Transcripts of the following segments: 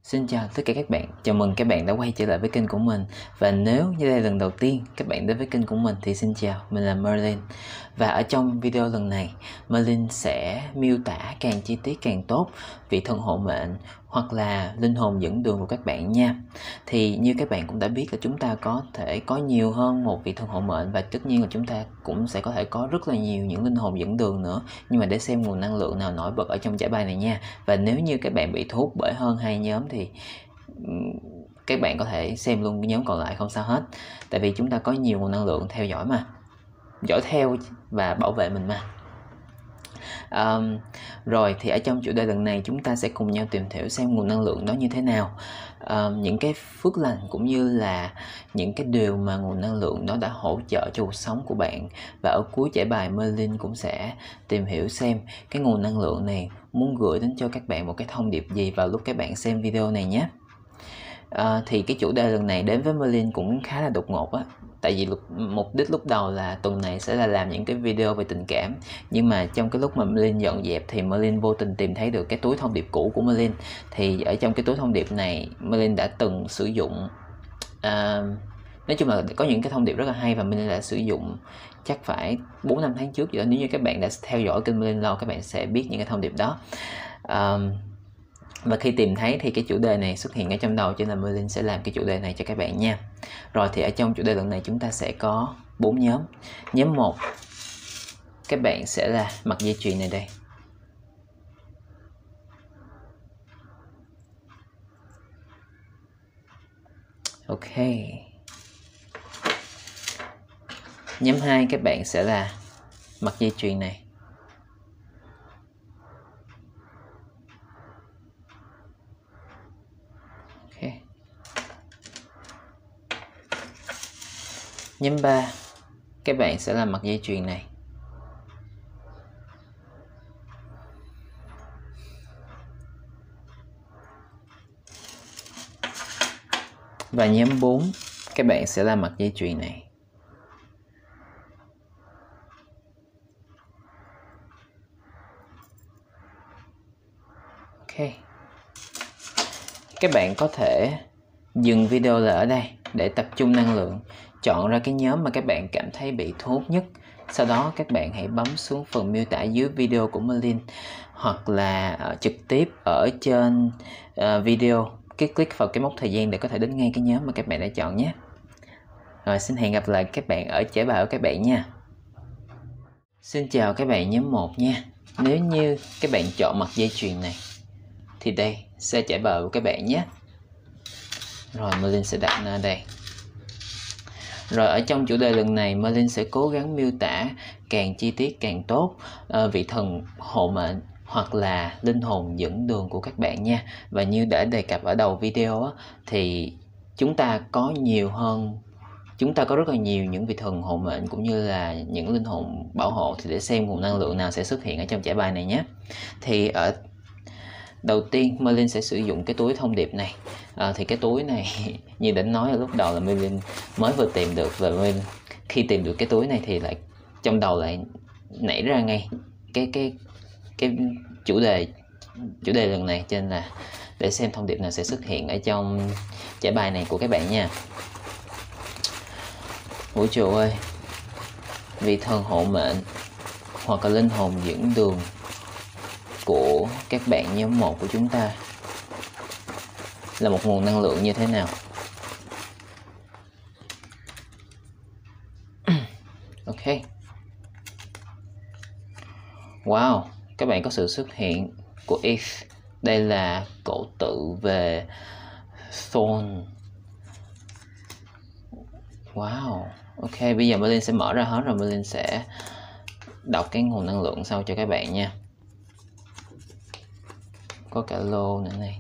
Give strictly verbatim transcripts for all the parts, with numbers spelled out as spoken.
Xin chào tất cả các bạn, chào mừng các bạn đã quay trở lại với kênh của mình. Và nếu như đây là lần đầu tiên các bạn đến với kênh của mình thì xin chào, mình là Merlin. Và ở trong video lần này, Merlin sẽ miêu tả càng chi tiết càng tốt vị thần hộ mệnh hoặc là linh hồn dẫn đường của các bạn nha. Thì như các bạn cũng đã biết là chúng ta có thể có nhiều hơn một vị thần hộ mệnh, và tất nhiên là chúng ta cũng sẽ có thể có rất là nhiều những linh hồn dẫn đường nữa. Nhưng mà để xem nguồn năng lượng nào nổi bật ở trong giải bài này nha. Và nếu như các bạn bị thu hút bởi hơn hai nhóm thì các bạn có thể xem luôn nhóm còn lại, không sao hết. Tại vì chúng ta có nhiều nguồn năng lượng theo dõi mà, dõi theo và bảo vệ mình mà. Um, rồi thì ở trong chủ đề lần này chúng ta sẽ cùng nhau tìm hiểu xem nguồn năng lượng đó như thế nào, um, những cái phước lành cũng như là những cái điều mà nguồn năng lượng đó đã hỗ trợ cho cuộc sống của bạn. Và ở cuối giải bài, Merlin cũng sẽ tìm hiểu xem cái nguồn năng lượng này muốn gửi đến cho các bạn một cái thông điệp gì vào lúc các bạn xem video này nhé. À, thì cái chủ đề lần này đến với Merlin cũng khá là đột ngột á. Tại vì mục đích lúc đầu là tuần này sẽ là làm những cái video về tình cảm, nhưng mà trong cái lúc mà Merlin dọn dẹp thì Merlin vô tình tìm thấy được cái túi thông điệp cũ của Merlin. Thì ở trong cái túi thông điệp này, Merlin đã từng sử dụng, à, nói chung là có những cái thông điệp rất là hay và Merlin đã sử dụng chắc phải bốn năm tháng trước rồi. Nếu như các bạn đã theo dõi kênh Merlin lâu, các bạn sẽ biết những cái thông điệp đó. à, Và khi tìm thấy thì cái chủ đề này xuất hiện ở trong đầu, cho nên là Merlin sẽ làm cái chủ đề này cho các bạn nha. Rồi thì ở trong chủ đề lần này chúng ta sẽ có bốn nhóm. Nhóm một, các bạn sẽ là mặt dây chuyền này đây. Ok. Nhóm hai, các bạn sẽ là mặt dây chuyền này. Ok. Nhóm ba, các bạn sẽ là mặt dây chuyền này. Và nhóm bốn, các bạn sẽ là mặt dây chuyền này. Ok. Các bạn có thể dừng video lại ở đây để tập trung năng lượng, chọn ra cái nhóm mà các bạn cảm thấy bị thu hút nhất. Sau đó các bạn hãy bấm xuống phần miêu tả dưới video của Merlin, hoặc là uh, trực tiếp ở trên uh, video, click click vào cái mốc thời gian để có thể đến ngay cái nhóm mà các bạn đã chọn nhé. Rồi, xin hẹn gặp lại các bạn ở giải bài của các bạn nha. Xin chào các bạn nhóm một nha. Nếu như các bạn chọn mặt dây chuyền này thì đây sẽ giải bài của các bạn nhé. Rồi Merlin sẽ đặt nó ở đây. Rồi ở trong chủ đề lần này, Merlin sẽ cố gắng miêu tả càng chi tiết càng tốt uh, vị thần hộ mệnh hoặc là linh hồn dẫn đường của các bạn nha. Và như đã đề cập ở đầu video á, thì chúng ta có nhiều hơn Chúng ta có rất là nhiều những vị thần hộ mệnh cũng như là những linh hồn bảo hộ. Thì để xem nguồn năng lượng nào sẽ xuất hiện ở trong giải bài này nhé. Thì ở đầu tiên Merlin sẽ sử dụng cái túi thông điệp này. à, Thì cái túi này như đã nói ở lúc đầu là Merlin mới vừa tìm được. Và Merlin khi tìm được cái túi này thì lại trong đầu lại nảy ra ngay cái cái cái chủ đề chủ đề lần này. Cho nên là để xem thông điệp nào sẽ xuất hiện ở trong giải bài này của các bạn nha. Vũ trụ ơi, vị thần hộ mệnh hoặc là linh hồn dẫn đường của các bạn nhóm một của chúng ta là một nguồn năng lượng như thế nào? Ok. Wow, các bạn có sự xuất hiện của Eve. Đây là cổ tự về Thorn. Wow. Ok, bây giờ Merlin sẽ mở ra hết rồi. Merlin sẽ đọc cái nguồn năng lượng sau cho các bạn nha. Có cả lô nữa này.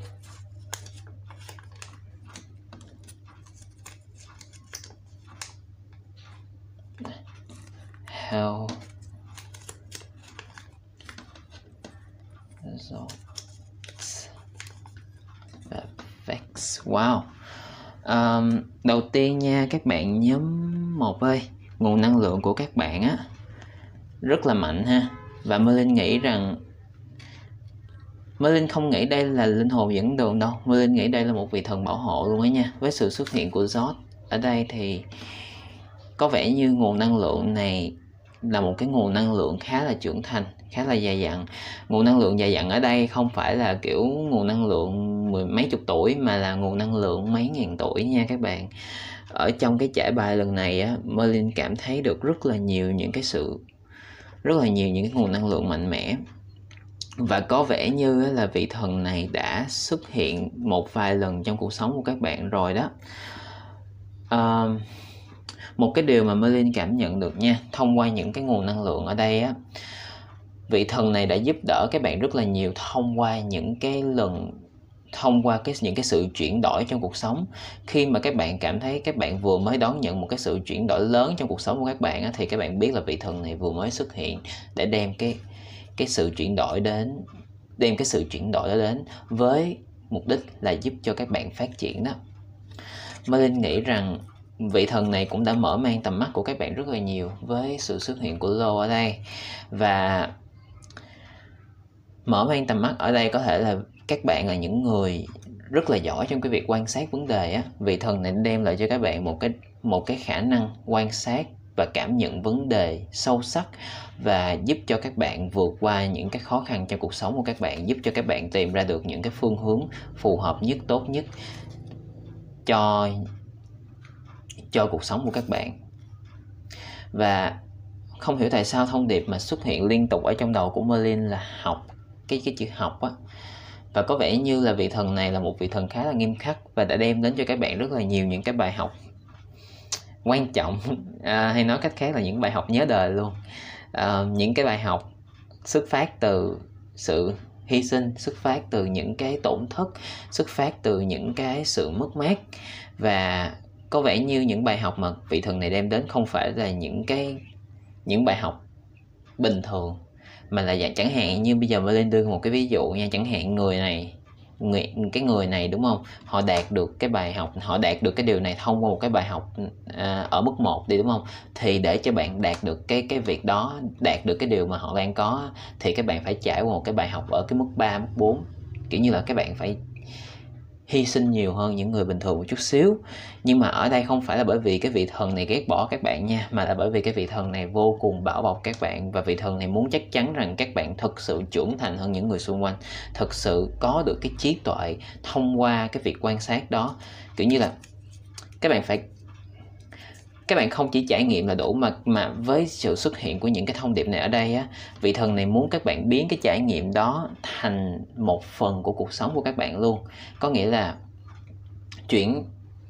How results affects. Wow. Um, đầu tiên nha các bạn nhóm một ơi, nguồn năng lượng của các bạn á rất là mạnh ha. Và Merlin nghĩ rằng Merlin không nghĩ đây là linh hồn dẫn đường đâu, Merlin nghĩ đây là một vị thần bảo hộ luôn ấy nha. Với sự xuất hiện của Zod ở đây thì có vẻ như nguồn năng lượng này là một cái nguồn năng lượng khá là trưởng thành, khá là dày dặn. Nguồn năng lượng dày dặn ở đây không phải là kiểu nguồn năng lượng mười mấy chục tuổi, mà là nguồn năng lượng mấy ngàn tuổi nha các bạn. Ở trong cái trải bài lần này á, Merlin cảm thấy được rất là nhiều những cái sự rất là nhiều những cái nguồn năng lượng mạnh mẽ. Và có vẻ như là vị thần này đã xuất hiện một vài lần trong cuộc sống của các bạn rồi đó. Uh, một cái điều mà Merlin cảm nhận được nha, thông qua những cái nguồn năng lượng ở đây á, vị thần này đã giúp đỡ các bạn rất là nhiều thông qua những cái lần thông qua cái những cái sự chuyển đổi trong cuộc sống. Khi mà các bạn cảm thấy các bạn vừa mới đón nhận một cái sự chuyển đổi lớn trong cuộc sống của các bạn á, thì các bạn biết là vị thần này vừa mới xuất hiện để đem cái cái sự chuyển đổi đến đem cái sự chuyển đổi đó đến với mục đích là giúp cho các bạn phát triển đó. Merlin nghĩ rằng vị thần này cũng đã mở mang tầm mắt của các bạn rất là nhiều với sự xuất hiện của Lo ở đây. Và mở mang tầm mắt ở đây có thể là các bạn là những người rất là giỏi trong cái việc quan sát vấn đề á. Vị thần này đem lại cho các bạn một cái một cái khả năng quan sát và cảm nhận vấn đề sâu sắc, và giúp cho các bạn vượt qua những cái khó khăn trong cuộc sống của các bạn, giúp cho các bạn tìm ra được những cái phương hướng phù hợp nhất, tốt nhất cho cho cuộc sống của các bạn. Và không hiểu tại sao thông điệp mà xuất hiện liên tục ở trong đầu của Merlin là học, cái cái chữ học á. Và có vẻ như là vị thần này là một vị thần khá là nghiêm khắc và đã đem đến cho các bạn rất là nhiều những cái bài học quan trọng, à, hay nói cách khác là những bài học nhớ đời luôn. À, những cái bài học xuất phát từ sự hy sinh, xuất phát từ những cái tổn thất, xuất phát từ những cái sự mất mát. Và có vẻ như những bài học mà vị thần này đem đến không phải là những cái những bài học bình thường, mà là dạng chẳng hạn như bây giờ Merlin đưa một cái ví dụ nha, chẳng hạn người này người cái người này đúng không, họ đạt được cái bài học, họ đạt được cái điều này thông qua một cái bài học à, ở mức một đi đúng không, thì để cho bạn đạt được cái cái việc đó, đạt được cái điều mà họ đang có, thì các bạn phải trải qua một cái bài học ở cái mức ba, mức bốn, kiểu như là các bạn phải hy sinh nhiều hơn những người bình thường một chút xíu. Nhưng mà ở đây không phải là bởi vì cái vị thần này ghét bỏ các bạn nha, mà là bởi vì cái vị thần này vô cùng bảo bọc các bạn, và vị thần này muốn chắc chắn rằng các bạn thực sự trưởng thành hơn những người xung quanh, thực sự có được cái trí tuệ thông qua cái việc quan sát đó. Kiểu như là các bạn phải các bạn không chỉ trải nghiệm là đủ, mà mà với sự xuất hiện của những cái thông điệp này ở đây á, vị thần này muốn các bạn biến cái trải nghiệm đó thành một phần của cuộc sống của các bạn luôn. Có nghĩa là chuyển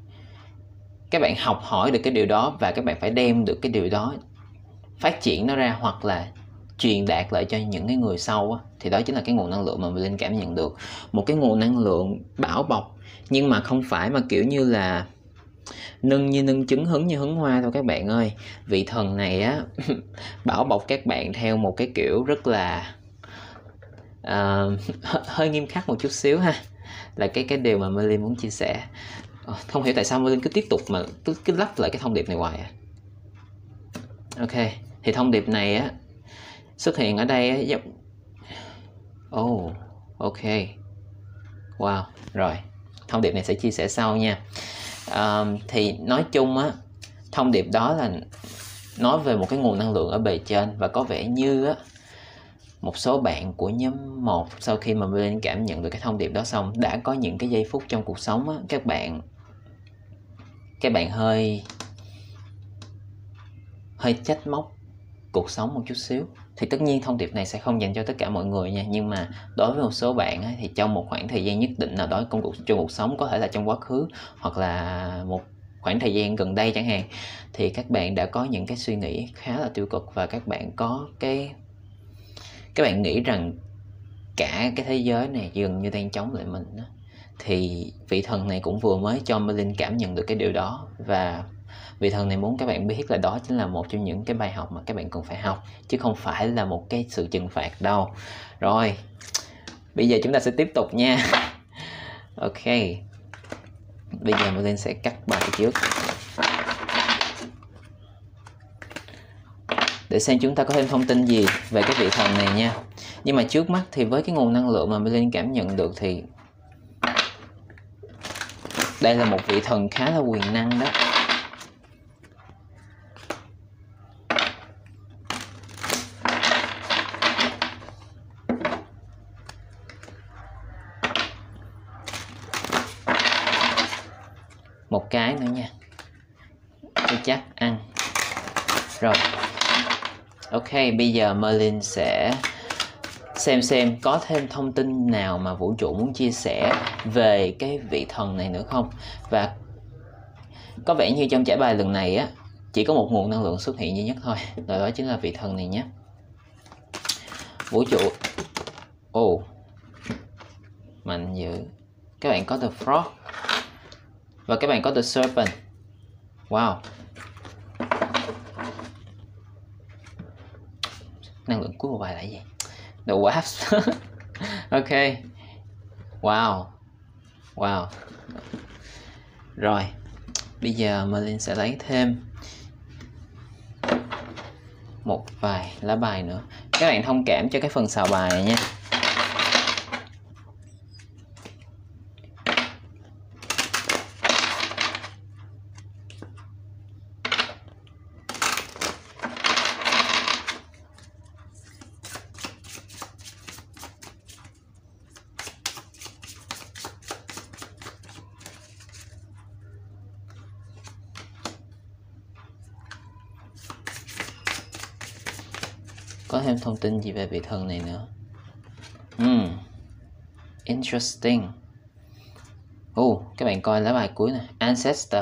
các bạn học hỏi được cái điều đó, và các bạn phải đem được cái điều đó, phát triển nó ra, hoặc là truyền đạt lại cho những cái người sau á. Thì đó chính là cái nguồn năng lượng mà Merlin cảm nhận được. Một cái nguồn năng lượng bảo bọc, nhưng mà không phải mà kiểu như là nâng như nâng trứng, hứng như hứng hoa thôi các bạn ơi. Vị thần này á bảo bọc các bạn theo một cái kiểu rất là uh, hơi nghiêm khắc một chút xíu ha, là cái cái điều mà Merlin muốn chia sẻ. Không hiểu tại sao Merlin cứ tiếp tục mà cứ, cứ lắp lại cái thông điệp này hoài à. Ok, thì thông điệp này á xuất hiện ở đây á, giống oh, ok, wow, rồi thông điệp này sẽ chia sẻ sau nha. Uh, thì nói chung á, thông điệp đó là nói về một cái nguồn năng lượng ở bề trên, và có vẻ như á một số bạn của nhóm một sau khi mà Merlin cảm nhận được cái thông điệp đó xong, đã có những cái giây phút trong cuộc sống á, các bạn các bạn hơi hơi trách móc cuộc sống một chút xíu. Thì tất nhiên thông điệp này sẽ không dành cho tất cả mọi người nha, nhưng mà đối với một số bạn á, thì trong một khoảng thời gian nhất định nào đó trong cuộc, trong cuộc sống, có thể là trong quá khứ hoặc là một khoảng thời gian gần đây chẳng hạn, thì các bạn đã có những cái suy nghĩ khá là tiêu cực, và các bạn có cái các bạn nghĩ rằng cả cái thế giới này gần như đang chống lại mình đó. Thì vị thần này cũng vừa mới cho Merlin cảm nhận được cái điều đó, và vị thần này muốn các bạn biết là đó chính là một trong những cái bài học mà các bạn cần phải học, chứ không phải là một cái sự trừng phạt đâu. Rồi, bây giờ chúng ta sẽ tiếp tục nha. Ok, bây giờ Merlin sẽ cắt bài trước để để xem chúng ta có thêm thông tin gì về cái vị thần này nha. Nhưng mà trước mắt thì với cái nguồn năng lượng mà Merlin cảm nhận được thì đây là một vị thần khá là quyền năng đó. Một cái nữa nha, tôi chắc ăn. Rồi, ok, bây giờ Merlin sẽ xem xem có thêm thông tin nào mà vũ trụ muốn chia sẻ về cái vị thần này nữa không. Và có vẻ như trong trải bài lần này á, chỉ có một nguồn năng lượng xuất hiện duy nhất thôi, đó, đó chính là vị thần này nhé. Vũ trụ, ồ, oh, mạnh dữ. Các bạn có The Frog và các bạn có The Serpent. Wow. Năng lượng cuối của bài là gì? The Wasp. Ok. Wow. Wow. Rồi, bây giờ Merlin sẽ lấy thêm một vài lá bài nữa. Các bạn thông cảm cho cái phần xào bài này nha. Có thêm thông tin gì về vị thần này nữa? Hmm. Interesting. Ồ, uh, các bạn coi lá bài cuối nè, Ancestor.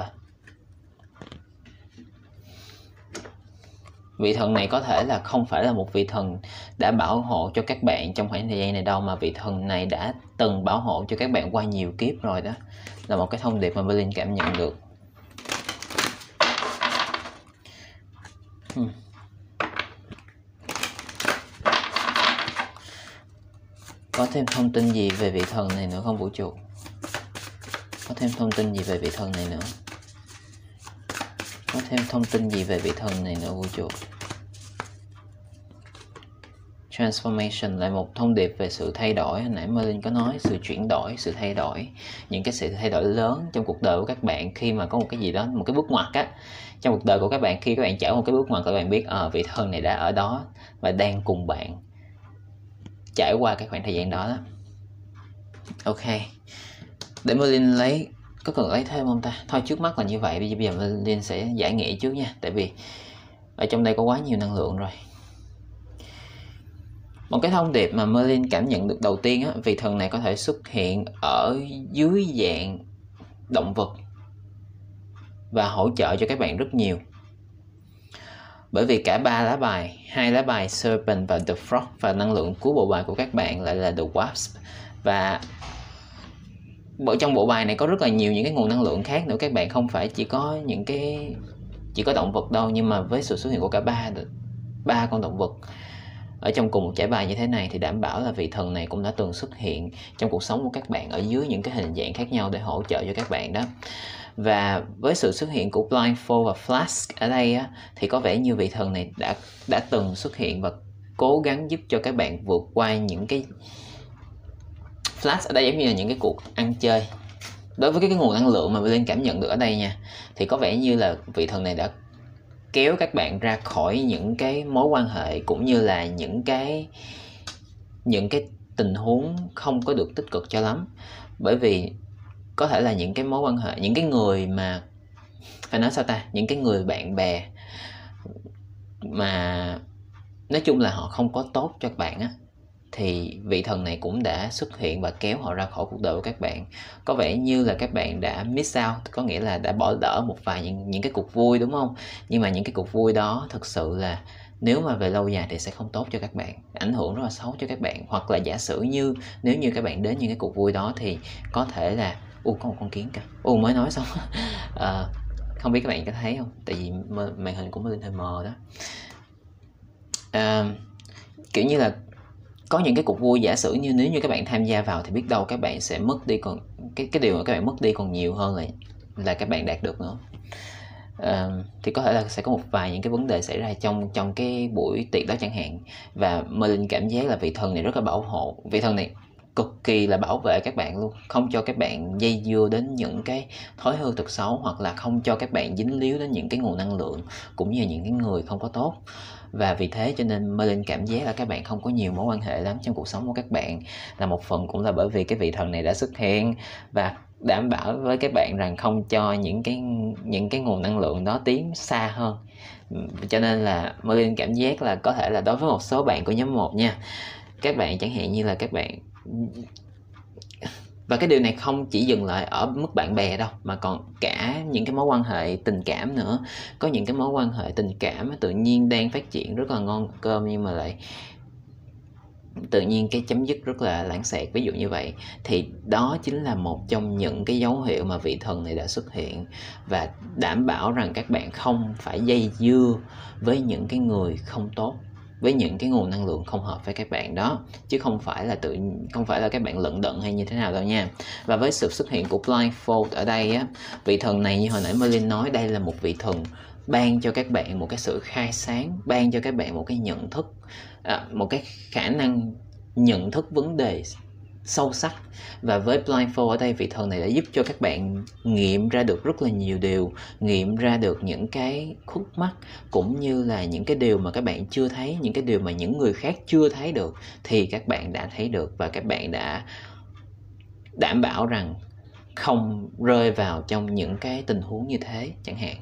Vị thần này có thể là không phải là một vị thần đã bảo hộ cho các bạn trong khoảng thời gian này đâu, mà vị thần này đã từng bảo hộ cho các bạn qua nhiều kiếp rồi đó. Là một cái thông điệp mà Merlin cảm nhận được. Hmm. Có thêm thông tin gì về vị thần này nữa không vũ trụ? Có thêm thông tin gì về vị thần này nữa? Có thêm thông tin gì về vị thần này nữa vũ trụ? Transformation, lại một thông điệp về sự thay đổi. Hồi nãy Merlin có nói sự chuyển đổi, sự thay đổi, những cái sự thay đổi lớn trong cuộc đời của các bạn khi mà có một cái gì đó, một cái bước ngoặt á trong cuộc đời của các bạn. Khi các bạn trải một cái bước ngoặt, các bạn biết à, vị thần này đã ở đó và đang cùng bạn trải qua cái khoảng thời gian đó đó. Ok, để Merlin lấy, có cần lấy thêm không ta? Thôi trước mắt là như vậy. Bây giờ Merlin sẽ giải nghĩa trước nha, tại vì ở trong đây có quá nhiều năng lượng rồi. Một cái thông điệp mà Merlin cảm nhận được đầu tiên á, vị thần này có thể xuất hiện ở dưới dạng động vật và hỗ trợ cho các bạn rất nhiều. Bởi vì cả ba lá bài, hai lá bài Serpent và The Frog, và năng lượng cuối bộ bài của các bạn lại là The Wasp. Và bởi trong bộ bài này có rất là nhiều những cái nguồn năng lượng khác nữa. Các bạn không phải chỉ có những cái chỉ có động vật đâu, nhưng mà với sự xuất hiện của cả ba ba con động vật ở trong cùng một trải bài như thế này thì đảm bảo là vị thần này cũng đã từng xuất hiện trong cuộc sống của các bạn ở dưới những cái hình dạng khác nhau để hỗ trợ cho các bạn đó. Và với sự xuất hiện của Blindfold và Flask ở đây á, thì có vẻ như vị thần này đã đã từng xuất hiện và cố gắng giúp cho các bạn vượt qua những cái Flash ở đây giống như là những cái cuộc ăn chơi. Đối với cái, cái nguồn năng lượng mà Merlin cảm nhận được ở đây nha, thì có vẻ như là vị thần này đã kéo các bạn ra khỏi những cái mối quan hệ cũng như là những cái những cái tình huống không có được tích cực cho lắm. Bởi vì có thể là những cái mối quan hệ, những cái người mà phải nói sao ta, những cái người bạn bè mà nói chung là họ không có tốt cho các bạn á, thì vị thần này cũng đã xuất hiện và kéo họ ra khỏi cuộc đời của các bạn. Có vẻ như là các bạn đã miss out, có nghĩa là đã bỏ lỡ một vài những, những cái cuộc vui, đúng không? Nhưng mà những cái cuộc vui đó thực sự là nếu mà về lâu dài thì sẽ không tốt cho các bạn, ảnh hưởng rất là xấu cho các bạn. Hoặc là giả sử như nếu như các bạn đến những cái cuộc vui đó thì có thể là u có một con kiến kìa, u mới nói xong à, không biết các bạn có thấy không, tại vì màn hình của mình hơi mờ đó. À, kiểu như là có những cái cuộc vui, giả sử như nếu như các bạn tham gia vào thì biết đâu các bạn sẽ mất đi, còn cái cái điều mà các bạn mất đi còn nhiều hơn là là các bạn đạt được nữa. uh, thì có thể là sẽ có một vài những cái vấn đề xảy ra trong trong cái buổi tiệc đó chẳng hạn. Và Merlin cảm giác là vị thần này rất là bảo hộ, vị thần này cực kỳ là bảo vệ các bạn luôn, không cho các bạn dây dưa đến những cái thói hư tật xấu, hoặc là không cho các bạn dính líu đến những cái nguồn năng lượng cũng như những cái người không có tốt. Và vì thế cho nên Merlin cảm giác là các bạn không có nhiều mối quan hệ lắm trong cuộc sống của các bạn, là một phần cũng là bởi vì cái vị thần này đã xuất hiện và đảm bảo với các bạn rằng không cho những cái những cái nguồn năng lượng đó tiến xa hơn. Cho nên là Merlin cảm giác là có thể là đối với một số bạn của nhóm một nha, các bạn chẳng hạn như là các bạn, và cái điều này không chỉ dừng lại ở mức bạn bè đâu, mà còn cả những cái mối quan hệ tình cảm nữa. Có những cái mối quan hệ tình cảm tự nhiên đang phát triển rất là ngon cơm, nhưng mà lại tự nhiên cái chấm dứt rất là lãng xẹt, ví dụ như vậy. Thì đó chính là một trong những cái dấu hiệu mà vị thần này đã xuất hiện và đảm bảo rằng các bạn không phải dây dưa với những cái người không tốt, với những cái nguồn năng lượng không hợp với các bạn đó, chứ không phải là tự không phải là các bạn lận đận hay như thế nào đâu nha. Và với sự xuất hiện của Blindfold ở đây á, vị thần này như hồi nãy Merlin nói, đây là một vị thần ban cho các bạn một cái sự khai sáng, ban cho các bạn một cái nhận thức, à, một cái khả năng nhận thức vấn đề sâu sắc. Và với Blindfold ở đây, vị thần này đã giúp cho các bạn nghiệm ra được rất là nhiều điều, nghiệm ra được những cái khúc mắc cũng như là những cái điều mà các bạn chưa thấy, những cái điều mà những người khác chưa thấy được thì các bạn đã thấy được, và các bạn đã đảm bảo rằng không rơi vào trong những cái tình huống như thế chẳng hạn.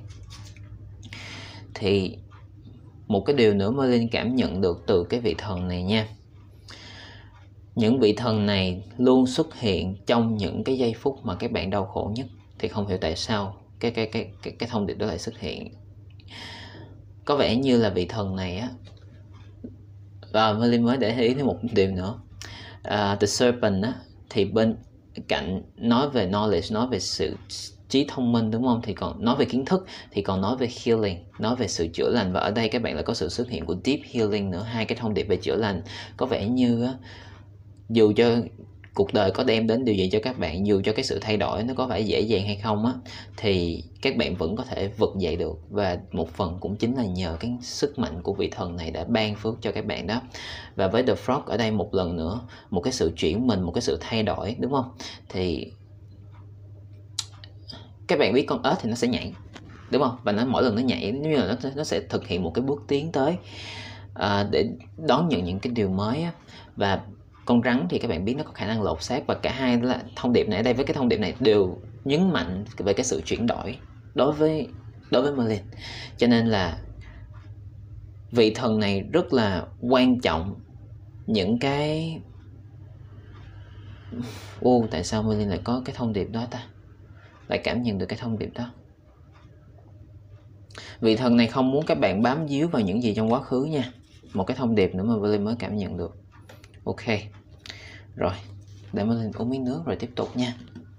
Thì một cái điều nữa Merlin cảm nhận được từ cái vị thần này nha, những vị thần này luôn xuất hiện trong những cái giây phút mà các bạn đau khổ nhất. Thì không hiểu tại sao cái cái cái cái, cái thông điệp đó lại xuất hiện. Có vẻ như là vị thần này á, và Merlin mới để ý đến một điều nữa. Uh, The Serpent á, thì bên cạnh nói về knowledge, nói về sự trí thông minh, đúng không? Thì còn nói về kiến thức, thì còn nói về healing, nói về sự chữa lành. Và ở đây các bạn lại có sự xuất hiện của deep healing nữa, hai cái thông điệp về chữa lành. Có vẻ như á, dù cho cuộc đời có đem đến điều gì cho các bạn, dù cho cái sự thay đổi nó có phải dễ dàng hay không á, thì các bạn vẫn có thể vực dậy được. Và một phần cũng chính là nhờ cái sức mạnh của vị thần này đã ban phước cho các bạn đó. Và với The Frog ở đây một lần nữa, một cái sự chuyển mình, một cái sự thay đổi, đúng không? Thì các bạn biết con ếch thì nó sẽ nhảy, đúng không? Và nó mỗi lần nó nhảy, như là nó, nó sẽ thực hiện một cái bước tiến tới à, để đón nhận những cái điều mới á. Và con rắn thì các bạn biết nó có khả năng lột xác, và cả hai là thông điệp này ở đây với cái thông điệp này đều nhấn mạnh về cái sự chuyển đổi đối với đối với Merlin. Cho nên là vị thần này rất là quan trọng những cái ô tại sao Merlin lại có cái thông điệp đó ta, lại cảm nhận được cái thông điệp đó. Vị thần này không muốn các bạn bám víu vào những gì trong quá khứ nha. Một cái thông điệp nữa mà Merlin mới cảm nhận được. Ok, rồi để Merlin uống miếng nước rồi tiếp tục nha.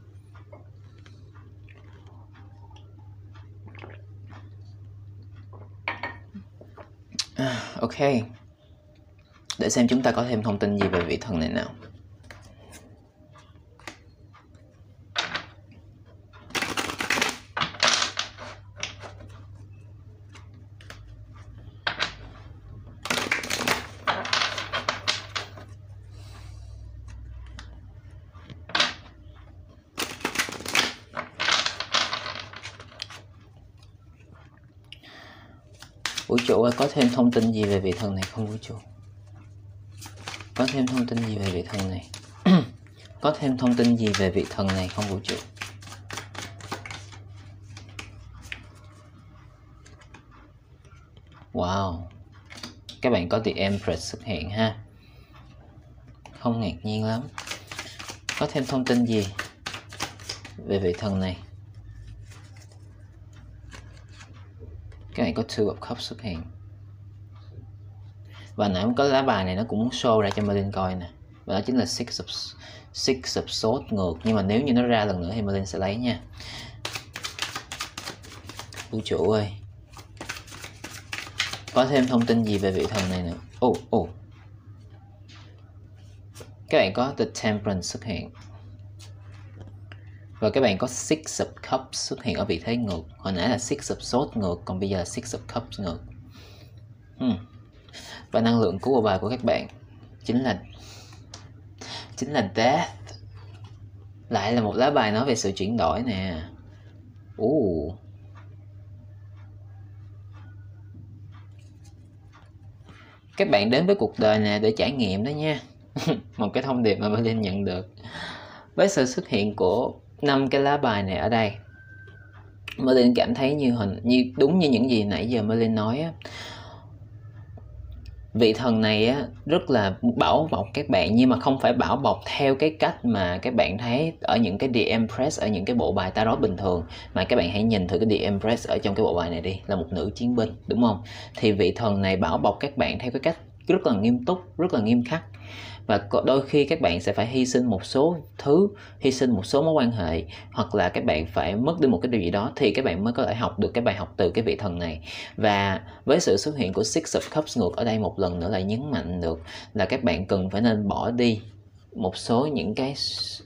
à, Ok, để xem chúng ta có thêm thông tin gì về vị thần này nào. Vũ trụ ơi, có thêm thông tin gì về vị thần này không vũ trụ? Có thêm thông tin gì về vị thần này? Có thêm thông tin gì về vị thần này không vũ trụ? Wow, các bạn có The Empress xuất hiện ha. Không ngạc nhiên lắm. Có thêm thông tin gì về vị thần này? Các bạn có Two of Cups xuất hiện. Và nãy có lá bài này nó cũng show ra cho Merlin coi nè. Và đó chính là Six of, Six of Swords ngược. Nhưng mà nếu như nó ra lần nữa thì Merlin sẽ lấy nha. Vũ trụ ơi, có thêm thông tin gì về vị thần này nữa? Ồ, oh, ồ oh. Các bạn có The Temperance xuất hiện. Và các bạn có Six of Cups xuất hiện ở vị thế ngược. Hồi nãy là Six of Swords ngược, còn bây giờ là Six of Cups ngược. hmm. Và năng lượng của bộ bài của các bạn chính là chính là Death. Lại là một lá bài nói về sự chuyển đổi nè. uh. Các bạn đến với cuộc đời nè để trải nghiệm đó nha. Một cái thông điệp mà Merlin nhận được với sự xuất hiện của năm cái lá bài này ở đây. Merlin cảm thấy như hình như đúng như những gì nãy giờ Merlin nói á, vị thần này á rất là bảo bọc các bạn, nhưng mà không phải bảo bọc theo cái cách mà các bạn thấy ở những cái The Empress, ở những cái bộ bài tarot bình thường, mà các bạn hãy nhìn thử cái The Empress ở trong cái bộ bài này đi, là một nữ chiến binh, đúng không? Thì vị thần này bảo bọc các bạn theo cái cách rất là nghiêm túc, rất là nghiêm khắc. Và đôi khi các bạn sẽ phải hy sinh một số thứ, hy sinh một số mối quan hệ, hoặc là các bạn phải mất đi một cái điều gì đó thì các bạn mới có thể học được cái bài học từ cái vị thần này. Và với sự xuất hiện của Six of Cups ngược ở đây, một lần nữa lại nhấn mạnh được là các bạn cần phải nên bỏ đi một số những cái...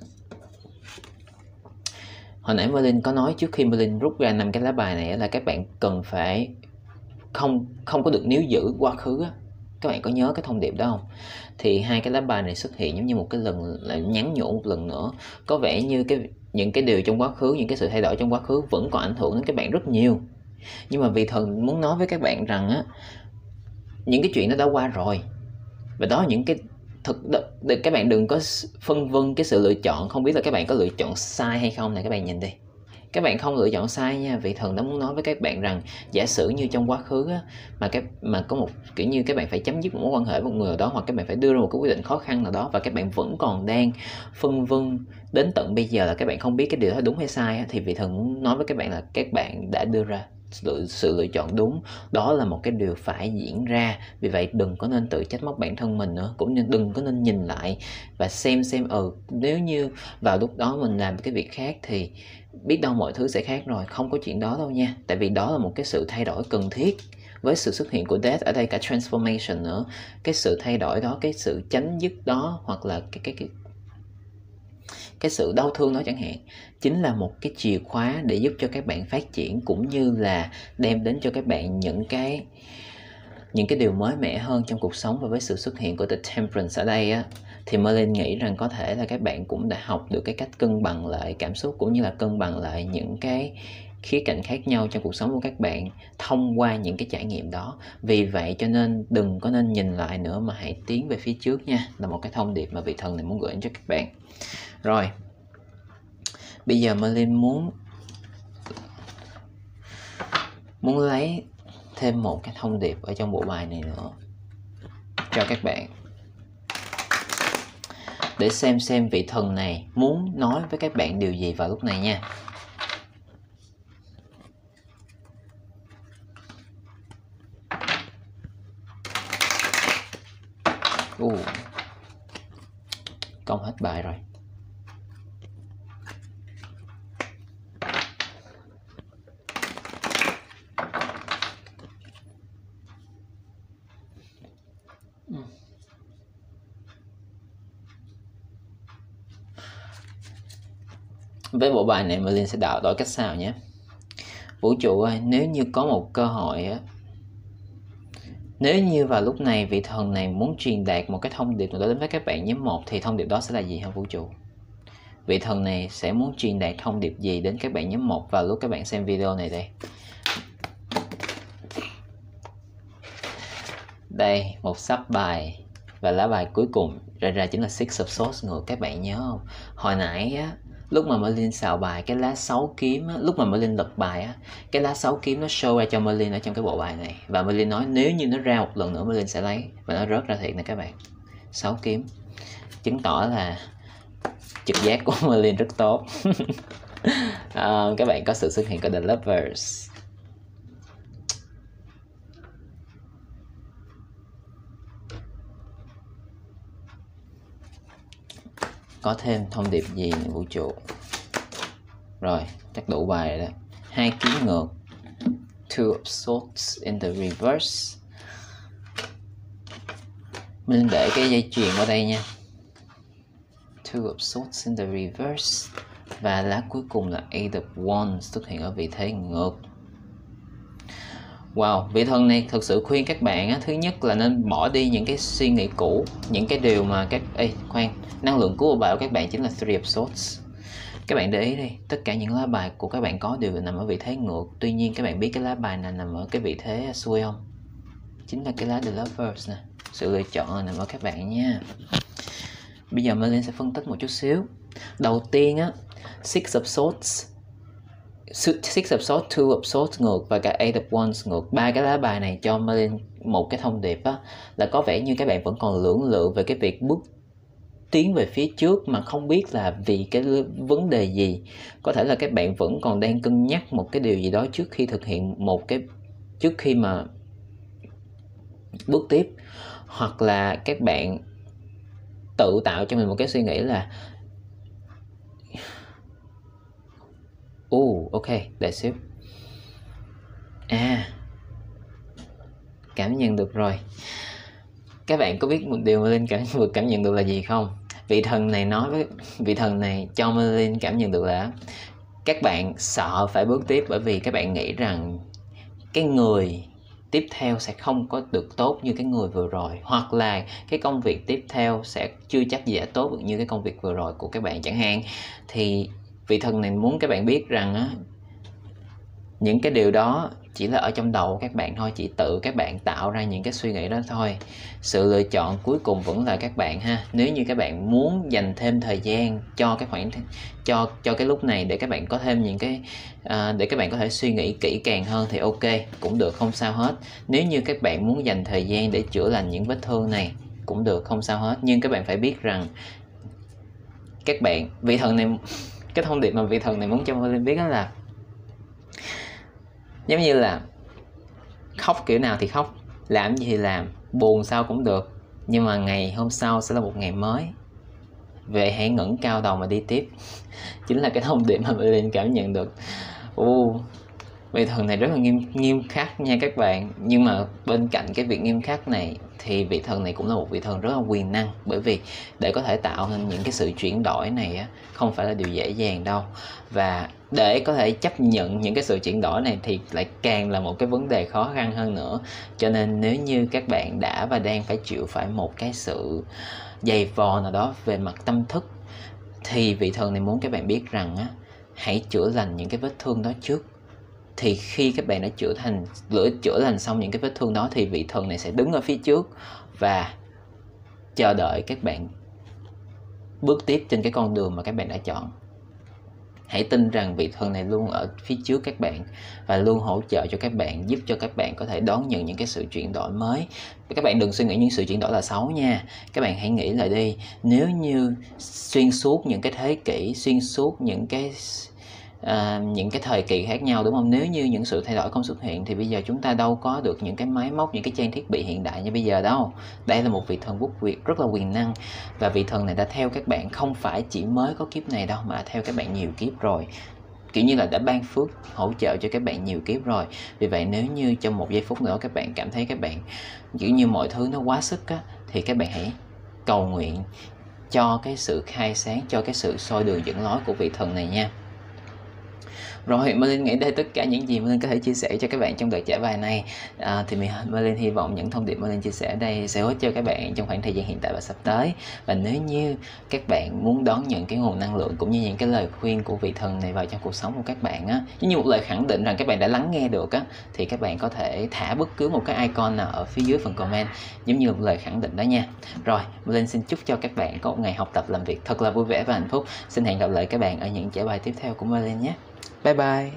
Hồi nãy Merlin có nói trước khi Merlin rút ra năm cái lá bài này là các bạn cần phải không không có được níu giữ quá khứ á. Các bạn có nhớ cái thông điệp đó không? Thì hai cái lá bài này xuất hiện giống như một cái lần lại nhắn nhủ một lần nữa. Có vẻ như cái những cái điều trong quá khứ, những cái sự thay đổi trong quá khứ vẫn còn ảnh hưởng đến các bạn rất nhiều. Nhưng mà vị thần muốn nói với các bạn rằng á, những cái chuyện nó đã qua rồi. Và đó những cái thực các bạn đừng có phân vân cái sự lựa chọn, không biết là các bạn có lựa chọn sai hay không này. Các bạn nhìn đi, các bạn không lựa chọn sai nha. Vị thần đã muốn nói với các bạn rằng giả sử như trong quá khứ á, mà các mà có một kiểu như các bạn phải chấm dứt một mối quan hệ với một người nào đó, hoặc các bạn phải đưa ra một cái quyết định khó khăn nào đó, và các bạn vẫn còn đang phân vân đến tận bây giờ là các bạn không biết cái điều đó đúng hay sai á, thì vị thần muốn nói với các bạn là các bạn đã đưa ra sự, sự lựa chọn đúng. Đó là một cái điều phải diễn ra. Vì vậy đừng có nên tự trách móc bản thân mình nữa, cũng như đừng có nên nhìn lại và xem xem ừ nếu như vào lúc đó mình làm cái việc khác thì biết đâu mọi thứ sẽ khác rồi. Không có chuyện đó đâu nha. Tại vì đó là một cái sự thay đổi cần thiết. Với sự xuất hiện của Death ở đây, cả transformation nữa, cái sự thay đổi đó, cái sự chấm dứt đó, hoặc là cái cái cái cái sự đau thương đó chẳng hạn, chính là một cái chìa khóa để giúp cho các bạn phát triển, cũng như là đem đến cho các bạn những cái những cái điều mới mẻ hơn trong cuộc sống. Và với sự xuất hiện của The Temperance ở đây á, thì Merlin nghĩ rằng có thể là các bạn cũng đã học được cái cách cân bằng lại cảm xúc, cũng như là cân bằng lại những cái khía cạnh khác nhau trong cuộc sống của các bạn thông qua những cái trải nghiệm đó. Vì vậy cho nên đừng có nên nhìn lại nữa, mà hãy tiến về phía trước nha, là một cái thông điệp mà vị thần này muốn gửi đến cho các bạn. Rồi, bây giờ Merlin muốn muốn lấy thêm một cái thông điệp ở trong bộ bài này nữa cho các bạn, để xem xem vị thần này muốn nói với các bạn điều gì vào lúc này nha. uh, Công hết bài rồi. Với bộ bài này Merlin sẽ đảo đổi cách sao nhé. Vũ trụ ơi, nếu như có một cơ hội á, nếu như vào lúc này vị thần này muốn truyền đạt một cái thông điệp nào đó đến với các bạn nhóm một, thì thông điệp đó sẽ là gì hả vũ trụ? Vị thần này sẽ muốn truyền đạt thông điệp gì đến các bạn nhóm một vào lúc các bạn xem video này đây? Đây, một sắp bài, và lá bài cuối cùng ra ra chính là Six of Swords ngược. Các bạn nhớ không? Hồi nãy á, lúc mà Merlin xào bài cái lá sáu kiếm á, lúc mà Merlin lật bài á, cái lá sáu kiếm nó show ra cho Merlin ở trong cái bộ bài này. Và Merlin nói nếu như nó ra một lần nữa Merlin sẽ lấy. Và nó rớt ra thiệt nè các bạn. sáu kiếm. Chứng tỏ là trực giác của Merlin rất tốt. à, Các bạn có sự xuất hiện của The Lovers. Có thêm thông điệp gì vũ trụ? Rồi, chắc đủ bài rồi đó. Hai kiếm ngược, Two of Swords in the reverse. Mình để cái dây chuyền vào đây nha. Two of Swords in the reverse. Và lá cuối cùng là Eight of Wands xuất hiện ở vị thế ngược. Wow, vị thần này thực sự khuyên các bạn á, thứ nhất là nên bỏ đi những cái suy nghĩ cũ, những cái điều mà các Ê, khoan, năng lượng của bài của các bạn chính là Three of Swords. Các bạn để ý đi, tất cả những lá bài của các bạn có đều nằm ở vị thế ngược. Tuy nhiên các bạn biết cái lá bài này nằm ở cái vị thế xuôi không? Chính là cái lá The Lovers nè. Sự lựa chọn là nằm ở các bạn nha. Bây giờ Merlin sẽ phân tích một chút xíu. Đầu tiên á, Six of Swords, Six of Swords, Two of Swords ngược và cả Eight of Wands ngược. Ba cái lá bài này cho Merlin một cái thông điệp á, là có vẻ như các bạn vẫn còn lưỡng lự về cái việc bước tiến về phía trước mà không biết là vì cái vấn đề gì. Có thể là các bạn vẫn còn đang cân nhắc một cái điều gì đó trước khi thực hiện một cái trước khi mà bước tiếp, hoặc là các bạn tự tạo cho mình một cái suy nghĩ là oh, ok, để xíu. À, cảm nhận được rồi. Các bạn có biết một điều Merlin cảm vừa cảm nhận được là gì không? Vị thần này nói với vị thần này cho Merlin cảm nhận được là các bạn sợ phải bước tiếp, bởi vì các bạn nghĩ rằng cái người tiếp theo sẽ không có được tốt như cái người vừa rồi, hoặc là cái công việc tiếp theo sẽ chưa chắc gì đã tốt được như cái công việc vừa rồi của các bạn chẳng hạn. Thì vị thần này muốn các bạn biết rằng á, những cái điều đó chỉ là ở trong đầu các bạn thôi, chỉ tự các bạn tạo ra những cái suy nghĩ đó thôi. Sự lựa chọn cuối cùng vẫn là các bạn ha. Nếu như các bạn muốn dành thêm thời gian cho cái khoảng cho cho cái lúc này để các bạn có thêm những cái à, để các bạn có thể suy nghĩ kỹ càng hơn thì ok, cũng được, không sao hết. Nếu như các bạn muốn dành thời gian để chữa lành những vết thương này cũng được, không sao hết. Nhưng các bạn phải biết rằng các bạn, vị thần này, cái thông điệp mà vị thần này muốn cho Merlin biết đó là giống như là khóc kiểu nào thì khóc, làm gì thì làm, buồn sao cũng được, nhưng mà ngày hôm sau sẽ là một ngày mới. Vậy hãy ngẩng cao đầu mà đi tiếp. Chính là cái thông điệp mà Merlin cảm nhận được. Ồ, vị thần này rất là nghiêm nghiêm khắc nha các bạn. Nhưng mà bên cạnh cái việc nghiêm khắc này thì vị thần này cũng là một vị thần rất là quyền năng. Bởi vì để có thể tạo nên những cái sự chuyển đổi này á, không phải là điều dễ dàng đâu. Và để có thể chấp nhận những cái sự chuyển đổi này thì lại càng là một cái vấn đề khó khăn hơn nữa. Cho nên nếu như các bạn đã và đang phải chịu phải một cái sự dày vò nào đó về mặt tâm thức, thì vị thần này muốn các bạn biết rằng á, hãy chữa lành những cái vết thương đó trước. Thì khi các bạn đã chữa thành lửa chữa lành xong những cái vết thương đó thì vị thần này sẽ đứng ở phía trước và chờ đợi các bạn bước tiếp trên cái con đường mà các bạn đã chọn. Hãy tin rằng vị thần này luôn ở phía trước các bạn và luôn hỗ trợ cho các bạn, giúp cho các bạn có thể đón nhận những cái sự chuyển đổi mới. Các bạn đừng suy nghĩ những sự chuyển đổi là xấu nha. Các bạn hãy nghĩ lại đi, nếu như xuyên suốt những cái thế kỷ, xuyên suốt những cái À, những cái thời kỳ khác nhau, đúng không? Nếu như những sự thay đổi không xuất hiện thì bây giờ chúng ta đâu có được những cái máy móc, những cái trang thiết bị hiện đại như bây giờ đâu. Đây là một vị thần quốc việt rất là quyền năng, và vị thần này đã theo các bạn không phải chỉ mới có kiếp này đâu, mà đã theo các bạn nhiều kiếp rồi, kiểu như là đã ban phước hỗ trợ cho các bạn nhiều kiếp rồi. Vì vậy nếu như trong một giây phút nữa các bạn cảm thấy các bạn kiểu như mọi thứ nó quá sức á, thì các bạn hãy cầu nguyện cho cái sự khai sáng, cho cái sự soi đường dẫn lối của vị thần này nha. Rồi, Merlin nghĩ đây tất cả những gì Merlin có thể chia sẻ cho các bạn trong đợt trải bài này. À, thì Merlin hy vọng những thông điệp Merlin chia sẻ ở đây sẽ hỗ cho các bạn trong khoảng thời gian hiện tại và sắp tới. Và nếu như các bạn muốn đón nhận cái nguồn năng lượng cũng như những cái lời khuyên của vị thần này vào trong cuộc sống của các bạn á, giống như một lời khẳng định rằng các bạn đã lắng nghe được á, thì các bạn có thể thả bất cứ một cái icon nào ở phía dưới phần comment giống như một lời khẳng định đó nha. Rồi, Merlin xin chúc cho các bạn có một ngày học tập làm việc thật là vui vẻ và hạnh phúc. Xin hẹn gặp lại các bạn ở những trải bài tiếp theo của Merlin nhé. Bye bye.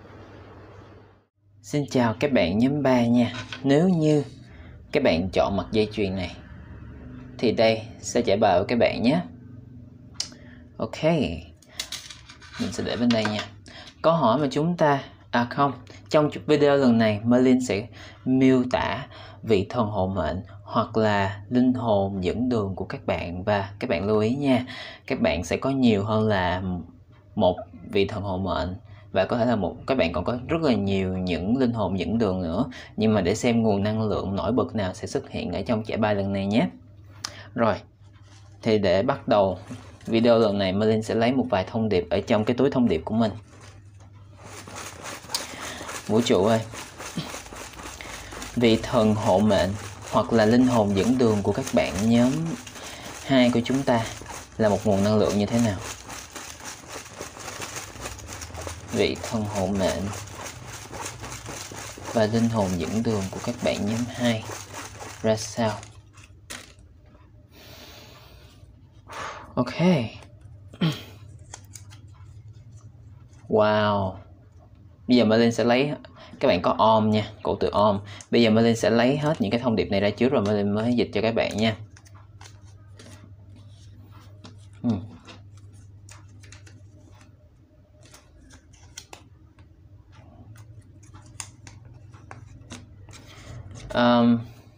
Xin chào các bạn nhóm ba nha. Nếu như các bạn chọn mặt dây chuyền này thì đây sẽ trải bài của các bạn nhé. Ok, mình sẽ để bên đây nha. Câu hỏi mà chúng ta À không, trong video lần này Merlin sẽ miêu tả vị thần hộ mệnh hoặc là linh hồn dẫn đường của các bạn. Và các bạn lưu ý nha, các bạn sẽ có nhiều hơn là một vị thần hộ mệnh, và có thể là một các bạn còn có rất là nhiều những linh hồn dẫn đường nữa. Nhưng mà để xem nguồn năng lượng nổi bật nào sẽ xuất hiện ở trong trải bài lần này nhé. Rồi, thì để bắt đầu video lần này Merlin sẽ lấy một vài thông điệp ở trong cái túi thông điệp của mình. Vũ trụ ơi, vị thần hộ mệnh hoặc là linh hồn dẫn đường của các bạn nhóm hai của chúng ta là một nguồn năng lượng như thế nào? Vị thần hộ mệnh và linh hồn dẫn đường của các bạn nhóm hai ra sao? Ok. Wow. Bây giờ Merlin sẽ lấy, các bạn có om nha, cổ từ om. Bây giờ Merlin sẽ lấy hết những cái thông điệp này ra trước rồi Merlin mới dịch cho các bạn nha. Hmm. Um,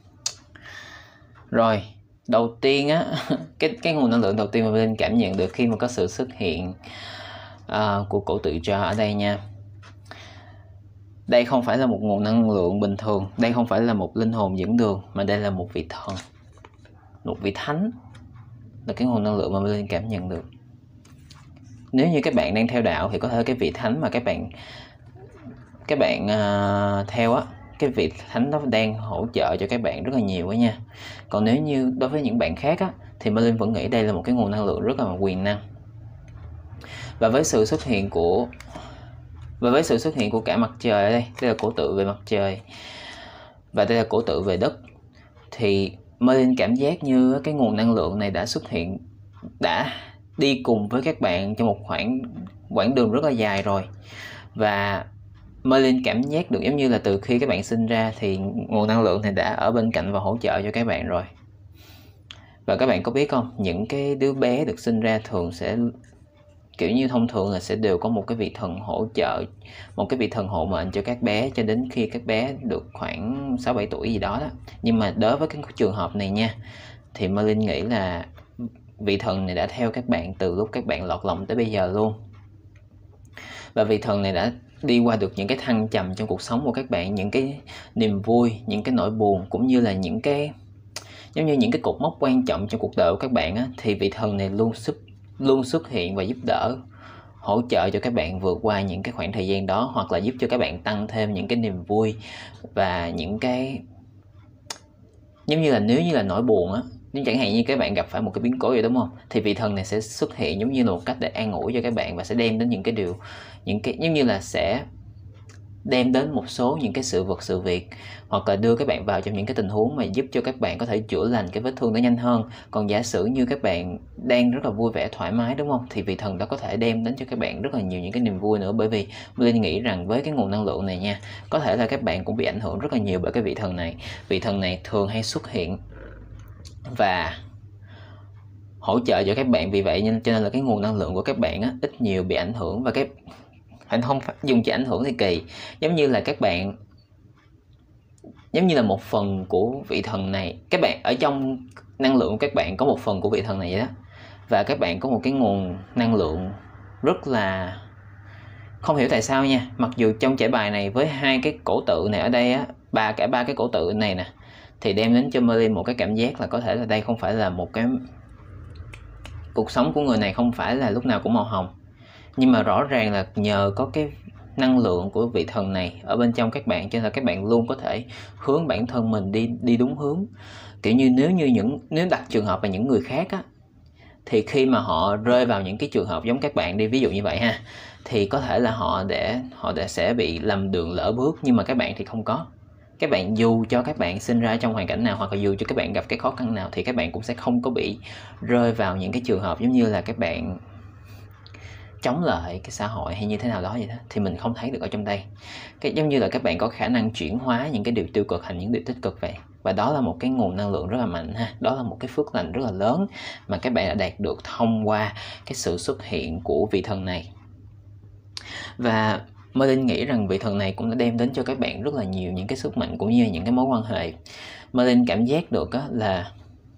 rồi đầu tiên á, cái cái nguồn năng lượng đầu tiên mà Merlin cảm nhận được khi mà có sự xuất hiện uh, của cổ tự do ở đây nha. Đây không phải là một nguồn năng lượng bình thường, đây không phải là một linh hồn dẫn đường, mà đây là một vị thần, một vị thánh, là cái nguồn năng lượng mà Merlin cảm nhận được. Nếu như các bạn đang theo đạo thì có thể cái vị thánh mà các bạn các bạn uh, theo á, cái vị thánh đó đang hỗ trợ cho các bạn rất là nhiều đó nha. Còn nếu như đối với những bạn khác á, thì Merlin vẫn nghĩ đây là một cái nguồn năng lượng rất là quyền năng. Và với sự xuất hiện của và với sự xuất hiện của cả mặt trời ở đây, đây là cổ tự về mặt trời và đây là cổ tự về đất, thì Merlin cảm giác như cái nguồn năng lượng này đã xuất hiện, đã đi cùng với các bạn trong một khoảng quãng đường rất là dài rồi. Và Merlin cảm giác được giống như là từ khi các bạn sinh ra thì nguồn năng lượng này đã ở bên cạnh và hỗ trợ cho các bạn rồi. Và các bạn có biết không, những cái đứa bé được sinh ra thường sẽ kiểu như thông thường là sẽ đều có một cái vị thần hỗ trợ, một cái vị thần hộ mệnh cho các bé cho đến khi các bé được khoảng sáu bảy tuổi gì đó đó. Nhưng mà đối với cái trường hợp này nha, thì Merlin nghĩ là vị thần này đã theo các bạn từ lúc các bạn lọt lòng tới bây giờ luôn. Và vị thần này đã đi qua được những cái thăng trầm trong cuộc sống của các bạn, những cái niềm vui, những cái nỗi buồn, cũng như là những cái giống như những cái cột mốc quan trọng trong cuộc đời của các bạn á, thì vị thần này luôn xuất luôn xuất hiện và giúp đỡ, hỗ trợ cho các bạn vượt qua những cái khoảng thời gian đó, hoặc là giúp cho các bạn tăng thêm những cái niềm vui và những cái giống như là nếu như là nỗi buồn á, nếu chẳng hạn như các bạn gặp phải một cái biến cố vậy đúng không, thì vị thần này sẽ xuất hiện giống như là một cách để an ủi cho các bạn và sẽ đem đến những cái điều, những cái giống như là sẽ đem đến một số những cái sự vật sự việc, hoặc là đưa các bạn vào trong những cái tình huống mà giúp cho các bạn có thể chữa lành cái vết thương đó nhanh hơn. Còn giả sử như các bạn đang rất là vui vẻ thoải mái đúng không, thì vị thần đó có thể đem đến cho các bạn rất là nhiều những cái niềm vui nữa. Bởi vì Merlin nghĩ rằng với cái nguồn năng lượng này nha, có thể là các bạn cũng bị ảnh hưởng rất là nhiều bởi cái vị thần này. Vị thần này thường hay xuất hiện và hỗ trợ cho các bạn, vì vậy nên cho nên là cái nguồn năng lượng của các bạn á, ít nhiều bị ảnh hưởng. Và cái anh không phải dùng chữ ảnh hưởng thì kỳ, giống như là các bạn giống như là một phần của vị thần này, các bạn ở trong năng lượng của các bạn có một phần của vị thần này đó. Và các bạn có một cái nguồn năng lượng rất là không hiểu tại sao nha, mặc dù trong trải bài này với hai cái cổ tự này ở đây á, ba cả ba cái cổ tự này nè, thì đem đến cho Merlin một cái cảm giác là có thể là đây không phải là một cái cuộc sống của người này không phải là lúc nào cũng màu hồng. Nhưng mà rõ ràng là nhờ có cái năng lượng của vị thần này ở bên trong các bạn, cho nên là các bạn luôn có thể hướng bản thân mình đi đi đúng hướng. Kiểu như nếu như những nếu đặt trường hợp là những người khác á, thì khi mà họ rơi vào những cái trường hợp giống các bạn đi, ví dụ như vậy ha, thì có thể là họ để họ để sẽ bị lầm đường lỡ bước. Nhưng mà các bạn thì không có. Các bạn dù cho các bạn sinh ra trong hoàn cảnh nào, hoặc là dù cho các bạn gặp cái khó khăn nào, thì các bạn cũng sẽ không có bị rơi vào những cái trường hợp giống như là các bạn chống lại cái xã hội hay như thế nào đó vậy đó. Thì mình không thấy được ở trong đây. Cái giống như là các bạn có khả năng chuyển hóa những cái điều tiêu cực thành những điều tích cực vậy. Và đó là một cái nguồn năng lượng rất là mạnh ha. Đó là một cái phước lành rất là lớn mà các bạn đã đạt được thông qua cái sự xuất hiện của vị thần này. Và Merlin nghĩ rằng vị thần này cũng đã đem đến cho các bạn rất là nhiều những cái sức mạnh cũng như những cái mối quan hệ. Merlin cảm giác được á, là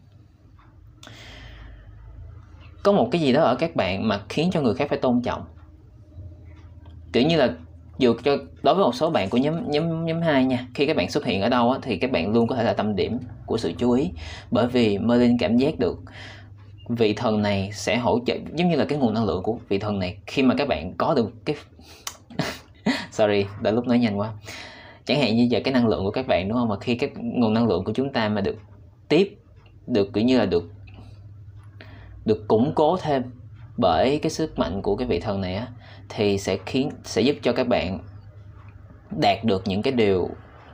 có một cái gì đó ở các bạn mà khiến cho người khác phải tôn trọng. Kiểu như là dù cho đối với một số bạn của nhóm nhóm nhóm hai nha, khi các bạn xuất hiện ở đâu á, thì các bạn luôn có thể là tâm điểm của sự chú ý. Bởi vì Merlin cảm giác được vị thần này sẽ hỗ trợ, giống như là cái nguồn năng lượng của vị thần này khi mà các bạn có được cái sorry, đã lúc nói nhanh quá. Chẳng hạn như giờ cái năng lượng của các bạn đúng không, mà khi cái nguồn năng lượng của chúng ta mà được tiếp, được kiểu như là được được củng cố thêm bởi cái sức mạnh của cái vị thần này á, thì sẽ khiến sẽ giúp cho các bạn đạt được những cái điều,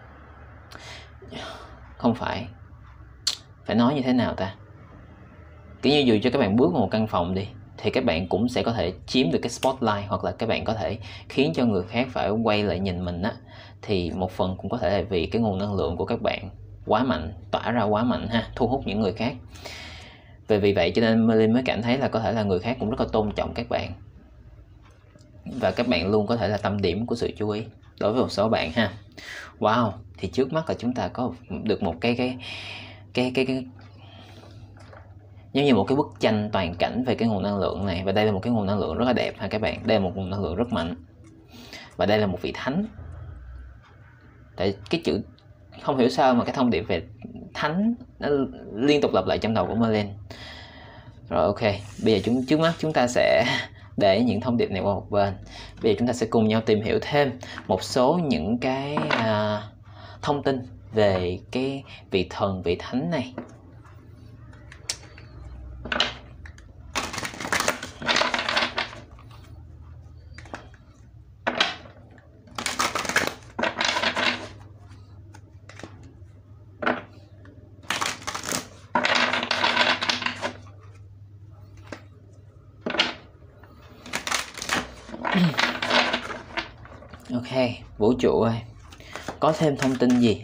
không phải phải nói như thế nào ta, kiểu như dù cho các bạn bước vào một căn phòng đi thì các bạn cũng sẽ có thể chiếm được cái spotlight, hoặc là các bạn có thể khiến cho người khác phải quay lại nhìn mình á, thì một phần cũng có thể là vì cái nguồn năng lượng của các bạn quá mạnh, tỏa ra quá mạnh ha, thu hút những người khác. Về vì vậy cho nên Merlin mới cảm thấy là có thể là người khác cũng rất là tôn trọng các bạn, và các bạn luôn có thể là tâm điểm của sự chú ý đối với một số bạn ha. Wow, thì trước mắt là chúng ta có được một cái cái cái cái, cái giống như một cái bức tranh toàn cảnh về cái nguồn năng lượng này. Và đây là một cái nguồn năng lượng rất là đẹp ha các bạn. Đây là một nguồn năng lượng rất mạnh. Và đây là một vị thánh. Tại cái chữ, không hiểu sao mà cái thông điệp về thánh nó liên tục lặp lại trong đầu của Merlin. Rồi ok, bây giờ chúng trước mắt chúng ta sẽ để những thông điệp này qua một bên. Bây giờ chúng ta sẽ cùng nhau tìm hiểu thêm một số những cái à, thông tin về cái vị thần, vị thánh này. Ok, vũ trụ ơi, có thêm thông tin gì?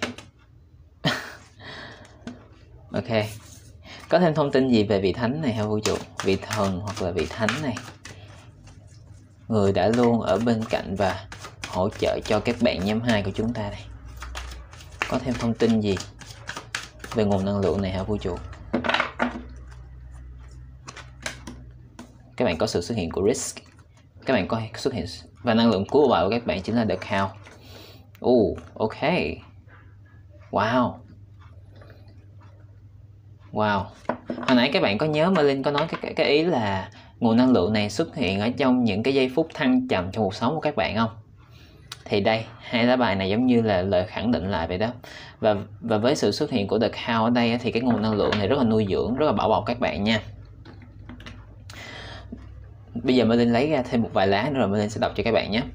Ok, có thêm thông tin gì về vị thánh này hả vũ trụ? Vị thần hoặc là vị thánh này, người đã luôn ở bên cạnh và hỗ trợ cho các bạn nhóm hai của chúng ta này. Có thêm thông tin gì về nguồn năng lượng này hả vũ trụ? Các bạn có sự xuất hiện của Risk. Các bạn có xuất hiện, và năng lượng cứu bảo của các bạn chính là The Cow. Oh, ok. Wow. Wow. Hồi nãy các bạn có nhớ Merlin có nói cái, cái ý là nguồn năng lượng này xuất hiện ở trong những cái giây phút thăng trầm trong cuộc sống của các bạn không? Thì đây, hai lá bài này giống như là lời khẳng định lại vậy đó. Và và với sự xuất hiện của The Cow ở đây thì cái nguồn năng lượng này rất là nuôi dưỡng, rất là bảo bọc các bạn nha. Bây giờ Merlin lấy ra thêm một vài lá nữa rồi Merlin sẽ đọc cho các bạn nhé.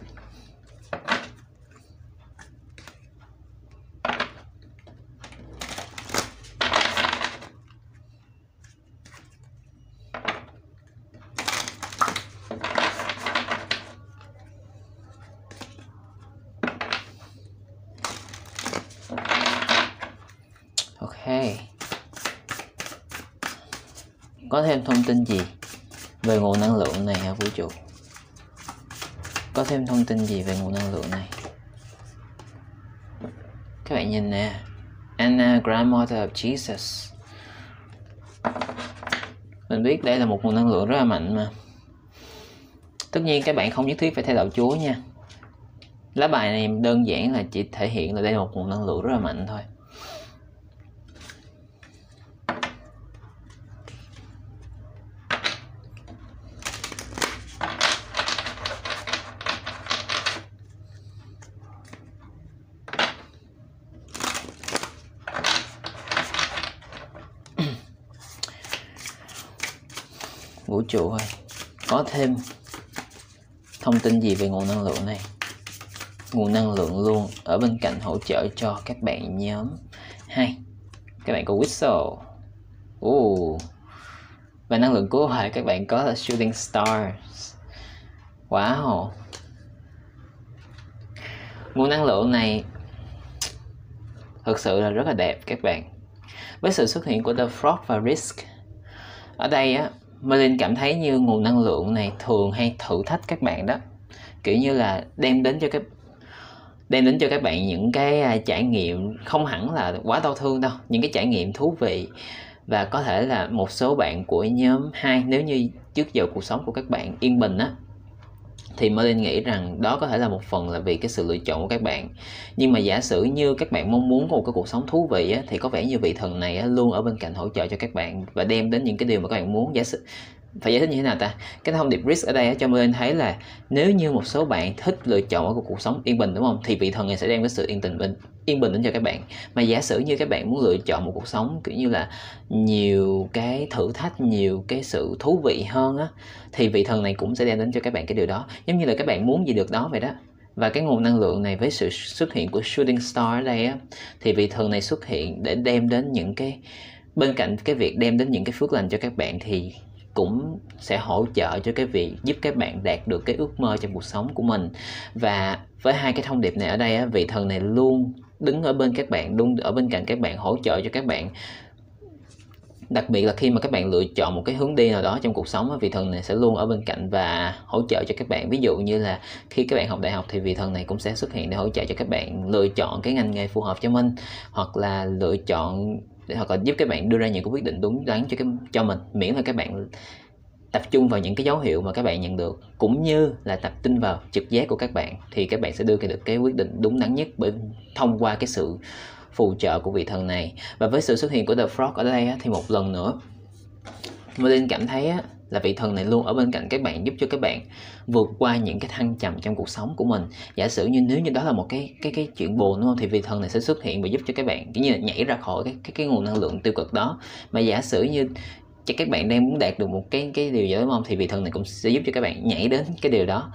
Ok. Có thêm thông tin gì về nguồn năng lượng này hả vũ trụ? Có thêm thông tin gì về nguồn năng lượng này? Các bạn nhìn nè, Anna, Grandmother of Jesus. Mình biết đây là một nguồn năng lượng rất là mạnh mà. Tất nhiên các bạn không nhất thiết phải theo đạo Chúa nha. Lá bài này đơn giản là chỉ thể hiện là đây là một nguồn năng lượng rất là mạnh thôi. Vũ trụ ơi, có thêm thông tin gì về nguồn năng lượng này? Nguồn năng lượng luôn ở bên cạnh hỗ trợ cho các bạn nhóm hai. Các bạn có Whistle. Ooh. Và năng lượng cứu hỏa các bạn có là Shooting Stars. Wow. Nguồn năng lượng này thực sự là rất là đẹp các bạn. Với sự xuất hiện của The Frog và Risk ở đây á, Merlin cảm thấy như nguồn năng lượng này thường hay thử thách các bạn đó, kiểu như là đem đến cho các đem đến cho các bạn những cái trải nghiệm không hẳn là quá đau thương đâu, những cái trải nghiệm thú vị. Và có thể là một số bạn của nhóm hai, nếu như trước giờ cuộc sống của các bạn yên bình á, thì Merlin nghĩ rằng đó có thể là một phần là vì cái sự lựa chọn của các bạn. Nhưng mà giả sử như các bạn mong muốn có một cái cuộc sống thú vị á, thì có vẻ như vị thần này á, luôn ở bên cạnh hỗ trợ cho các bạn và đem đến những cái điều mà các bạn muốn. Giả sử phải giải thích như thế nào ta? Cái thông điệp risk ở đây á, cho Merlin thấy là nếu như một số bạn thích lựa chọn một cuộc sống yên bình, đúng không, thì vị thần này sẽ đem cái sự yên bình bình yên bình đến cho các bạn. Mà giả sử như các bạn muốn lựa chọn một cuộc sống kiểu như là nhiều cái thử thách, nhiều cái sự thú vị hơn á, thì vị thần này cũng sẽ đem đến cho các bạn cái điều đó, giống như là các bạn muốn gì được đó vậy đó. Và cái nguồn năng lượng này với sự xuất hiện của Shooting Star ở đây á, thì vị thần này xuất hiện để đem đến những cái, bên cạnh cái việc đem đến những cái phước lành cho các bạn, thì cũng sẽ hỗ trợ cho cái việc giúp các bạn đạt được cái ước mơ trong cuộc sống của mình. Và với hai cái thông điệp này ở đây á, vị thần này luôn đứng ở bên các bạn, luôn ở bên cạnh các bạn, hỗ trợ cho các bạn. Đặc biệt là khi mà các bạn lựa chọn một cái hướng đi nào đó trong cuộc sống, vị thần này sẽ luôn ở bên cạnh và hỗ trợ cho các bạn. Ví dụ như là khi các bạn học đại học thì vị thần này cũng sẽ xuất hiện để hỗ trợ cho các bạn lựa chọn cái ngành nghề phù hợp cho mình, hoặc là lựa chọn hoặc là giúp các bạn đưa ra những cái quyết định đúng đắn cho cái cho mình, miễn là các bạn tập trung vào những cái dấu hiệu mà các bạn nhận được, cũng như là tập tin vào trực giác của các bạn, thì các bạn sẽ đưa ra được cái quyết định đúng đắn nhất bởi thông qua cái sự phù trợ của vị thần này. Và với sự xuất hiện của The Frog ở đây á, thì một lần nữa Merlin cảm thấy á, là vị thần này luôn ở bên cạnh các bạn, giúp cho các bạn vượt qua những cái thăng trầm trong cuộc sống của mình. Giả sử như nếu như đó là một cái cái cái chuyện buồn, đúng không, thì vị thần này sẽ xuất hiện và giúp cho các bạn kiểu như là nhảy ra khỏi cái cái, cái nguồn năng lượng tiêu cực đó. Mà giả sử như cho các bạn đang muốn đạt được một cái cái điều gì đó, đúng không, thì vị thần này cũng sẽ giúp cho các bạn nhảy đến cái điều đó.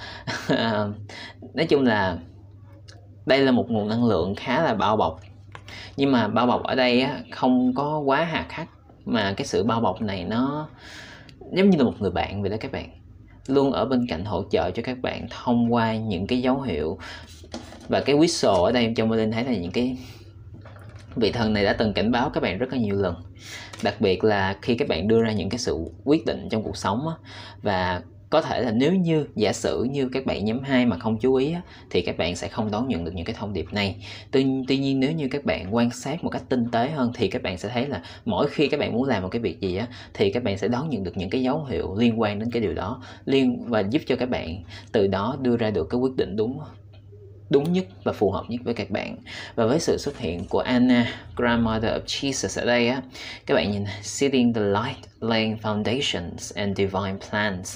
Nói chung là đây là một nguồn năng lượng khá là bao bọc, nhưng mà bao bọc ở đây á, không có quá hà khắc, mà cái sự bao bọc này nó giống như là một người bạn vậy đó. Các bạn luôn ở bên cạnh hỗ trợ cho các bạn thông qua những cái dấu hiệu. Và cái whistle ở đây cho Merlin thấy là những cái vị thần này đã từng cảnh báo các bạn rất là nhiều lần, đặc biệt là khi các bạn đưa ra những cái sự quyết định trong cuộc sống á. Và có thể là nếu như giả sử như các bạn nhắm hai mà không chú ý á, thì các bạn sẽ không đón nhận được những cái thông điệp này. Tuy, tuy nhiên nếu như các bạn quan sát một cách tinh tế hơn, thì các bạn sẽ thấy là mỗi khi các bạn muốn làm một cái việc gì á, thì các bạn sẽ đón nhận được những cái dấu hiệu liên quan đến cái điều đó, liên và giúp cho các bạn từ đó đưa ra được cái quyết định đúng đúng nhất và phù hợp nhất với các bạn. Và với sự xuất hiện của Anna, Grandmother of Jesus ở đây á, các bạn nhìn Seeding the Light, Laying Foundations and Divine Plans.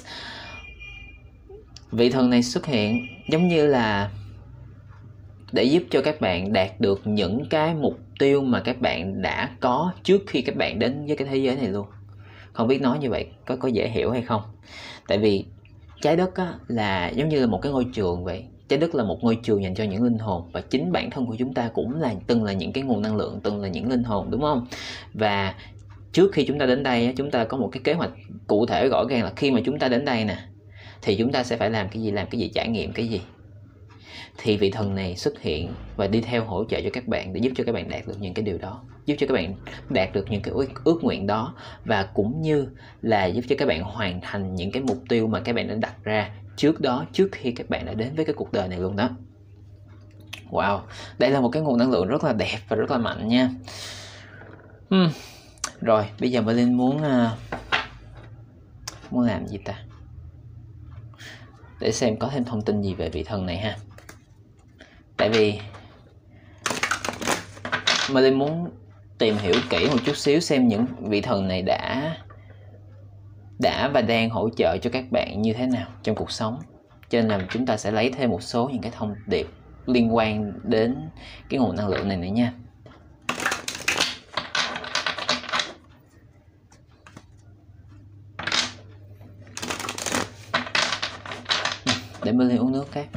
Vị thần này xuất hiện giống như là để giúp cho các bạn đạt được những cái mục tiêu mà các bạn đã có trước khi các bạn đến với cái thế giới này luôn. Không biết nói như vậy có có dễ hiểu hay không? Tại vì trái đất á, là giống như là một cái ngôi trường vậy. Trái đất là một ngôi trường dành cho những linh hồn, và chính bản thân của chúng ta cũng là từng là những cái nguồn năng lượng, từng là những linh hồn, đúng không? Và trước khi chúng ta đến đây, chúng ta có một cái kế hoạch cụ thể rõ ràng là khi mà chúng ta đến đây nè, thì chúng ta sẽ phải làm cái gì, làm cái gì, trải nghiệm cái gì. Thì vị thần này xuất hiện và đi theo hỗ trợ cho các bạn để giúp cho các bạn đạt được những cái điều đó, giúp cho các bạn đạt được những cái ước, ước nguyện đó, và cũng như là giúp cho các bạn hoàn thành những cái mục tiêu mà các bạn đã đặt ra trước đó, trước khi các bạn đã đến với cái cuộc đời này luôn đó. Wow, đây là một cái nguồn năng lượng rất là đẹp và rất là mạnh nha. Hmm. Rồi, bây giờ Merlin muốn uh, muốn làm gì ta? Để xem có thêm thông tin gì về vị thần này ha. Tại vì Merlin muốn tìm hiểu kỹ một chút xíu xem những vị thần này đã đã và đang hỗ trợ cho các bạn như thế nào trong cuộc sống. Cho nên là chúng ta sẽ lấy thêm một số những cái thông điệp liên quan đến cái nguồn năng lượng này nữa nha. Để Merlin uống nước cái.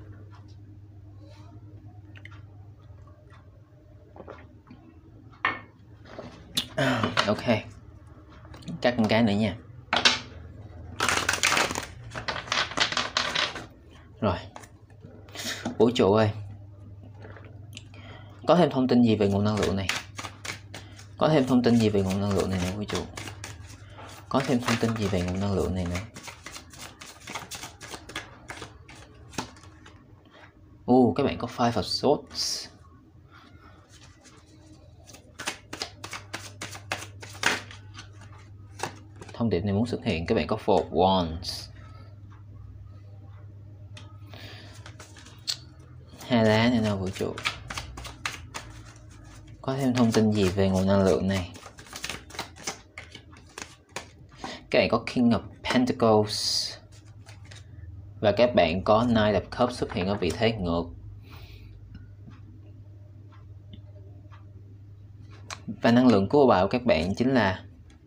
Ok, cắt một cái nữa nha. Rồi, vũ trụ ơi, có thêm thông tin gì về nguồn năng lượng này? Có thêm thông tin gì về nguồn năng lượng này nữa vũ trụ? Có thêm thông tin gì về nguồn năng lượng này nữa? Ồ, các bạn có Five of Swords. Thông điệp này muốn xuất hiện, các bạn có Four of Wands. Hai lá nữa nào vũ trụ. Có thêm thông tin gì về nguồn năng lượng này? Các bạn có King of Pentacles và các bạn có Knight of Cups xuất hiện ở vị thế ngược. Và năng lượng của bài của các bạn chính là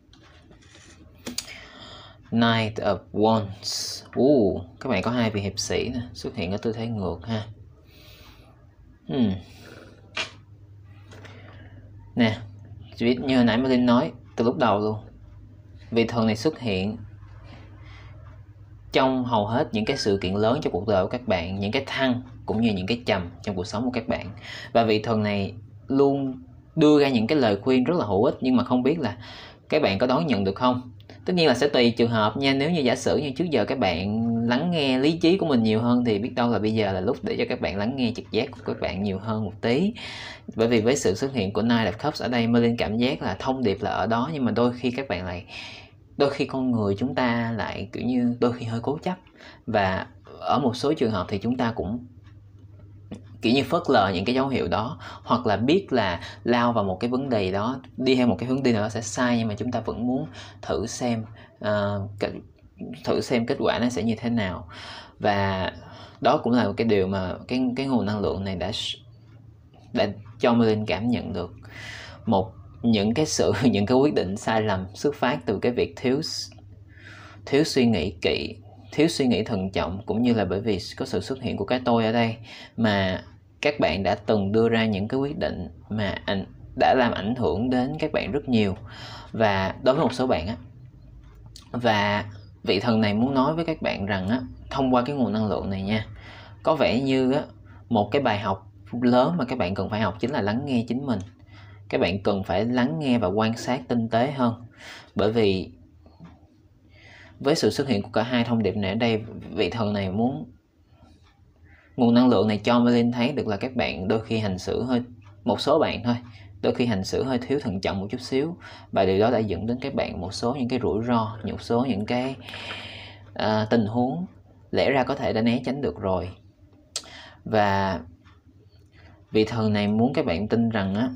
Knight of Wands. uh, Các bạn có hai vị hiệp sĩ nè, xuất hiện ở tư thế ngược ha. hmm. Nè, như hồi nãy Merlin nói từ lúc đầu luôn, vị thần này xuất hiện trong hầu hết những cái sự kiện lớn trong cuộc đời của các bạn, những cái thăng cũng như những cái trầm trong cuộc sống của các bạn. Và vị thần này luôn đưa ra những cái lời khuyên rất là hữu ích, nhưng mà không biết là các bạn có đón nhận được không. Tất nhiên là sẽ tùy trường hợp nha. Nếu như giả sử như trước giờ các bạn lắng nghe lý trí của mình nhiều hơn thì biết đâu là bây giờ là lúc để cho các bạn lắng nghe trực giác của các bạn nhiều hơn một tí. Bởi vì với sự xuất hiện của Knight of Cups ở đây, Merlin cảm giác là thông điệp là ở đó, nhưng mà đôi khi các bạn lại đôi khi con người chúng ta lại kiểu như đôi khi hơi cố chấp, và ở một số trường hợp thì chúng ta cũng kiểu như phớt lờ những cái dấu hiệu đó, hoặc là biết là lao vào một cái vấn đề đó, đi theo một cái hướng đi nào đó sẽ sai, nhưng mà chúng ta vẫn muốn thử xem uh, thử xem kết quả nó sẽ như thế nào. Và đó cũng là một cái điều mà cái cái nguồn năng lượng này đã đã cho Merlin cảm nhận được. Một những cái sự những cái quyết định sai lầm xuất phát từ cái việc thiếu thiếu suy nghĩ kỹ, thiếu suy nghĩ thận trọng, cũng như là bởi vì có sự xuất hiện của cái tôi ở đây mà các bạn đã từng đưa ra những cái quyết định mà ảnh đã làm ảnh hưởng đến các bạn rất nhiều. Và đối với một số bạn á, và vị thần này muốn nói với các bạn rằng á, thông qua cái nguồn năng lượng này nha, có vẻ như á, một cái bài học lớn mà các bạn cần phải học chính là lắng nghe chính mình. Các bạn cần phải lắng nghe và quan sát tinh tế hơn, bởi vì với sự xuất hiện của cả hai thông điệp này ở đây, vị thần này muốn nguồn năng lượng này cho Merlin thấy được là các bạn đôi khi hành xử hơi, một số bạn thôi, đôi khi hành xử hơi thiếu thận trọng một chút xíu, và điều đó đã dẫn đến các bạn một số những cái rủi ro, một số những cái uh, tình huống lẽ ra có thể đã né tránh được rồi. Và vị thần này muốn các bạn tin rằng á,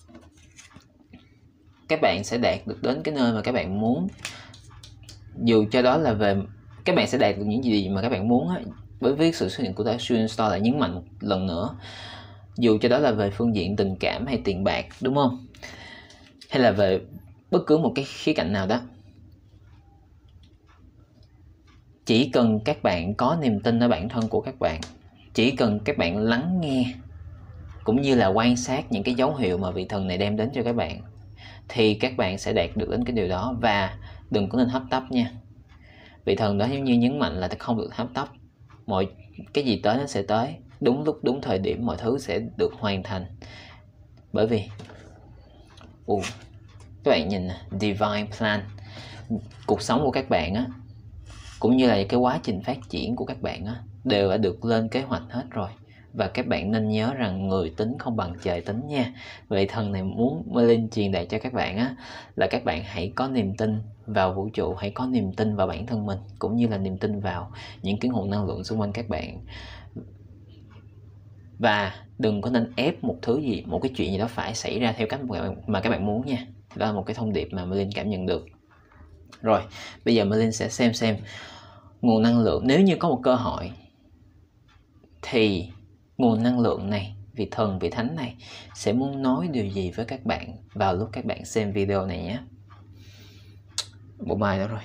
các bạn sẽ đạt được đến cái nơi mà các bạn muốn, dù cho đó là về các bạn sẽ đạt được những gì mà các bạn muốn á. Bởi vì sự xuất hiện của The Shooting Star lại nhấn mạnh một lần nữa, dù cho đó là về phương diện tình cảm hay tiền bạc, đúng không, hay là về bất cứ một cái khía cạnh nào đó, chỉ cần các bạn có niềm tin ở bản thân của các bạn, chỉ cần các bạn lắng nghe cũng như là quan sát những cái dấu hiệu mà vị thần này đem đến cho các bạn, thì các bạn sẽ đạt được đến cái điều đó. Và đừng có nên hấp tấp nha. Vị thần đó giống như nhấn mạnh là không được hấp tấp, mọi cái gì tới nó sẽ tới, đúng lúc đúng thời điểm mọi thứ sẽ được hoàn thành. Bởi vì uh, các bạn nhìn Divine Plan, cuộc sống của các bạn á, cũng như là cái quá trình phát triển của các bạn á, đều đã được lên kế hoạch hết rồi. Và các bạn nên nhớ rằng người tính không bằng trời tính nha. Vậy thần này muốn Merlin truyền đạt cho các bạn á, là các bạn hãy có niềm tin vào vũ trụ, hãy có niềm tin vào bản thân mình, cũng như là niềm tin vào những cái nguồn năng lượng xung quanh các bạn. Và đừng có nên ép một thứ gì, một cái chuyện gì đó phải xảy ra theo cách mà các bạn muốn nha. Đó là một cái thông điệp mà Merlin cảm nhận được. Rồi, bây giờ Merlin sẽ xem xem nguồn năng lượng, nếu như có một cơ hội thì nguồn năng lượng này, vị thần, vị thánh này sẽ muốn nói điều gì với các bạn vào lúc các bạn xem video này nhé. Bộ bài đó rồi.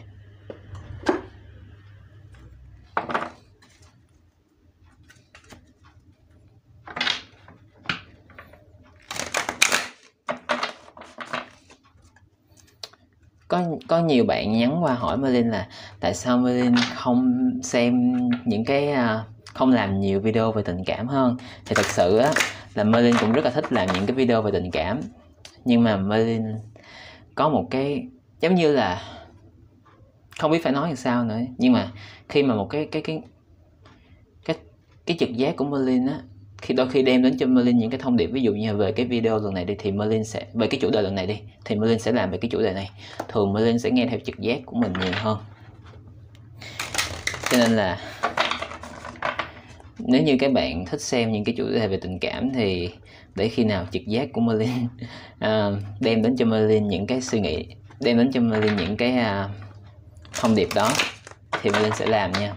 Có, có nhiều bạn nhắn qua hỏi Merlin là tại sao Merlin không xem những cái không làm nhiều video về tình cảm hơn. Thì thật sự á, là Merlin cũng rất là thích làm những cái video về tình cảm, nhưng mà Merlin có một cái giống như là không biết phải nói làm sao nữa. Nhưng mà khi mà một cái cái cái cái cái trực giác của Merlin á, khi đôi khi đem đến cho Merlin những cái thông điệp, ví dụ như về cái video lần này đi thì Merlin sẽ về cái chủ đề lần này đi thì Merlin sẽ làm về cái chủ đề này. Thường Merlin sẽ nghe theo trực giác của mình nhiều hơn, cho nên là Nếu như các bạn thích xem những cái chủ đề về tình cảm thì để khi nào trực giác của Merlin uh, đem đến cho Merlin những cái suy nghĩ, đem đến cho Merlin những cái uh, thông điệp đó thì Merlin sẽ làm nha.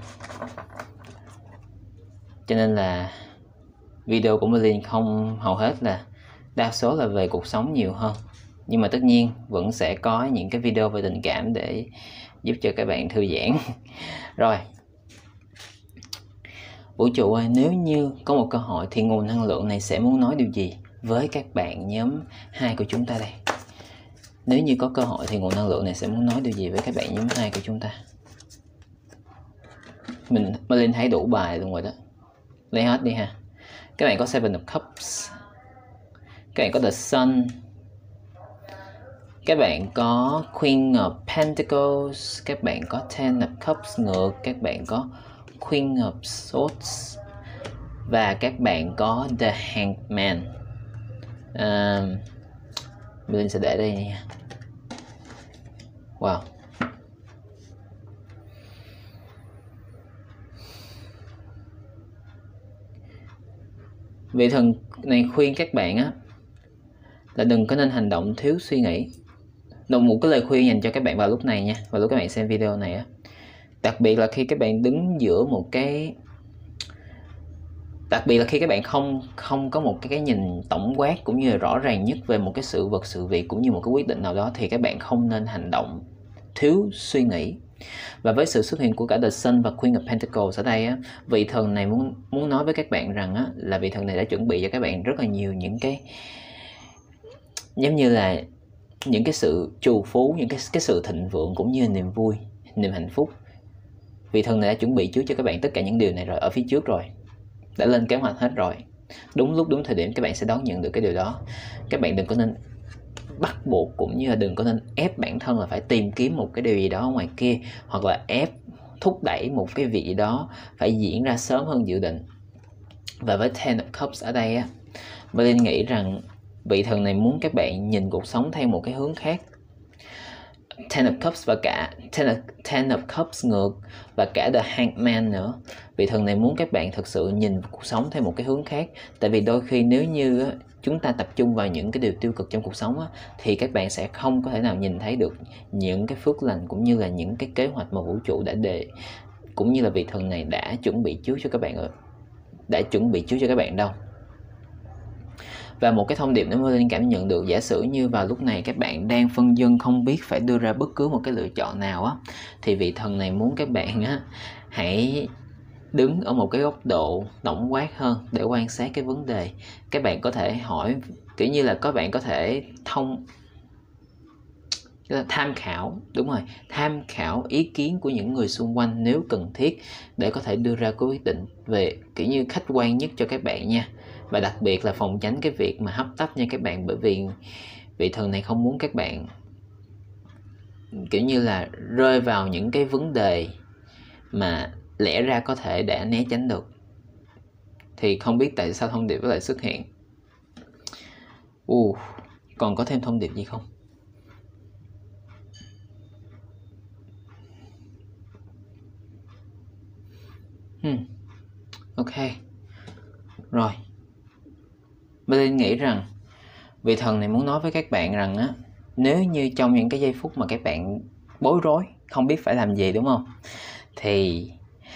Cho nên là video của Merlin không, hầu hết là đa số là về cuộc sống nhiều hơn, nhưng mà tất nhiên vẫn sẽ có những cái video về tình cảm để giúp cho các bạn thư giãn. Rồi, vũ trụ ơi, nếu như có một cơ hội thì nguồn năng lượng này sẽ muốn nói điều gì với các bạn nhóm hai của chúng ta đây? Nếu như có cơ hội thì nguồn năng lượng này sẽ muốn nói điều gì với các bạn nhóm hai của chúng ta? Mình Merlin thấy đủ bài luôn rồi đó. Lấy hết đi ha. Các bạn có Seven of Cups, các bạn có The Sun, các bạn có Queen of Pentacles, các bạn có Ten of Cups ngược, các bạn có Queen of Swords và các bạn có The Hanged Man. uh, Mình sẽ để đây nha. Wow. Vị thần này khuyên các bạn á là đừng có nên hành động thiếu suy nghĩ. Đồng một cái lời khuyên dành cho các bạn vào lúc này nha, vào lúc các bạn xem video này á. Đặc biệt là khi các bạn đứng giữa một cái Đặc biệt là khi các bạn không không có một cái, cái nhìn tổng quát cũng như là rõ ràng nhất về một cái sự vật, sự việc cũng như một cái quyết định nào đó, thì các bạn không nên hành động thiếu suy nghĩ. Và với sự xuất hiện của cả The Sun và Queen of Pentacles ở đây á, vị thần này muốn muốn nói với các bạn rằng á, là vị thần này đã chuẩn bị cho các bạn rất là nhiều những cái giống như là những cái sự trù phú, những cái cái sự thịnh vượng cũng như niềm vui, niềm hạnh phúc. Vị thần này đã chuẩn bị trước cho các bạn tất cả những điều này rồi, ở phía trước rồi, đã lên kế hoạch hết rồi. Đúng lúc đúng thời điểm các bạn sẽ đón nhận được cái điều đó. Các bạn đừng có nên bắt buộc cũng như là đừng có nên ép bản thân là phải tìm kiếm một cái điều gì đó ở ngoài kia, hoặc là ép thúc đẩy một cái việc gì đó phải diễn ra sớm hơn dự định. Và với Ten of Cups ở đây á, Merlin nghĩ rằng vị thần này muốn các bạn nhìn cuộc sống theo một cái hướng khác. Ten of Cups và cả Ten of, Ten of Cups ngược và cả The Hanged Man nữa. Vị thần này muốn các bạn thực sự nhìn cuộc sống theo một cái hướng khác. Tại vì đôi khi nếu như chúng ta tập trung vào những cái điều tiêu cực trong cuộc sống á, thì các bạn sẽ không có thể nào nhìn thấy được những cái phước lành cũng như là những cái kế hoạch mà vũ trụ đã đề, cũng như là vị thần này đã chuẩn bị trước cho các bạn rồi, đã chuẩn bị trước cho các bạn đâu. Và một cái thông điệp nữa Merlin cảm nhận được, giả sử như vào lúc này các bạn đang phân vân không biết phải đưa ra bất cứ một cái lựa chọn nào á, thì vị thần này muốn các bạn á hãy đứng ở một cái góc độ tổng quát hơn để quan sát cái vấn đề. Các bạn có thể hỏi, kiểu như là các bạn có thể thông tham khảo, đúng rồi, tham khảo ý kiến của những người xung quanh nếu cần thiết để có thể đưa ra cái quyết định về kiểu như khách quan nhất cho các bạn nha. Và đặc biệt là phòng tránh cái việc mà hấp tấp nha các bạn, bởi vì vị thần này không muốn các bạn kiểu như là rơi vào những cái vấn đề mà lẽ ra có thể đã né tránh được. Thì không biết tại sao thông điệp lại xuất hiện. uh, Còn có thêm thông điệp gì không? Hmm. Ok. Rồi, Merlin nghĩ rằng vị thần này muốn nói với các bạn rằng á, nếu như trong những cái giây phút mà các bạn bối rối, không biết phải làm gì, đúng không? Thì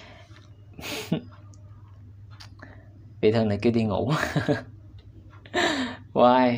vị thần này kêu đi ngủ. Why?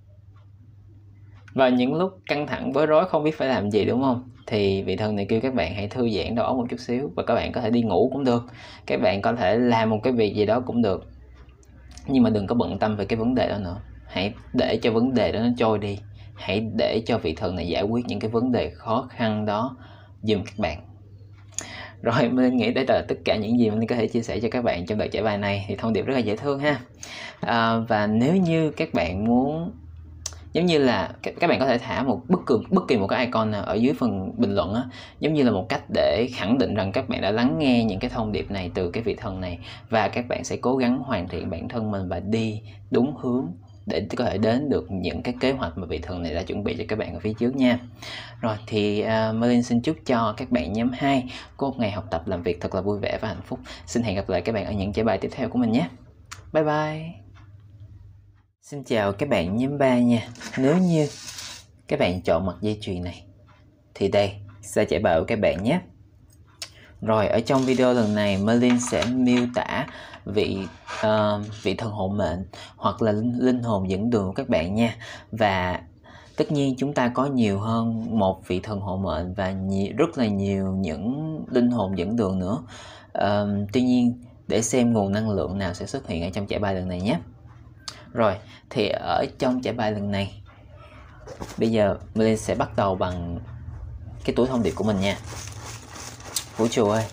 Và những lúc căng thẳng bối rối không biết phải làm gì, đúng không? Thì vị thần này kêu các bạn hãy thư giãn đầu óc một chút xíu. Và các bạn có thể đi ngủ cũng được, các bạn có thể làm một cái việc gì đó cũng được, nhưng mà đừng có bận tâm về cái vấn đề đó nữa. Hãy để cho vấn đề đó nó trôi đi. Hãy để cho vị thần này giải quyết những cái vấn đề khó khăn đó giùm các bạn. Rồi, mình nghĩ đây là tất cả những gì mình có thể chia sẻ cho các bạn trong đợt trải bài này. Thì thông điệp rất là dễ thương ha. à, Và nếu như các bạn muốn, giống như là các bạn có thể thả một bất kỳ bất kỳ một cái icon nào ở dưới phần bình luận á, giống như là một cách để khẳng định rằng các bạn đã lắng nghe những cái thông điệp này từ cái vị thần này, và các bạn sẽ cố gắng hoàn thiện bản thân mình và đi đúng hướng để có thể đến được những cái kế hoạch mà vị thần này đã chuẩn bị cho các bạn ở phía trước nha. Rồi thì uh, Merlin xin chúc cho các bạn nhóm hai có một ngày học tập làm việc thật là vui vẻ và hạnh phúc. Xin hẹn gặp lại các bạn ở những giải bài tiếp theo của mình nhé. Bye bye. Xin chào các bạn nhóm ba nha. Nếu như các bạn chọn mặt dây chuyền này thì đây sẽ giải bài của các bạn nhé. Rồi ở trong video lần này Merlin sẽ miêu tả vị uh, vị thần hộ mệnh hoặc là linh, linh hồn dẫn đường của các bạn nha. Và tất nhiên chúng ta có nhiều hơn một vị thần hộ mệnh và nhiều, rất là nhiều những linh hồn dẫn đường nữa. Uh, tuy nhiên để xem nguồn năng lượng nào sẽ xuất hiện ở trong giải bài lần này nhé. Rồi thì ở trong giải bài lần này, bây giờ Merlin sẽ bắt đầu bằng cái túi thông điệp của mình nha. Vũ trụ ơi,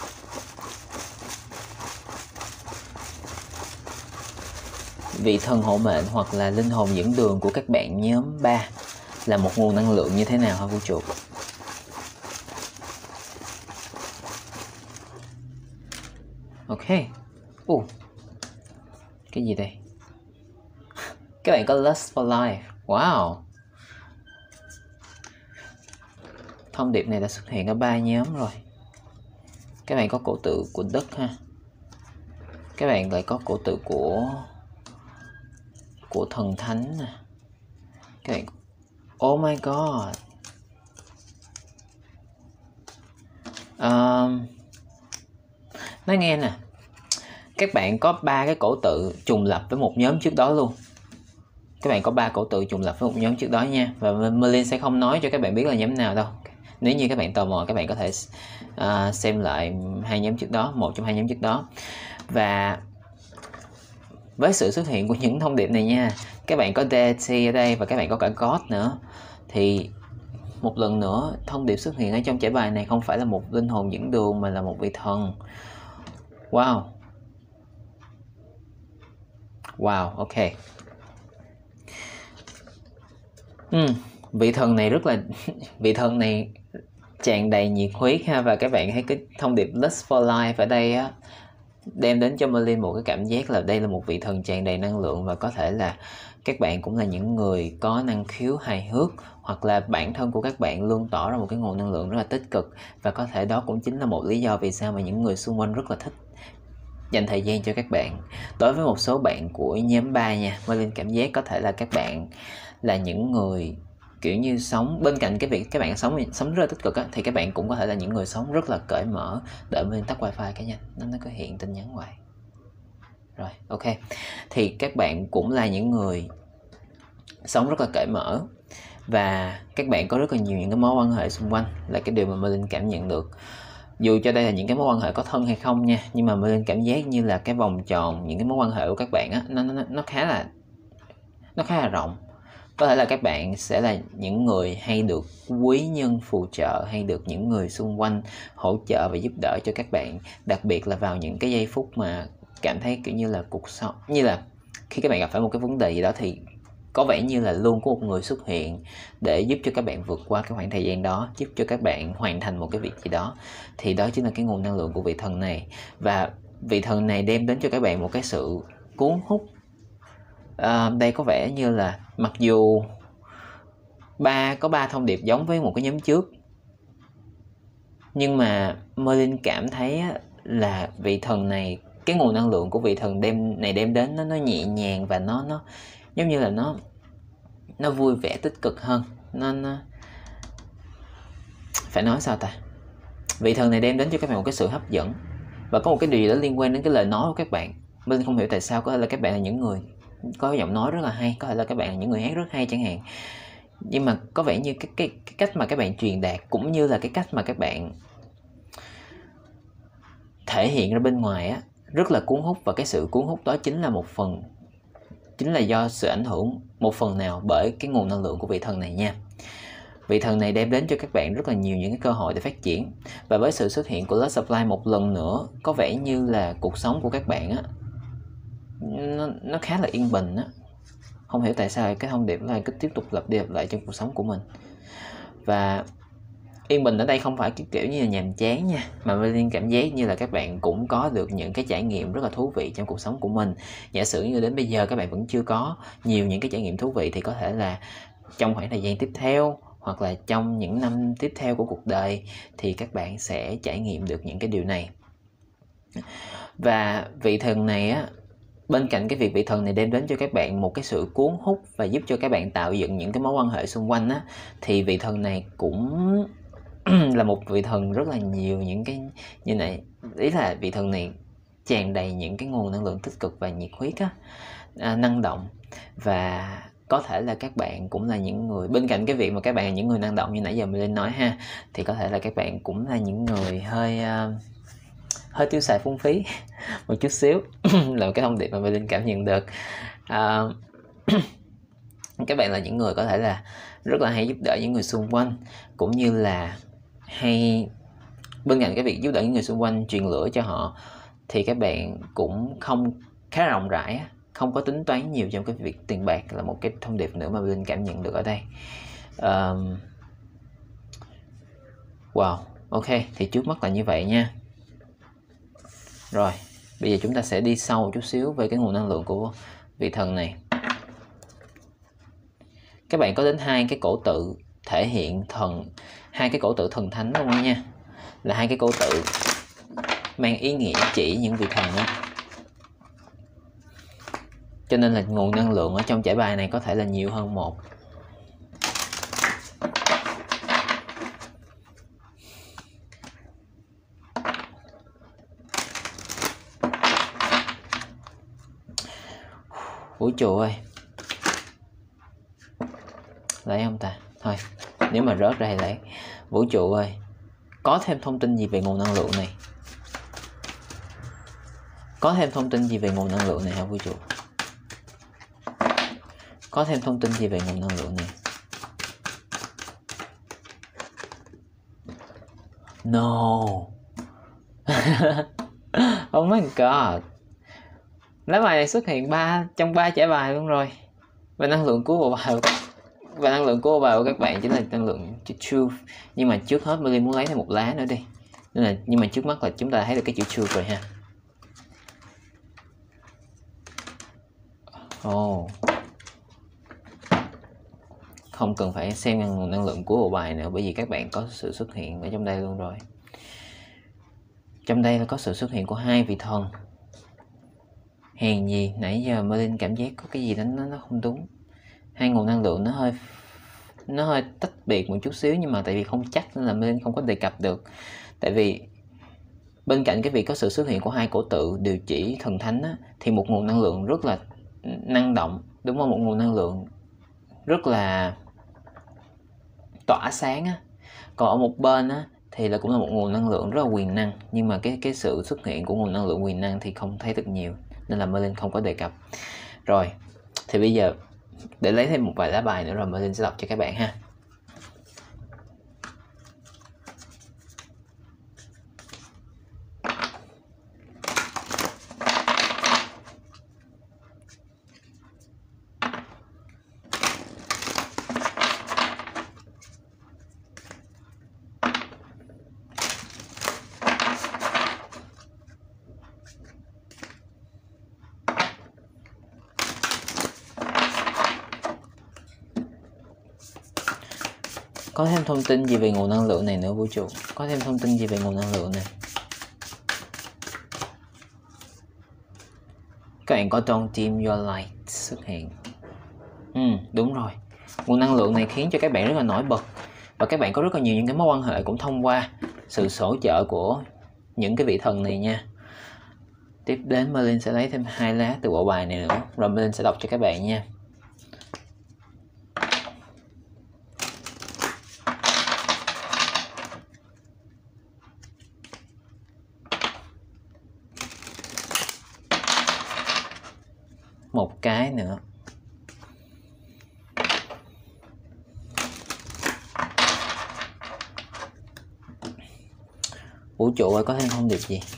vị thần hộ mệnh hoặc là linh hồn dẫn đường của các bạn nhóm ba là một nguồn năng lượng như thế nào hả vũ trụ? Ok. Ồ, cái gì đây? Các bạn có Lust for Life. Wow. Thông điệp này đã xuất hiện ở ba nhóm rồi. Các bạn có cổ tự của đất ha. Các bạn lại có cổ tự của của thần thánh nè. Các bạn, oh my god. Um, nói nghe nè, các bạn có ba cái cổ tự trùng lập với một nhóm trước đó luôn. Các bạn có ba cổ tự trùng lập với một nhóm trước đó nha. Và Merlin sẽ không nói cho các bạn biết là nhóm nào đâu. Nếu như các bạn tò mò, các bạn có thể uh, xem lại hai nhóm trước đó, một trong hai nhóm trước đó. Và với sự xuất hiện của những thông điệp này nha, các bạn có deity ở đây và các bạn có cả God nữa. Thì một lần nữa, thông điệp xuất hiện ở trong giải bài này không phải là một linh hồn dẫn đường mà là một vị thần. Wow. Wow, ok. uhm, Vị thần này rất là vị thần này tràn đầy nhiệt huyết ha. Và các bạn thấy cái thông điệp Lust for Life ở đây á, đem đến cho Merlin một cái cảm giác là đây là một vị thần tràn đầy năng lượng. Và có thể là các bạn cũng là những người có năng khiếu hài hước, hoặc là bản thân của các bạn luôn tỏ ra một cái nguồn năng lượng rất là tích cực. Và có thể đó cũng chính là một lý do vì sao mà những người xung quanh rất là thích dành thời gian cho các bạn. Đối với một số bạn của nhóm ba nha, Merlin cảm giác có thể là các bạn là những người kiểu như sống bên cạnh cái việc các bạn sống sống rất là tích cực á, thì các bạn cũng có thể là những người sống rất là cởi mở. Đợi Merlin tắt wifi cái nha, nó nó có hiện tin nhắn hoài. Rồi, ok. Thì các bạn cũng là những người sống rất là cởi mở và các bạn có rất là nhiều những cái mối quan hệ xung quanh, là cái điều mà Merlin cảm nhận được. Dù cho đây là những cái mối quan hệ có thân hay không nha, nhưng mà Merlin cảm giác như là cái vòng tròn những cái mối quan hệ của các bạn á, nó nó nó khá là nó khá là rộng. Có thể là các bạn sẽ là những người hay được quý nhân phù trợ, hay được những người xung quanh hỗ trợ và giúp đỡ cho các bạn. Đặc biệt là vào những cái giây phút mà cảm thấy kiểu như là cuộc sống, như là khi các bạn gặp phải một cái vấn đề gì đó thì có vẻ như là luôn có một người xuất hiện để giúp cho các bạn vượt qua cái khoảng thời gian đó, giúp cho các bạn hoàn thành một cái việc gì đó. Thì đó chính là cái nguồn năng lượng của vị thần này. Và vị thần này đem đến cho các bạn một cái sự cuốn hút. À, đây có vẻ như là mặc dù ba có ba thông điệp giống với một cái nhóm trước, nhưng mà Merlin cảm thấy là vị thần này, cái nguồn năng lượng của vị thần đem này đem đến nó nó nhẹ nhàng và nó nó giống như là nó nó vui vẻ tích cực hơn. Nó, nó phải nói sao ta, vị thần này đem đến cho các bạn một cái sự hấp dẫn và có một cái điều gì đó liên quan đến cái lời nói của các bạn. Mình không hiểu tại sao, có thể là các bạn là những người có giọng nói rất là hay, có thể là các bạn là những người hát rất hay chẳng hạn, nhưng mà có vẻ như cái, cái, cái cách mà các bạn truyền đạt cũng như là cái cách mà các bạn thể hiện ra bên ngoài á, rất là cuốn hút. Và cái sự cuốn hút đó chính là một phần chính là do sự ảnh hưởng một phần nào bởi cái nguồn năng lượng của vị thần này nha. Vị thần này đem đến cho các bạn rất là nhiều những cái cơ hội để phát triển. Và với sự xuất hiện của Lust Supply một lần nữa, có vẻ như là cuộc sống của các bạn á, nó, nó khá là yên bình á. Không hiểu tại sao cái thông điệp này cứ tiếp tục lặp đi lặp lại trong cuộc sống của mình. Và yên bình ở đây không phải cái kiểu như là nhàm chán nha, mà Merlin cảm giác như là các bạn cũng có được những cái trải nghiệm rất là thú vị trong cuộc sống của mình. Giả sử như đến bây giờ các bạn vẫn chưa có nhiều những cái trải nghiệm thú vị thì có thể là trong khoảng thời gian tiếp theo hoặc là trong những năm tiếp theo của cuộc đời thì các bạn sẽ trải nghiệm được những cái điều này. Và vị thần này á, bên cạnh cái việc vị thần này đem đến cho các bạn một cái sự cuốn hút và giúp cho các bạn tạo dựng những cái mối quan hệ xung quanh á, thì vị thần này cũng là một vị thần rất là nhiều những cái như này. Ý là vị thần này tràn đầy những cái nguồn năng lượng tích cực và nhiệt huyết á, à, năng động. Và có thể là các bạn cũng là những người, bên cạnh cái việc mà các bạn là những người năng động như nãy giờ mình lên nói ha, thì có thể là các bạn cũng là những người hơi uh, hơi tiêu xài phung phí một chút xíu là một cái thông điệp mà mình cảm nhận được. Uh, các bạn là những người có thể là rất là hay giúp đỡ những người xung quanh, cũng như là hay bên cạnh cái việc giúp đỡ những người xung quanh truyền lửa cho họ thì các bạn cũng không khá rộng rãi, không có tính toán nhiều trong cái việc tiền bạc, là một cái thông điệp nữa mà Linh cảm nhận được ở đây. um, Wow, ok, thì trước mắt là như vậy nha. Rồi, bây giờ chúng ta sẽ đi sâu một chút xíu về cái nguồn năng lượng của vị thần này. Các bạn có đến hai cái cổ tự thể hiện thần, hai cái cổ tự thần thánh luôn đó nha, là hai cái cổ tự mang ý nghĩa chỉ những vị thần đó. Cho nên là nguồn năng lượng ở trong trải bài này có thể là nhiều hơn một. Vũ trụ ơi, lấy không ta? Thôi, nếu mà rớt ra thì lấy. Vũ trụ ơi, có thêm thông tin gì về nguồn năng lượng này? Có thêm thông tin gì về nguồn năng lượng này hả vũ trụ? Có thêm thông tin gì về nguồn năng lượng này? No. Oh my god. Lá bài này xuất hiện ba trong ba trải bài luôn rồi. Và năng lượng của bộ bài và năng lượng của bộ bài của các bạn chính là năng lượng truth. Nhưng mà trước hết Merlin muốn lấy thêm một lá nữa đi. Nên là nhưng mà trước mắt là chúng ta thấy được cái chữ truth rồi ha. Oh. Không cần phải xem nguồn năng lượng của bộ bài nữa, bởi vì các bạn có sự xuất hiện ở trong đây luôn rồi. Trong đây là có sự xuất hiện của hai vị thần. Hèn gì nãy giờ Merlin cảm giác có cái gì đó nó, nó không đúng. Hai nguồn năng lượng nó hơi nó hơi tách biệt một chút xíu, nhưng mà tại vì không chắc nên là Merlin không có đề cập được. Tại vì bên cạnh cái việc có sự xuất hiện của hai cổ tự đều chỉ thần thánh á, thì một nguồn năng lượng rất là năng động, đúng không? Một nguồn năng lượng rất là tỏa sáng á. Còn ở một bên á thì là cũng là một nguồn năng lượng rất là quyền năng, nhưng mà cái cái sự xuất hiện của nguồn năng lượng quyền năng thì không thấy được nhiều, nên là Merlin không có đề cập. Rồi, thì bây giờ để lấy thêm một vài lá bài nữa rồi Merlin sẽ đọc cho các bạn ha. Có thêm thông tin gì về nguồn năng lượng này nữa vũ trụ? Có thêm thông tin gì về nguồn năng lượng này? Các bạn có trong Team Your Light xuất hiện. Ừ, đúng rồi. Nguồn năng lượng này khiến cho các bạn rất là nổi bật. Và các bạn có rất là nhiều những cái mối quan hệ cũng thông qua sự hỗ trợ của những cái vị thần này nha. Tiếp đến Merlin sẽ lấy thêm hai lá từ bộ bài này nữa. Rồi Merlin sẽ đọc cho các bạn nha. Một cái nữa. Vũ trụ ơi, có thêm thông điệp gì?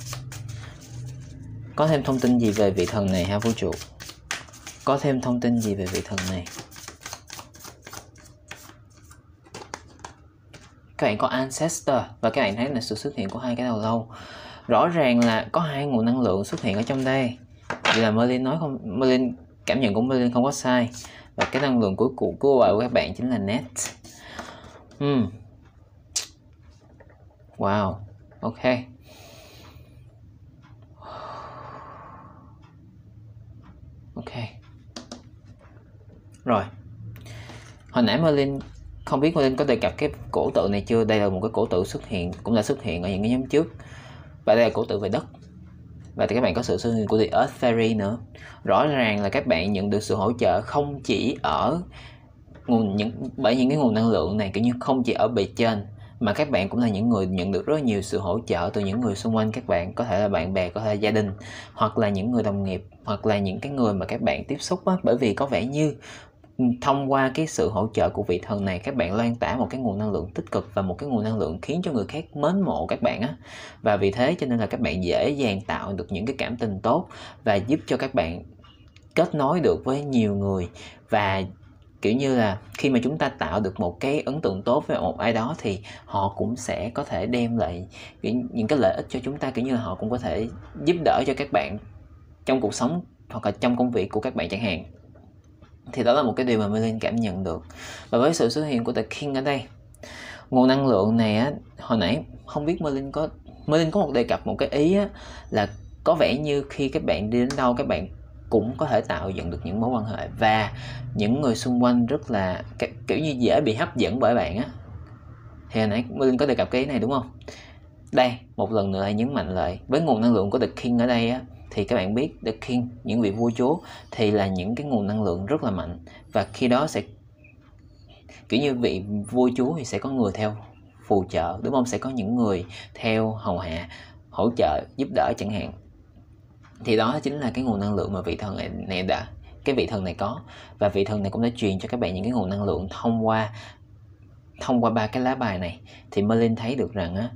Có thêm thông tin gì về vị thần này hả vũ trụ? Có thêm thông tin gì về vị thần này? các bạn có Ancestor và các bạn thấy là sự xuất hiện của hai cái đầu lâu. Rõ ràng là có hai nguồn năng lượng xuất hiện ở trong đây. Vậy là Merlin nói không, Merlin cảm nhận của Merlin không có sai. Và cái năng lượng cuối cùng của của các bạn chính là Net. uhm. Wow, ok. Ok. Rồi. Hồi nãy Merlin không biết Merlin có đề cập cái cổ tự này chưa? Đây là một cái cổ tự xuất hiện, cũng đã xuất hiện ở những cái nhóm trước. Và đây là cổ tự về đất. Và thì các bạn có sự xuất hiện của The Earth Fairy nữa. Rõ ràng là các bạn nhận được sự hỗ trợ không chỉ ở nguồn những bởi những cái nguồn năng lượng này, kiểu như không chỉ ở bề trên, mà các bạn cũng là những người nhận được rất nhiều sự hỗ trợ từ những người xung quanh các bạn, có thể là bạn bè, có thể là gia đình, hoặc là những người đồng nghiệp, hoặc là những cái người mà các bạn tiếp xúc á. Bởi vì có vẻ như thông qua cái sự hỗ trợ của vị thần này, các bạn lan tỏa một cái nguồn năng lượng tích cực và một cái nguồn năng lượng khiến cho người khác mến mộ các bạn á. Và vì thế cho nên là các bạn dễ dàng tạo được những cái cảm tình tốt và giúp cho các bạn kết nối được với nhiều người. Và kiểu như là khi mà chúng ta tạo được một cái ấn tượng tốt với một ai đó thì họ cũng sẽ có thể đem lại những cái lợi ích cho chúng ta, kiểu như là họ cũng có thể giúp đỡ cho các bạn trong cuộc sống hoặc là trong công việc của các bạn chẳng hạn. Thì đó là một cái điều mà Merlin cảm nhận được. Và với sự xuất hiện của The King ở đây, nguồn năng lượng này á, hồi nãy không biết Merlin có Merlin có một đề cập một cái ý á, là có vẻ như khi các bạn đi đến đâu các bạn cũng có thể tạo dựng được những mối quan hệ và những người xung quanh rất là kiểu như dễ bị hấp dẫn bởi bạn á. Thì hồi nãy Merlin có đề cập cái ý này đúng không? Đây một lần nữa lại nhấn mạnh lại với nguồn năng lượng của The King ở đây á, thì các bạn biết The King, những vị vua chúa thì là những cái nguồn năng lượng rất là mạnh, và khi đó sẽ kiểu như vị vua chúa thì sẽ có người theo phù trợ đúng không, sẽ có những người theo hầu hạ hỗ trợ giúp đỡ chẳng hạn. Thì đó chính là cái nguồn năng lượng mà vị thần này, này đã cái vị thần này có, và vị thần này cũng đã truyền cho các bạn những cái nguồn năng lượng thông qua thông qua ba cái lá bài này. Thì Merlin thấy được rằng á,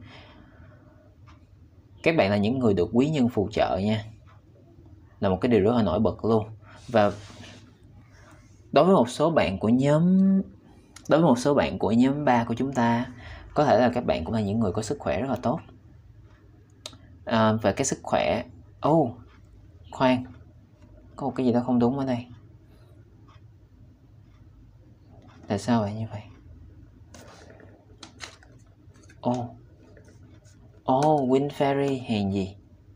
các bạn là những người được quý nhân phù trợ nha, là một cái điều rất là nổi bật luôn. Và đối với một số bạn của nhóm đối với một số bạn của nhóm ba của chúng ta, có thể là các bạn cũng là những người có sức khỏe rất là tốt. À, và cái sức khỏe ô oh, khoan, có một cái gì đó không đúng ở đây. Tại sao lại như vậy? Ô oh. Ồ, oh, Wind Fairy hèn gì.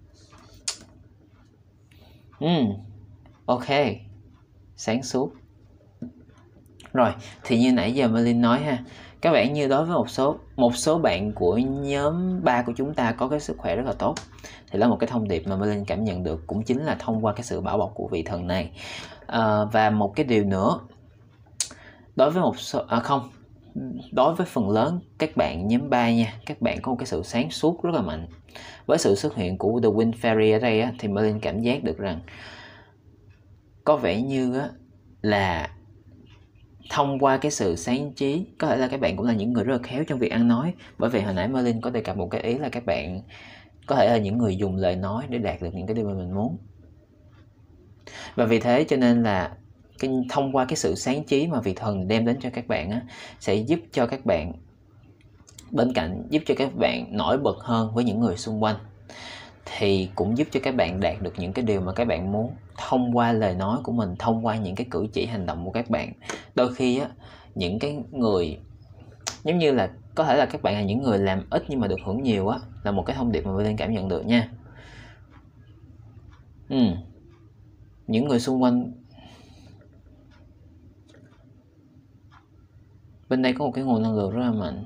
Hmm, ok, sáng suốt. Rồi, thì như nãy giờ Merlin nói ha, các bạn như đối với một số một số bạn của nhóm ba của chúng ta có cái sức khỏe rất là tốt. Thì là một cái thông điệp mà Merlin cảm nhận được cũng chính là thông qua cái sự bảo bọc của vị thần này. À, và một cái điều nữa, đối với một số à không đối với phần lớn các bạn nhóm ba nha, các bạn có một cái sự sáng suốt rất là mạnh. Với sự xuất hiện của The Wind Fairy ở đây á, thì Merlin cảm giác được rằng có vẻ như á, là thông qua cái sự sáng trí, có thể là các bạn cũng là những người rất là khéo trong việc ăn nói. Bởi vì hồi nãy Merlin có đề cập một cái ý là các bạn có thể là những người dùng lời nói để đạt được những cái điều mà mình muốn. Và vì thế cho nên là cái, thông qua cái sự sáng trí mà vị thần đem đến cho các bạn á, sẽ giúp cho các bạn bên cạnh giúp cho các bạn nổi bật hơn với những người xung quanh, thì cũng giúp cho các bạn đạt được những cái điều mà các bạn muốn thông qua lời nói của mình, thông qua những cái cử chỉ hành động của các bạn. Đôi khi á, những cái người giống như là có thể là các bạn là những người làm ít nhưng mà được hưởng nhiều á, là một cái thông điệp mà tôi đang cảm nhận được nha. ừ. Những người xung quanh bên đây có một cái nguồn năng lượng rất là mạnh.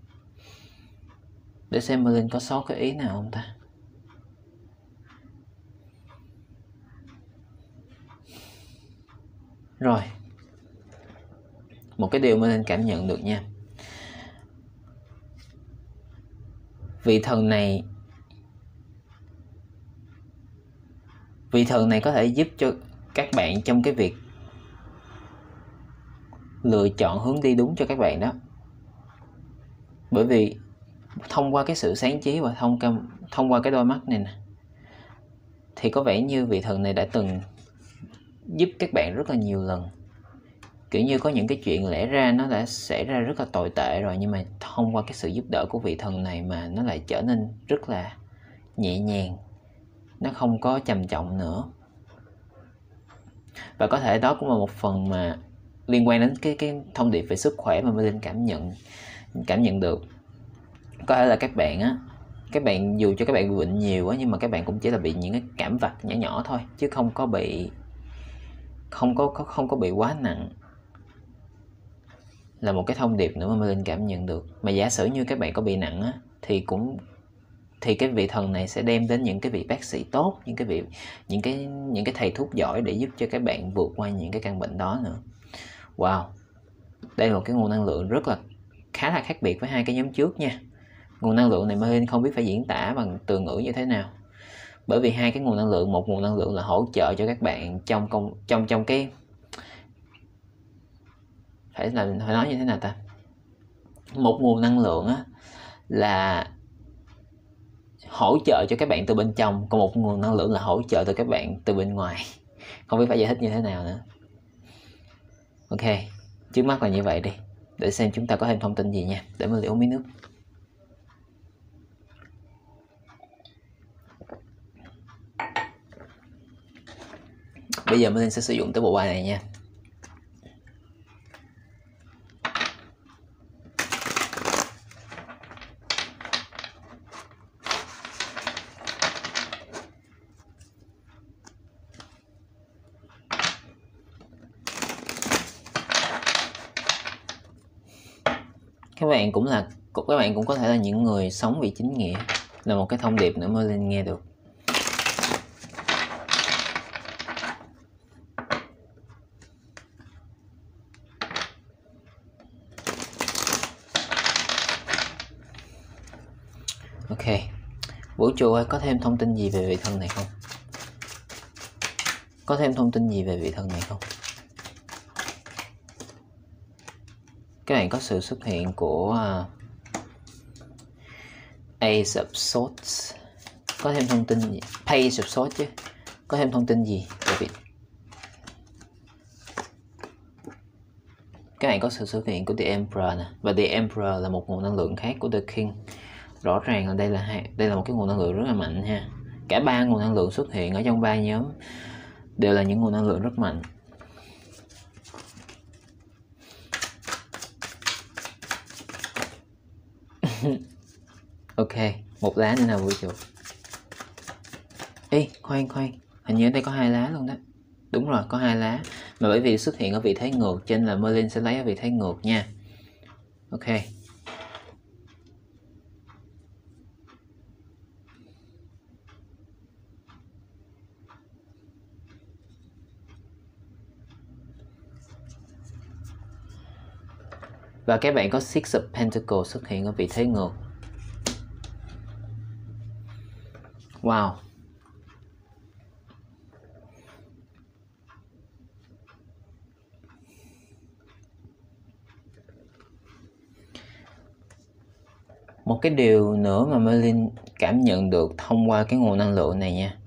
Để xem Merlin có sót cái ý nào không ta. Rồi, một cái điều Merlin cảm nhận được nha, vị thần này vị thần này có thể giúp cho các bạn trong cái việc lựa chọn hướng đi đúng cho các bạn đó. Bởi vì thông qua cái sự sáng trí và thông, thông qua cái đôi mắt này nè, thì có vẻ như vị thần này đã từng giúp các bạn rất là nhiều lần. kiểu như có những cái chuyện lẽ ra nó đã xảy ra rất là tồi tệ rồi, nhưng mà thông qua cái sự giúp đỡ của vị thần này mà nó lại trở nên rất là nhẹ nhàng, nó không có trầm trọng nữa. Và có thể đó cũng là một phần mà liên quan đến cái cái thông điệp về sức khỏe mà Merlin cảm nhận cảm nhận được. Có thể là các bạn á, các bạn dù cho các bạn bị bệnh nhiều á, nhưng mà các bạn cũng chỉ là bị những cái cảm vặt nhỏ nhỏ thôi, chứ không có bị không có không có bị quá nặng, là một cái thông điệp nữa mà Merlin cảm nhận được. Mà giả sử như các bạn có bị nặng á, thì cũng thì cái vị thần này sẽ đem đến những cái vị bác sĩ tốt, những cái vị những cái những cái thầy thuốc giỏi để giúp cho các bạn vượt qua những cái căn bệnh đó nữa. Wow, đây là một cái nguồn năng lượng rất là khá là khác biệt với hai cái nhóm trước nha. Nguồn năng lượng này Merlin không biết phải diễn tả bằng từ ngữ như thế nào, bởi vì hai cái nguồn năng lượng, một nguồn năng lượng là hỗ trợ cho các bạn trong công trong trong cái phải là phải nói như thế nào ta, một nguồn năng lượng á là hỗ trợ cho các bạn từ bên trong, còn một nguồn năng lượng là hỗ trợ từ các bạn từ bên ngoài. Không biết phải giải thích như thế nào nữa. Ok, trước mắt là như vậy đi, để xem chúng ta có thêm thông tin gì nha. Để mình uống miếng nước. Bây giờ mình sẽ sử dụng tới bộ bài này nha. Các bạn cũng là các bạn cũng có thể là những người sống vì chính nghĩa, là một cái thông điệp nữa Merlin nghe được. Ok, vũ trụ ơi, có thêm thông tin gì về vị thần này không? Có thêm thông tin gì về vị thần này không? Các bạn có sự xuất hiện của uh, Ace of Swords. Có thêm thông tin gì? Page of Swords chứ. Có thêm thông tin gì về vị? Các bạn có sự xuất hiện của The Emperor nè. Và The Emperor là một nguồn năng lượng khác của The King. Rõ ràng là đây là hai, đây là một cái nguồn năng lượng rất là mạnh ha. Cả ba nguồn năng lượng xuất hiện ở trong ba nhóm đều là những nguồn năng lượng rất mạnh. Ok, một lá nữa nào vũ trụ. Ê, khoan khoan, hình như ở đây có hai lá luôn đó. Đúng rồi, có hai lá. Mà bởi vì xuất hiện ở vị thế ngược, cho nên là Merlin sẽ lấy ở vị thế ngược nha. Ok. Và các bạn có Six of Pentacles xuất hiện ở vị thế ngược. Wow. Một cái điều nữa mà Merlin cảm nhận được thông qua cái nguồn năng lượng này nha.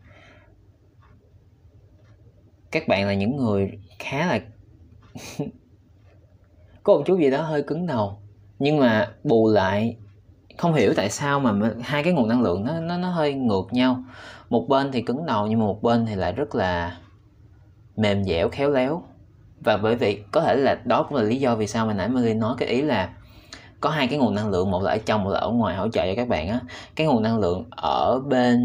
Các bạn là những người khá là có một chút gì đó hơi cứng đầu, nhưng mà bù lại không hiểu tại sao mà hai cái nguồn năng lượng nó nó nó hơi ngược nhau. Một bên thì cứng đầu, nhưng mà một bên thì lại rất là mềm dẻo, khéo léo. Và bởi vì có thể là đó cũng là lý do vì sao mà nãy Merlin nói cái ý là có hai cái nguồn năng lượng, một là ở trong, một là ở ngoài hỗ trợ cho các bạn á. Cái nguồn năng lượng ở bên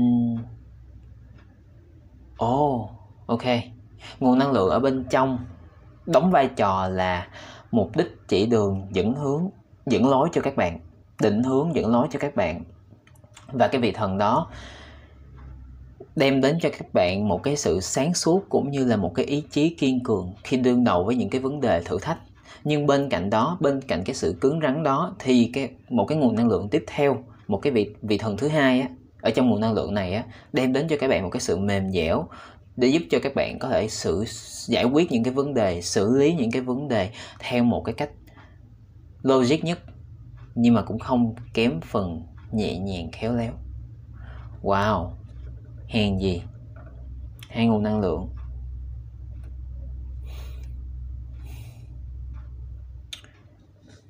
ồ oh, ok, nguồn năng lượng ở bên trong đóng vai trò là mục đích, chỉ đường, dẫn hướng, dẫn lối cho các bạn, định hướng, dẫn lối cho các bạn. Và cái vị thần đó đem đến cho các bạn một cái sự sáng suốt cũng như là một cái ý chí kiên cường khi đương đầu với những cái vấn đề thử thách. Nhưng bên cạnh đó, bên cạnh cái sự cứng rắn đó, thì cái một cái nguồn năng lượng tiếp theo, một cái vị vị thần thứ hai á, ở trong nguồn năng lượng này á, đem đến cho các bạn một cái sự mềm dẻo để giúp cho các bạn có thể xử giải quyết những cái vấn đề, xử lý những cái vấn đề theo một cái cách logic nhất, nhưng mà cũng không kém phần nhẹ nhàng khéo léo. Wow, hèn gì hai nguồn năng lượng.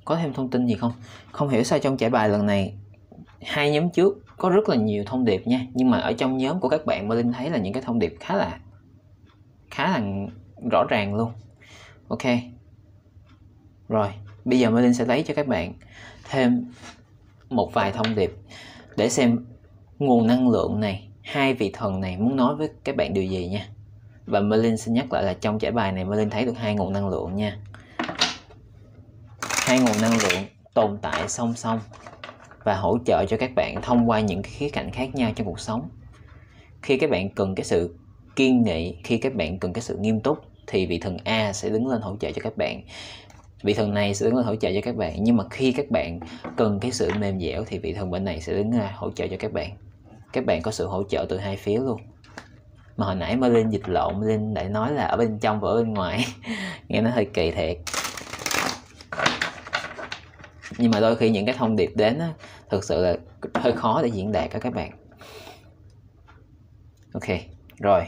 có thêm thông tin gì không? Không hiểu sao trong trải bài lần này hai nhóm trước có rất là nhiều thông điệp nha, nhưng mà ở trong nhóm của các bạn Merlin thấy là những cái thông điệp khá là khá là rõ ràng luôn. Ok, rồi bây giờ Merlin sẽ lấy cho các bạn thêm một vài thông điệp để xem nguồn năng lượng này, hai vị thần này muốn nói với các bạn điều gì nha. Và Merlin xin nhắc lại là trong trải bài này Merlin thấy được hai nguồn năng lượng nha. Hai nguồn năng lượng tồn tại song song và hỗ trợ cho các bạn thông qua những cái khía cạnh khác nhau trong cuộc sống. Khi các bạn cần cái sự kiên nghị, khi các bạn cần cái sự nghiêm túc thì vị thần A sẽ đứng lên hỗ trợ cho các bạn. Vị thần này sẽ đứng lên hỗ trợ cho các bạn. Nhưng mà khi các bạn cần cái sự mềm dẻo thì vị thần bên này sẽ đứng ra hỗ trợ cho các bạn. Các bạn có sự hỗ trợ từ hai phía luôn. Mà hồi nãy Merlin dịch lộn, Merlin đã nói là ở bên trong và ở bên ngoài. Nghe nó hơi kỳ thiệt. Nhưng mà đôi khi những cái thông điệp đến á, thực sự là hơi khó để diễn đạt các bạn. Ok, rồi.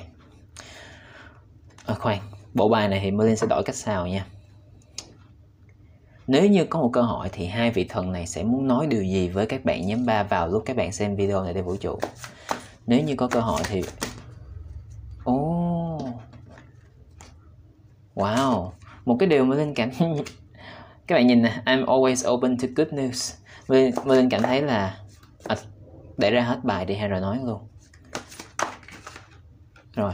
À, khoan, bộ bài này thì Merlin sẽ đổi cách sao nha. Nếu như có một cơ hội thì hai vị thần này sẽ muốn nói điều gì với các bạn nhóm ba vào lúc các bạn xem video này để vũ trụ. Nếu như có cơ hội thì... Ồ, oh. Wow, một cái điều Merlin cảm... Các bạn nhìn nè, I'm always open to good news. Merlin cảm thấy là... À, để ra hết bài đi hay rồi nói luôn. Rồi.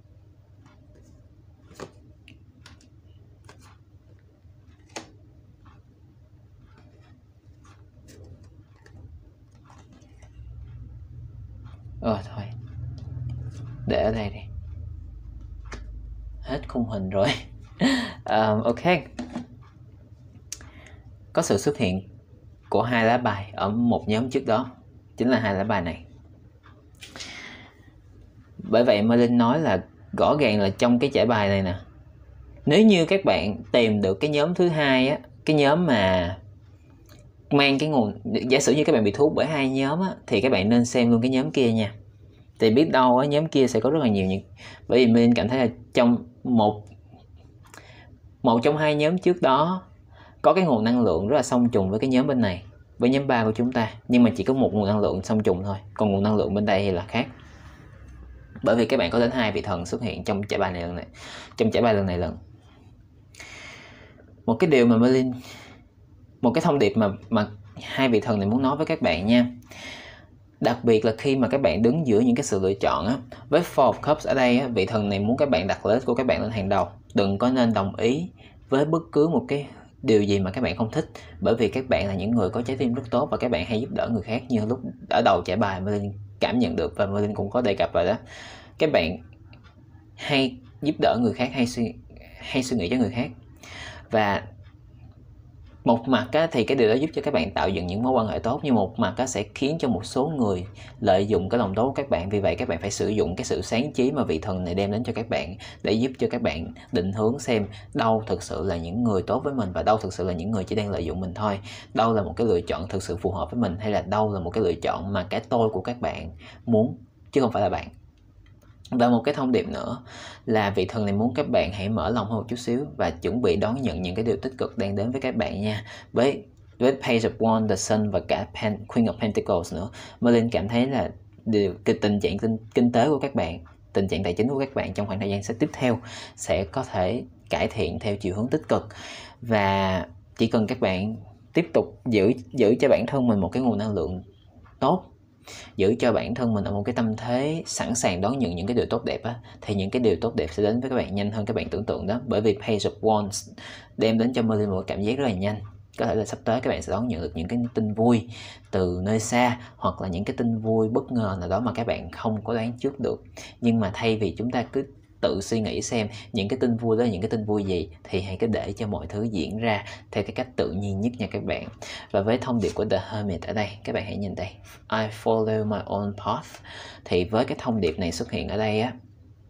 Ờ thôi, để ở đây đi. Hết khung hình rồi. uh, Ok. Có sự xuất hiện của hai lá bài ở một nhóm trước đó, chính là hai lá bài này. Bởi vậy Merlin nói là rõ ràng là trong cái trải bài này nè, nếu như các bạn tìm được cái nhóm thứ hai á, cái nhóm mà mang cái nguồn, giả sử như các bạn bị thu hút bởi hai nhóm á, thì các bạn nên xem luôn cái nhóm kia nha. Thì biết đâu á, nhóm kia sẽ có rất là nhiều những... Bởi vì mình cảm thấy là trong một một trong hai nhóm trước đó có cái nguồn năng lượng rất là song trùng với cái nhóm bên này, với nhóm ba của chúng ta, nhưng mà chỉ có một nguồn năng lượng song trùng thôi, còn nguồn năng lượng bên đây thì là khác. Bởi vì các bạn có đến hai vị thần xuất hiện trong trải bài này lần này, trong trải bài lần này lần. Một cái điều mà Merlin, một cái thông điệp mà mà hai vị thần này muốn nói với các bạn nha. Đặc biệt là khi mà các bạn đứng giữa những cái sự lựa chọn á, với Four of Cups ở đây á, vị thần này muốn các bạn đặt lợi ích của các bạn lên hàng đầu. Đừng có nên đồng ý với bất cứ một cái điều gì mà các bạn không thích, bởi vì các bạn là những người có trái tim rất tốt và các bạn hay giúp đỡ người khác. Như lúc ở đầu trải bài Merlin cảm nhận được và Merlin cũng có đề cập rồi đó. Các bạn hay giúp đỡ người khác, hay suy hay suy nghĩ cho người khác. Và một mặt á, thì cái điều đó giúp cho các bạn tạo dựng những mối quan hệ tốt, nhưng một mặt á, sẽ khiến cho một số người lợi dụng cái lòng tốt của các bạn. Vì vậy các bạn phải sử dụng cái sự sáng trí mà vị thần này đem đến cho các bạn, để giúp cho các bạn định hướng xem đâu thực sự là những người tốt với mình và đâu thực sự là những người chỉ đang lợi dụng mình thôi. Đâu là một cái lựa chọn thực sự phù hợp với mình, hay là đâu là một cái lựa chọn mà cái tôi của các bạn muốn, chứ không phải là bạn. Và một cái thông điệp nữa là vị thần này muốn các bạn hãy mở lòng hơn một chút xíu và chuẩn bị đón nhận những cái điều tích cực đang đến với các bạn nha. Với với Page of Wands, The Sun và cả Pen, Queen of Pentacles nữa, Merlin cảm thấy là điều, cái tình trạng kinh, kinh tế của các bạn, tình trạng tài chính của các bạn trong khoảng thời gian sẽ tiếp theo sẽ có thể cải thiện theo chiều hướng tích cực. Và chỉ cần các bạn tiếp tục giữ giữ cho bản thân mình một cái nguồn năng lượng tốt, giữ cho bản thân mình ở một cái tâm thế sẵn sàng đón nhận những cái điều tốt đẹp á, thì những cái điều tốt đẹp sẽ đến với các bạn nhanh hơn các bạn tưởng tượng đó. Bởi vì Page of Wands đem đến cho Merlin một cảm giác rất là nhanh. Có thể là sắp tới các bạn sẽ đón nhận được những cái tin vui từ nơi xa, hoặc là những cái tin vui bất ngờ nào đó mà các bạn không có đoán trước được. Nhưng mà thay vì chúng ta cứ tự suy nghĩ xem những cái tin vui đó là những cái tin vui gì, thì hãy cứ để cho mọi thứ diễn ra theo cái cách tự nhiên nhất nha các bạn. Và với thông điệp của The Hermit ở đây, các bạn hãy nhìn đây, I follow my own path. Thì với cái thông điệp này xuất hiện ở đây á,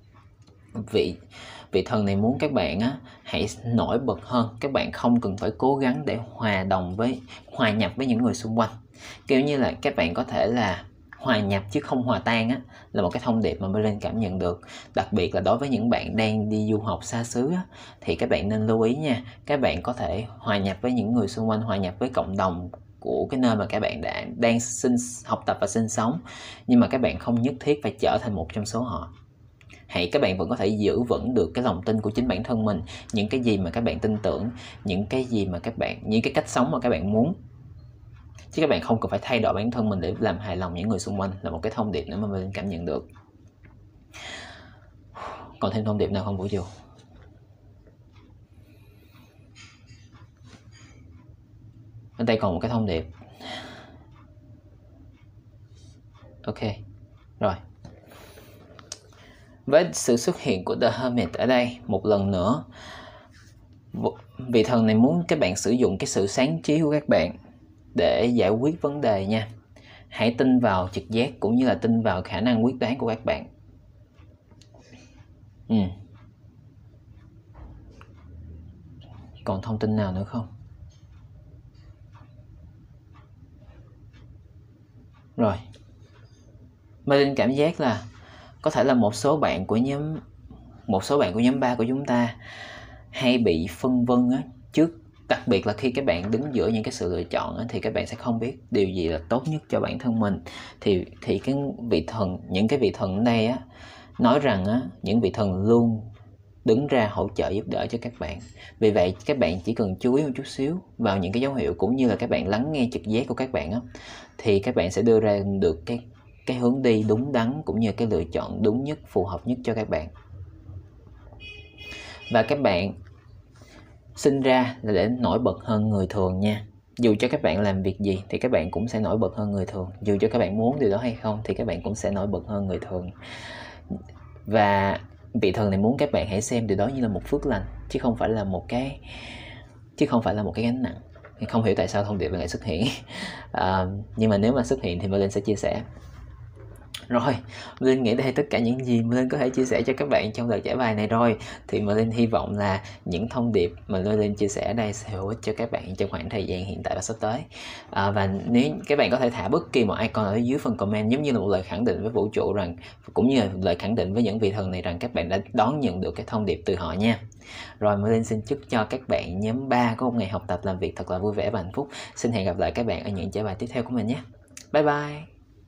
vị vị thần này muốn các bạn á hãy nổi bật hơn. Các bạn không cần phải cố gắng để hòa đồng với hòa nhập với những người xung quanh. Kiểu như là các bạn có thể là hòa nhập chứ không hòa tan á, là một cái thông điệp mà Merlin cảm nhận được. Đặc biệt là đối với những bạn đang đi du học xa xứ á, thì các bạn nên lưu ý nha. Các bạn có thể hòa nhập với những người xung quanh, hòa nhập với cộng đồng của cái nơi mà các bạn đã đang sinh học tập và sinh sống, nhưng mà các bạn không nhất thiết phải trở thành một trong số họ. Hãy các bạn vẫn có thể giữ vững được cái lòng tin của chính bản thân mình, những cái gì mà các bạn tin tưởng, những cái gì mà các bạn, những cái cách sống mà các bạn muốn, chứ các bạn không cần phải thay đổi bản thân mình để làm hài lòng những người xung quanh, là một cái thông điệp nữa mà mình cảm nhận được. Còn thêm thông điệp nào không vũ trụ? Ở đây còn một cái thông điệp. Ok, rồi. Với sự xuất hiện của The Hermit ở đây một lần nữa, vị thần này muốn các bạn sử dụng cái sự sáng trí của các bạn để giải quyết vấn đề nha. Hãy tin vào trực giác cũng như là tin vào khả năng quyết đoán của các bạn. Ừ. Còn thông tin nào nữa không? Rồi. Merlin cảm giác là có thể là một số bạn của nhóm một số bạn của nhóm ba của chúng ta hay bị phân vân á, trước đặc biệt là khi các bạn đứng giữa những cái sự lựa chọn á, thì các bạn sẽ không biết điều gì là tốt nhất cho bản thân mình. Thì thì cái vị thần, những cái vị thần ở đây á, nói rằng á, những vị thần luôn đứng ra hỗ trợ giúp đỡ cho các bạn. Vì vậy các bạn chỉ cần chú ý một chút xíu vào những cái dấu hiệu, cũng như là các bạn lắng nghe trực giác của các bạn á, thì các bạn sẽ đưa ra được cái cái hướng đi đúng đắn, cũng như cái lựa chọn đúng nhất, phù hợp nhất cho các bạn. Và các bạn sinh ra là để nổi bật hơn người thường nha. Dù cho các bạn làm việc gì thì các bạn cũng sẽ nổi bật hơn người thường. Dù cho các bạn muốn điều đó hay không thì các bạn cũng sẽ nổi bật hơn người thường. Và vị thần này muốn các bạn hãy xem điều đó như là một phước lành, chứ không phải là một cái chứ không phải là một cái gánh nặng. Không hiểu tại sao thông điệp lại xuất hiện. à, nhưng mà nếu mà xuất hiện thì Merlin sẽ chia sẻ. Rồi, Merlin nghĩ đây tất cả những gì Merlin có thể chia sẻ cho các bạn trong lời giải bài này rồi. Thì Merlin hy vọng là những thông điệp mà Merlin chia sẻ ở đây sẽ hữu ích cho các bạn trong khoảng thời gian hiện tại và sắp tới. à, Và nếu các bạn có thể thả bất kỳ một icon ở dưới phần comment, giống như là một lời khẳng định với vũ trụ rằng, cũng như là lời khẳng định với những vị thần này rằng các bạn đã đón nhận được cái thông điệp từ họ nha. Rồi, Merlin xin chúc cho các bạn nhóm ba có một ngày học tập làm việc thật là vui vẻ và hạnh phúc. Xin hẹn gặp lại các bạn ở những giải bài tiếp theo của mình nhé. Bye bye.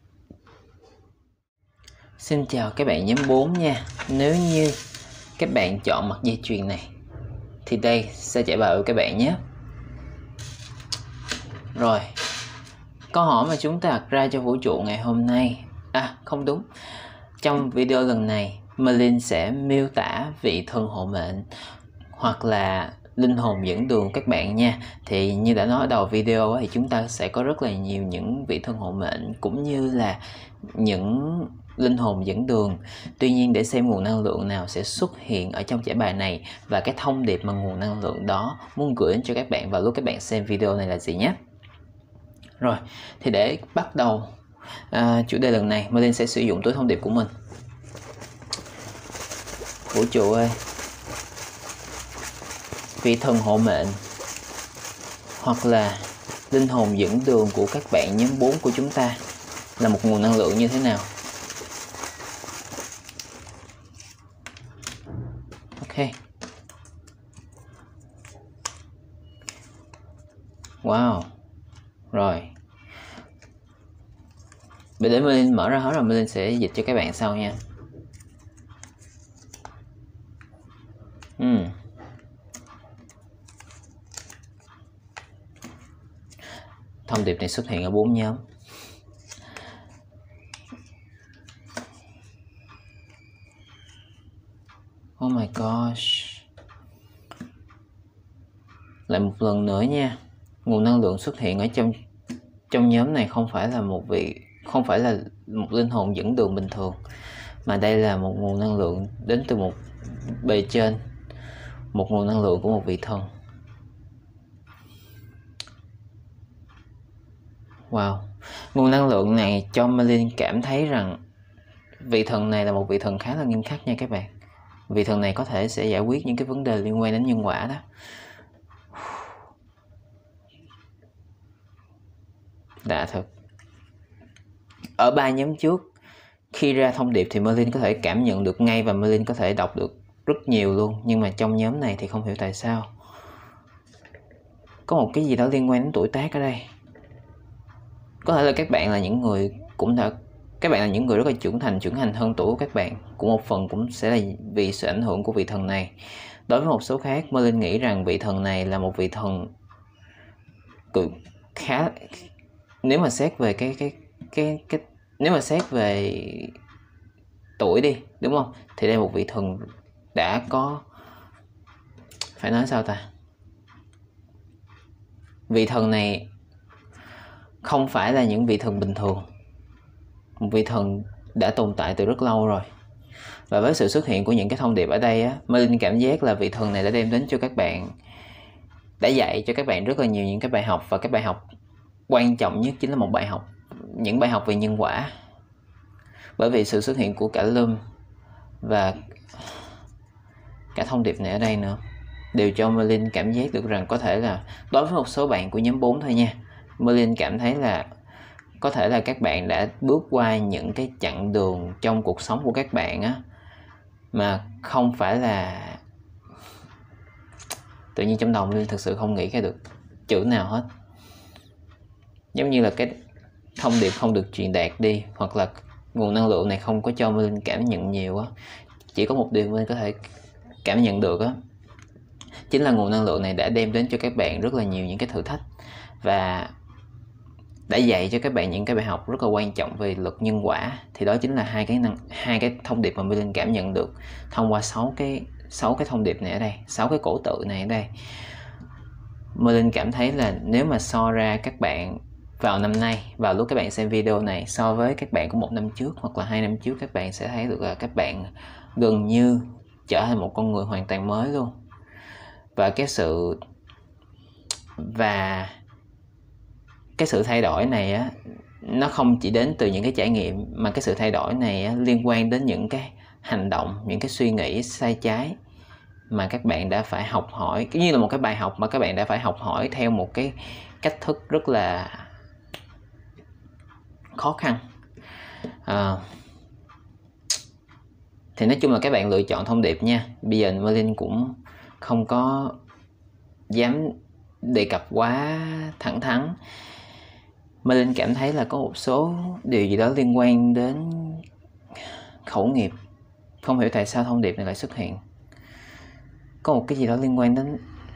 Xin chào các bạn nhóm bốn nha. Nếu như các bạn chọn mặt dây chuyền này thì đây sẽ giải bài của các bạn nhé. Rồi, câu hỏi mà chúng ta đặt ra cho vũ trụ ngày hôm nay, à không đúng, trong video lần này Merlin sẽ miêu tả vị thần hộ mệnh hoặc là linh hồn dẫn đường các bạn nha. Thì như đã nói ở đầu video thì chúng ta sẽ có rất là nhiều những vị thần hộ mệnh cũng như là những linh hồn dẫn đường. Tuy nhiên, để xem nguồn năng lượng nào sẽ xuất hiện ở trong giải bài này và cái thông điệp mà nguồn năng lượng đó muốn gửi đến cho các bạn vào lúc các bạn xem video này là gì nhé. Rồi, thì để bắt đầu à, chủ đề lần này, Merlin sẽ sử dụng túi thông điệp của mình. Vũ trụ ơi, vị thần hộ mệnh hoặc là linh hồn dẫn đường của các bạn nhóm bốn của chúng ta là một nguồn năng lượng như thế nào? Ok. Wow. Rồi. Để Merlin mở ra hết rồi, Merlin sẽ dịch cho các bạn sau nha. uhm. Thông điệp này xuất hiện ở bốn nhóm. Oh my gosh. Lại một lần nữa nha. Nguồn năng lượng xuất hiện ở trong trong nhóm này không phải là một vị không phải là một linh hồn dẫn đường bình thường, mà đây là một nguồn năng lượng đến từ một bề trên, một nguồn năng lượng của một vị thần. Wow. Nguồn năng lượng này cho Merlin cảm thấy rằng vị thần này là một vị thần khá là nghiêm khắc nha các bạn. Vị thần này có thể sẽ giải quyết những cái vấn đề liên quan đến nhân quả đó. Đã thật. ở ba nhóm trước khi ra thông điệp thì Merlin có thể cảm nhận được ngay và Merlin có thể đọc được rất nhiều luôn. Nhưng mà trong nhóm này thì không hiểu tại sao có một cái gì đó liên quan đến tuổi tác ở đây. Có thể là các bạn là những người cũng đã các bạn là những người rất là trưởng thành, trưởng thành hơn tuổi của các bạn. Cũng một phần cũng sẽ là vì sự ảnh hưởng của vị thần này. Đối với một số khác, Merlin nghĩ rằng vị thần này là một vị thần cực khá, nếu mà xét về cái cái cái cái nếu mà xét về tuổi đi, đúng không? Thì đây là một vị thần đã có, phải nói sao ta? Vị thần này không phải là những vị thần bình thường. Một vị thần đã tồn tại từ rất lâu rồi. Và với sự xuất hiện của những cái thông điệp ở đây á, Merlin cảm giác là vị thần này đã đem đến cho các bạn, đã dạy cho các bạn rất là nhiều những cái bài học. Và cái bài học quan trọng nhất chính là một bài học, những bài học về nhân quả. Bởi vì sự xuất hiện của cả Lum và cả thông điệp này ở đây nữa đều cho Merlin cảm giác được rằng có thể là, đối với một số bạn của nhóm bốn thôi nha, Merlin cảm thấy là có thể là các bạn đã bước qua những cái chặng đường trong cuộc sống của các bạn á, mà không phải là, tự nhiên trong đầu Merlin thực sự không nghĩ ra được chữ nào hết. Giống như là cái thông điệp không được truyền đạt đi, hoặc là nguồn năng lượng này không có cho Merlin cảm nhận nhiều á. Chỉ có một điều Merlin có thể cảm nhận được á, chính là nguồn năng lượng này đã đem đến cho các bạn rất là nhiều những cái thử thách và đã dạy cho các bạn những cái bài học rất là quan trọng về luật nhân quả. Thì đó chính là hai cái năng, hai cái thông điệp mà Merlin cảm nhận được thông qua sáu cái sáu cái thông điệp này ở đây, sáu cái cổ tự này ở đây. Merlin cảm thấy là nếu mà so ra các bạn vào năm nay, vào lúc các bạn xem video này, so với các bạn của một năm trước hoặc là hai năm trước, các bạn sẽ thấy được là các bạn gần như trở thành một con người hoàn toàn mới luôn. Và cái sự và cái sự thay đổi này á, nó không chỉ đến từ những cái trải nghiệm, mà cái sự thay đổi này á, liên quan đến những cái hành động, những cái suy nghĩ sai trái mà các bạn đã phải học hỏi, cứ như là một cái bài học mà các bạn đã phải học hỏi theo một cái cách thức rất là khó khăn. À, thì nói chung là các bạn lựa chọn thông điệp nha. Bây giờ Merlin cũng không có dám đề cập quá thẳng thắn. Merlin cảm thấy là có một số điều gì đó liên quan đến khẩu nghiệp. Không hiểu tại sao thông điệp này lại xuất hiện. Có một cái gì đó liên quan đến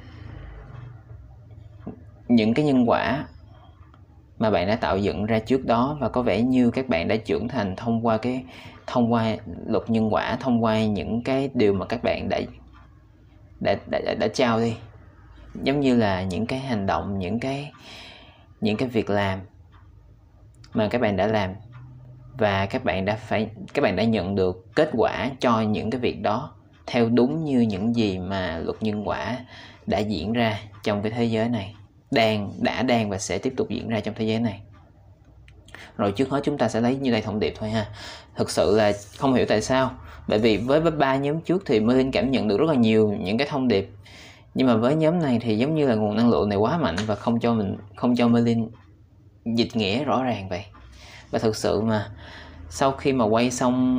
những cái nhân quả mà bạn đã tạo dựng ra trước đó, và có vẻ như các bạn đã trưởng thành thông qua cái thông qua luật nhân quả, thông qua những cái điều mà các bạn đã đã đã, đã, đã trao đi, giống như là những cái hành động, những cái những cái việc làm mà các bạn đã làm, và các bạn đã phải các bạn đã nhận được kết quả cho những cái việc đó theo đúng như những gì mà luật nhân quả đã diễn ra trong cái thế giới này, đang đã đang và sẽ tiếp tục diễn ra trong thế giới này. Rồi trước hết chúng ta sẽ lấy như đây thông điệp thôi ha. Thực sự là không hiểu tại sao, bởi vì với ba nhóm trước thì Merlin cảm nhận được rất là nhiều những cái thông điệp, nhưng mà với nhóm này thì giống như là nguồn năng lượng này quá mạnh và không cho mình không cho Merlin dịch nghĩa rõ ràng vậy. Và thực sự mà sau khi mà quay xong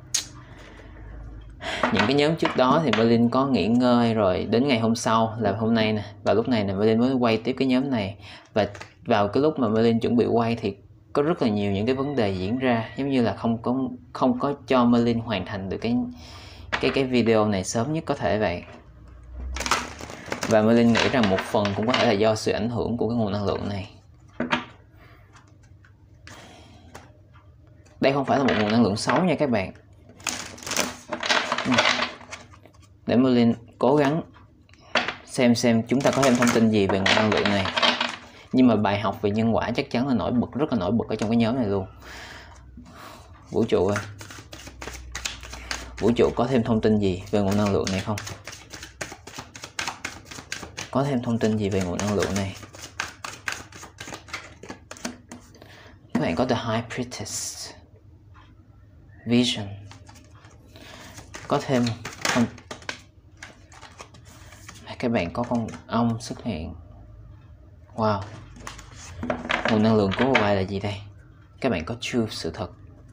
những cái nhóm trước đó thì Merlin có nghỉ ngơi, rồi đến ngày hôm sau là hôm nay nè, và lúc này là Merlin mới quay tiếp cái nhóm này. Và vào cái lúc mà Merlin chuẩn bị quay thì có rất là nhiều những cái vấn đề diễn ra, giống như là không có không có cho Merlin hoàn thành được cái cái cái video này sớm nhất có thể vậy. Và Merlin nghĩ rằng một phần cũng có thể là do sự ảnh hưởng của cái nguồn năng lượng này. Đây không phải là một nguồn năng lượng xấu nha các bạn. Để Merlin cố gắng xem xem chúng ta có thêm thông tin gì về nguồn năng lượng này. Nhưng mà bài học về nhân quả chắc chắn là nổi bật, rất là nổi bật ở trong cái nhóm này luôn. Vũ trụ ơi, vũ trụ có thêm thông tin gì về nguồn năng lượng này không? Có thêm thông tin gì về nguồn năng lượng này? Các bạn có The High Priestess Vision. Có thêm không? Các bạn có con ong xuất hiện. Wow. Nguồn năng lượng của Hawaii là gì đây? các bạn có truth, sự thật.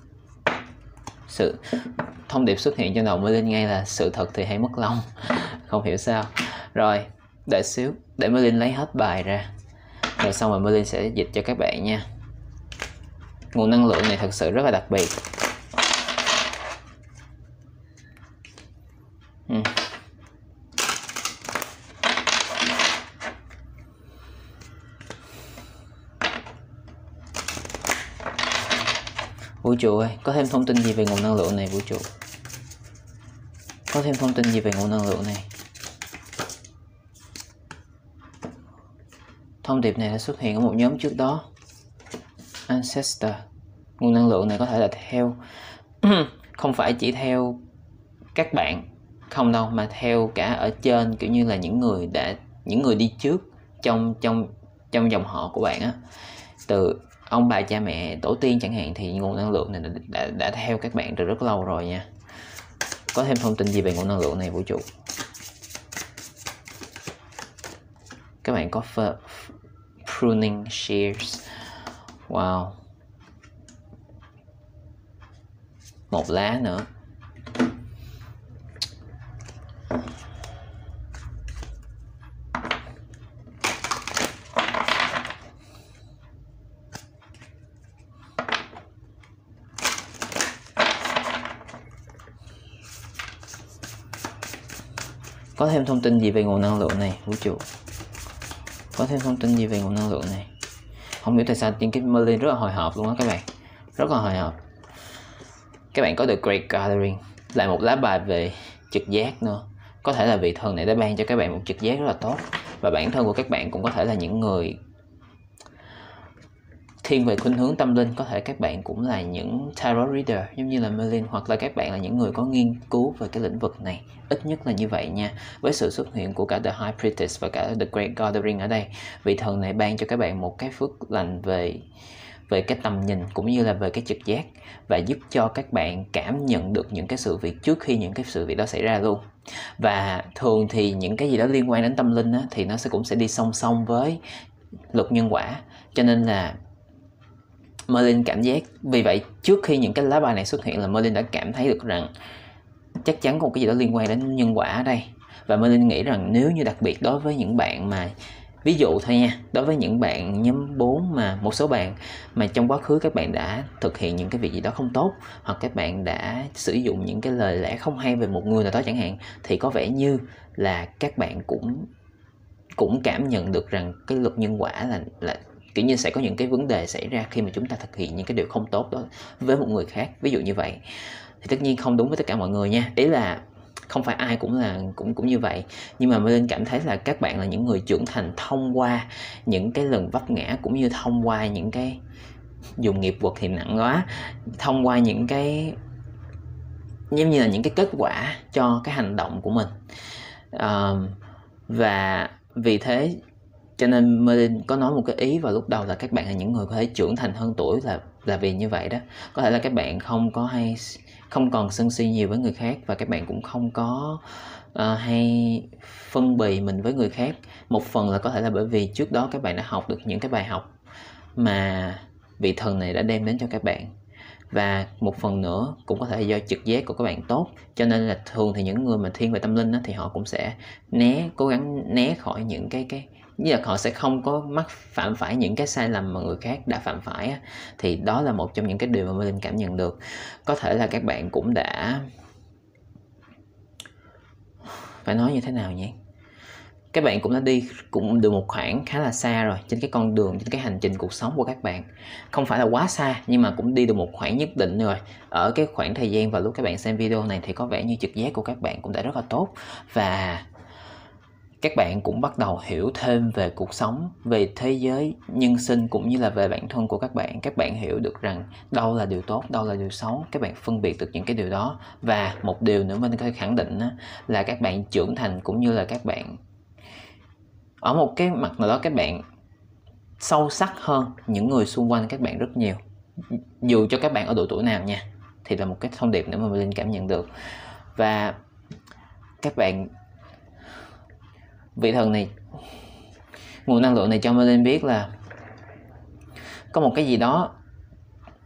Sự thông điệp xuất hiện trong đầu Merlin ngay là sự thật thì hãy mất lòng. Không hiểu sao. Rồi, đợi xíu để Merlin lấy hết bài ra, rồi xong rồi Merlin sẽ dịch cho các bạn nha. Nguồn năng lượng này thật sự rất là đặc biệt. ừ. Vũ trụ ơi, có thêm thông tin gì về nguồn năng lượng này vũ trụ? Có thêm thông tin gì về nguồn năng lượng này? Thông điệp này đã xuất hiện ở một nhóm trước đó. Ancestor. Nguồn năng lượng này có thể là theo không phải chỉ theo các bạn không đâu, mà theo cả ở trên, kiểu như là những người đã những người đi trước trong trong trong dòng họ của bạn á, từ ông bà cha mẹ tổ tiên chẳng hạn, thì nguồn năng lượng này đã, đã, đã theo các bạn từ rất lâu rồi nha. Có thêm thông tin gì về nguồn năng lượng này vũ trụ? Các bạn có f- pruning shears. Wow. Một lá nữa. Có thêm thông tin gì về nguồn năng lượng này vũ trụ? Có thêm thông tin gì về nguồn năng lượng này? Không hiểu tại sao những cái Merlin rất là hồi hộp luôn á các bạn. Rất là hồi hộp. Các bạn có The Great Gathering, lại một lá bài về trực giác nữa. Có thể là vị thần này đã ban cho các bạn một trực giác rất là tốt. Và bản thân của các bạn cũng có thể là những người thiên về khuynh hướng tâm linh. Có thể các bạn cũng là những tarot reader giống như là Merlin, hoặc là các bạn là những người có nghiên cứu về cái lĩnh vực này. Ít nhất là như vậy nha. Với sự xuất hiện của cả The High Priestess và cả The Great Gathering ở đây, vị thần này ban cho các bạn một cái phước lành về về cái tầm nhìn cũng như là về cái trực giác, và giúp cho các bạn cảm nhận được những cái sự việc trước khi những cái sự việc đó xảy ra luôn. Và thường thì những cái gì đó liên quan đến tâm linh á, thì nó sẽ cũng sẽ đi song song với luật nhân quả. Cho nên là Merlin cảm giác, vì vậy trước khi những cái lá bài này xuất hiện là Merlin đã cảm thấy được rằng chắc chắn có một cái gì đó liên quan đến nhân quả ở đây. Và Merlin nghĩ rằng nếu như đặc biệt đối với những bạn mà, ví dụ thôi nha, đối với những bạn nhóm bốn mà một số bạn mà trong quá khứ các bạn đã thực hiện những cái việc gì đó không tốt, hoặc các bạn đã sử dụng những cái lời lẽ không hay về một người nào đó chẳng hạn, thì có vẻ như là các bạn cũng cũng cảm nhận được rằng cái luật nhân quả là là kiểu như sẽ có những cái vấn đề xảy ra khi mà chúng ta thực hiện những cái điều không tốt đó với một người khác, ví dụ như vậy. Thì tất nhiên không đúng với tất cả mọi người nha, ý là không phải ai cũng là cũng cũng như vậy, nhưng mà Merlin cảm thấy là các bạn là những người trưởng thành thông qua những cái lần vấp ngã, cũng như thông qua những cái dùng nghiệp quật thì nặng quá, thông qua những cái giống như là những cái kết quả cho cái hành động của mình. Uh, và vì thế cho nên Merlin có nói một cái ý vào lúc đầu là các bạn là những người có thể trưởng thành hơn tuổi, là là vì như vậy đó. Có thể là các bạn không có hay không còn sân si nhiều với người khác, và các bạn cũng không có uh, hay phân bì mình với người khác. Một phần là có thể là bởi vì trước đó các bạn đã học được những cái bài học mà vị thần này đã đem đến cho các bạn, và một phần nữa cũng có thể là do trực giác của các bạn tốt. Cho nên là thường thì những người mà thiên về tâm linh đó, thì họ cũng sẽ né cố gắng né khỏi những cái cái như là họ sẽ không có mắc phạm phải những cái sai lầm mà người khác đã phạm phải á. Thì đó là một trong những cái điều mà Merlin cảm nhận được. Có thể là các bạn cũng đã, phải nói như thế nào nhỉ, các bạn cũng đã đi cũng được một khoảng khá là xa rồi trên cái con đường, trên cái hành trình cuộc sống của các bạn. Không phải là quá xa, nhưng mà cũng đi được một khoảng nhất định rồi. Ở cái khoảng thời gian vào lúc các bạn xem video này thì có vẻ như trực giác của các bạn cũng đã rất là tốt, và các bạn cũng bắt đầu hiểu thêm về cuộc sống, về thế giới nhân sinh, cũng như là về bản thân của các bạn. Các bạn hiểu được rằng đâu là điều tốt, đâu là điều xấu. Các bạn phân biệt được những cái điều đó. Và một điều nữa mình có thể khẳng định là các bạn trưởng thành, cũng như là các bạn ở một cái mặt nào đó các bạn sâu sắc hơn những người xung quanh các bạn rất nhiều, dù cho các bạn ở độ tuổi nào nha. Thì là một cái thông điệp nữa mà Merlin cảm nhận được. Và các bạn, vị thần này, nguồn năng lượng này cho Merlin biết là có một cái gì đó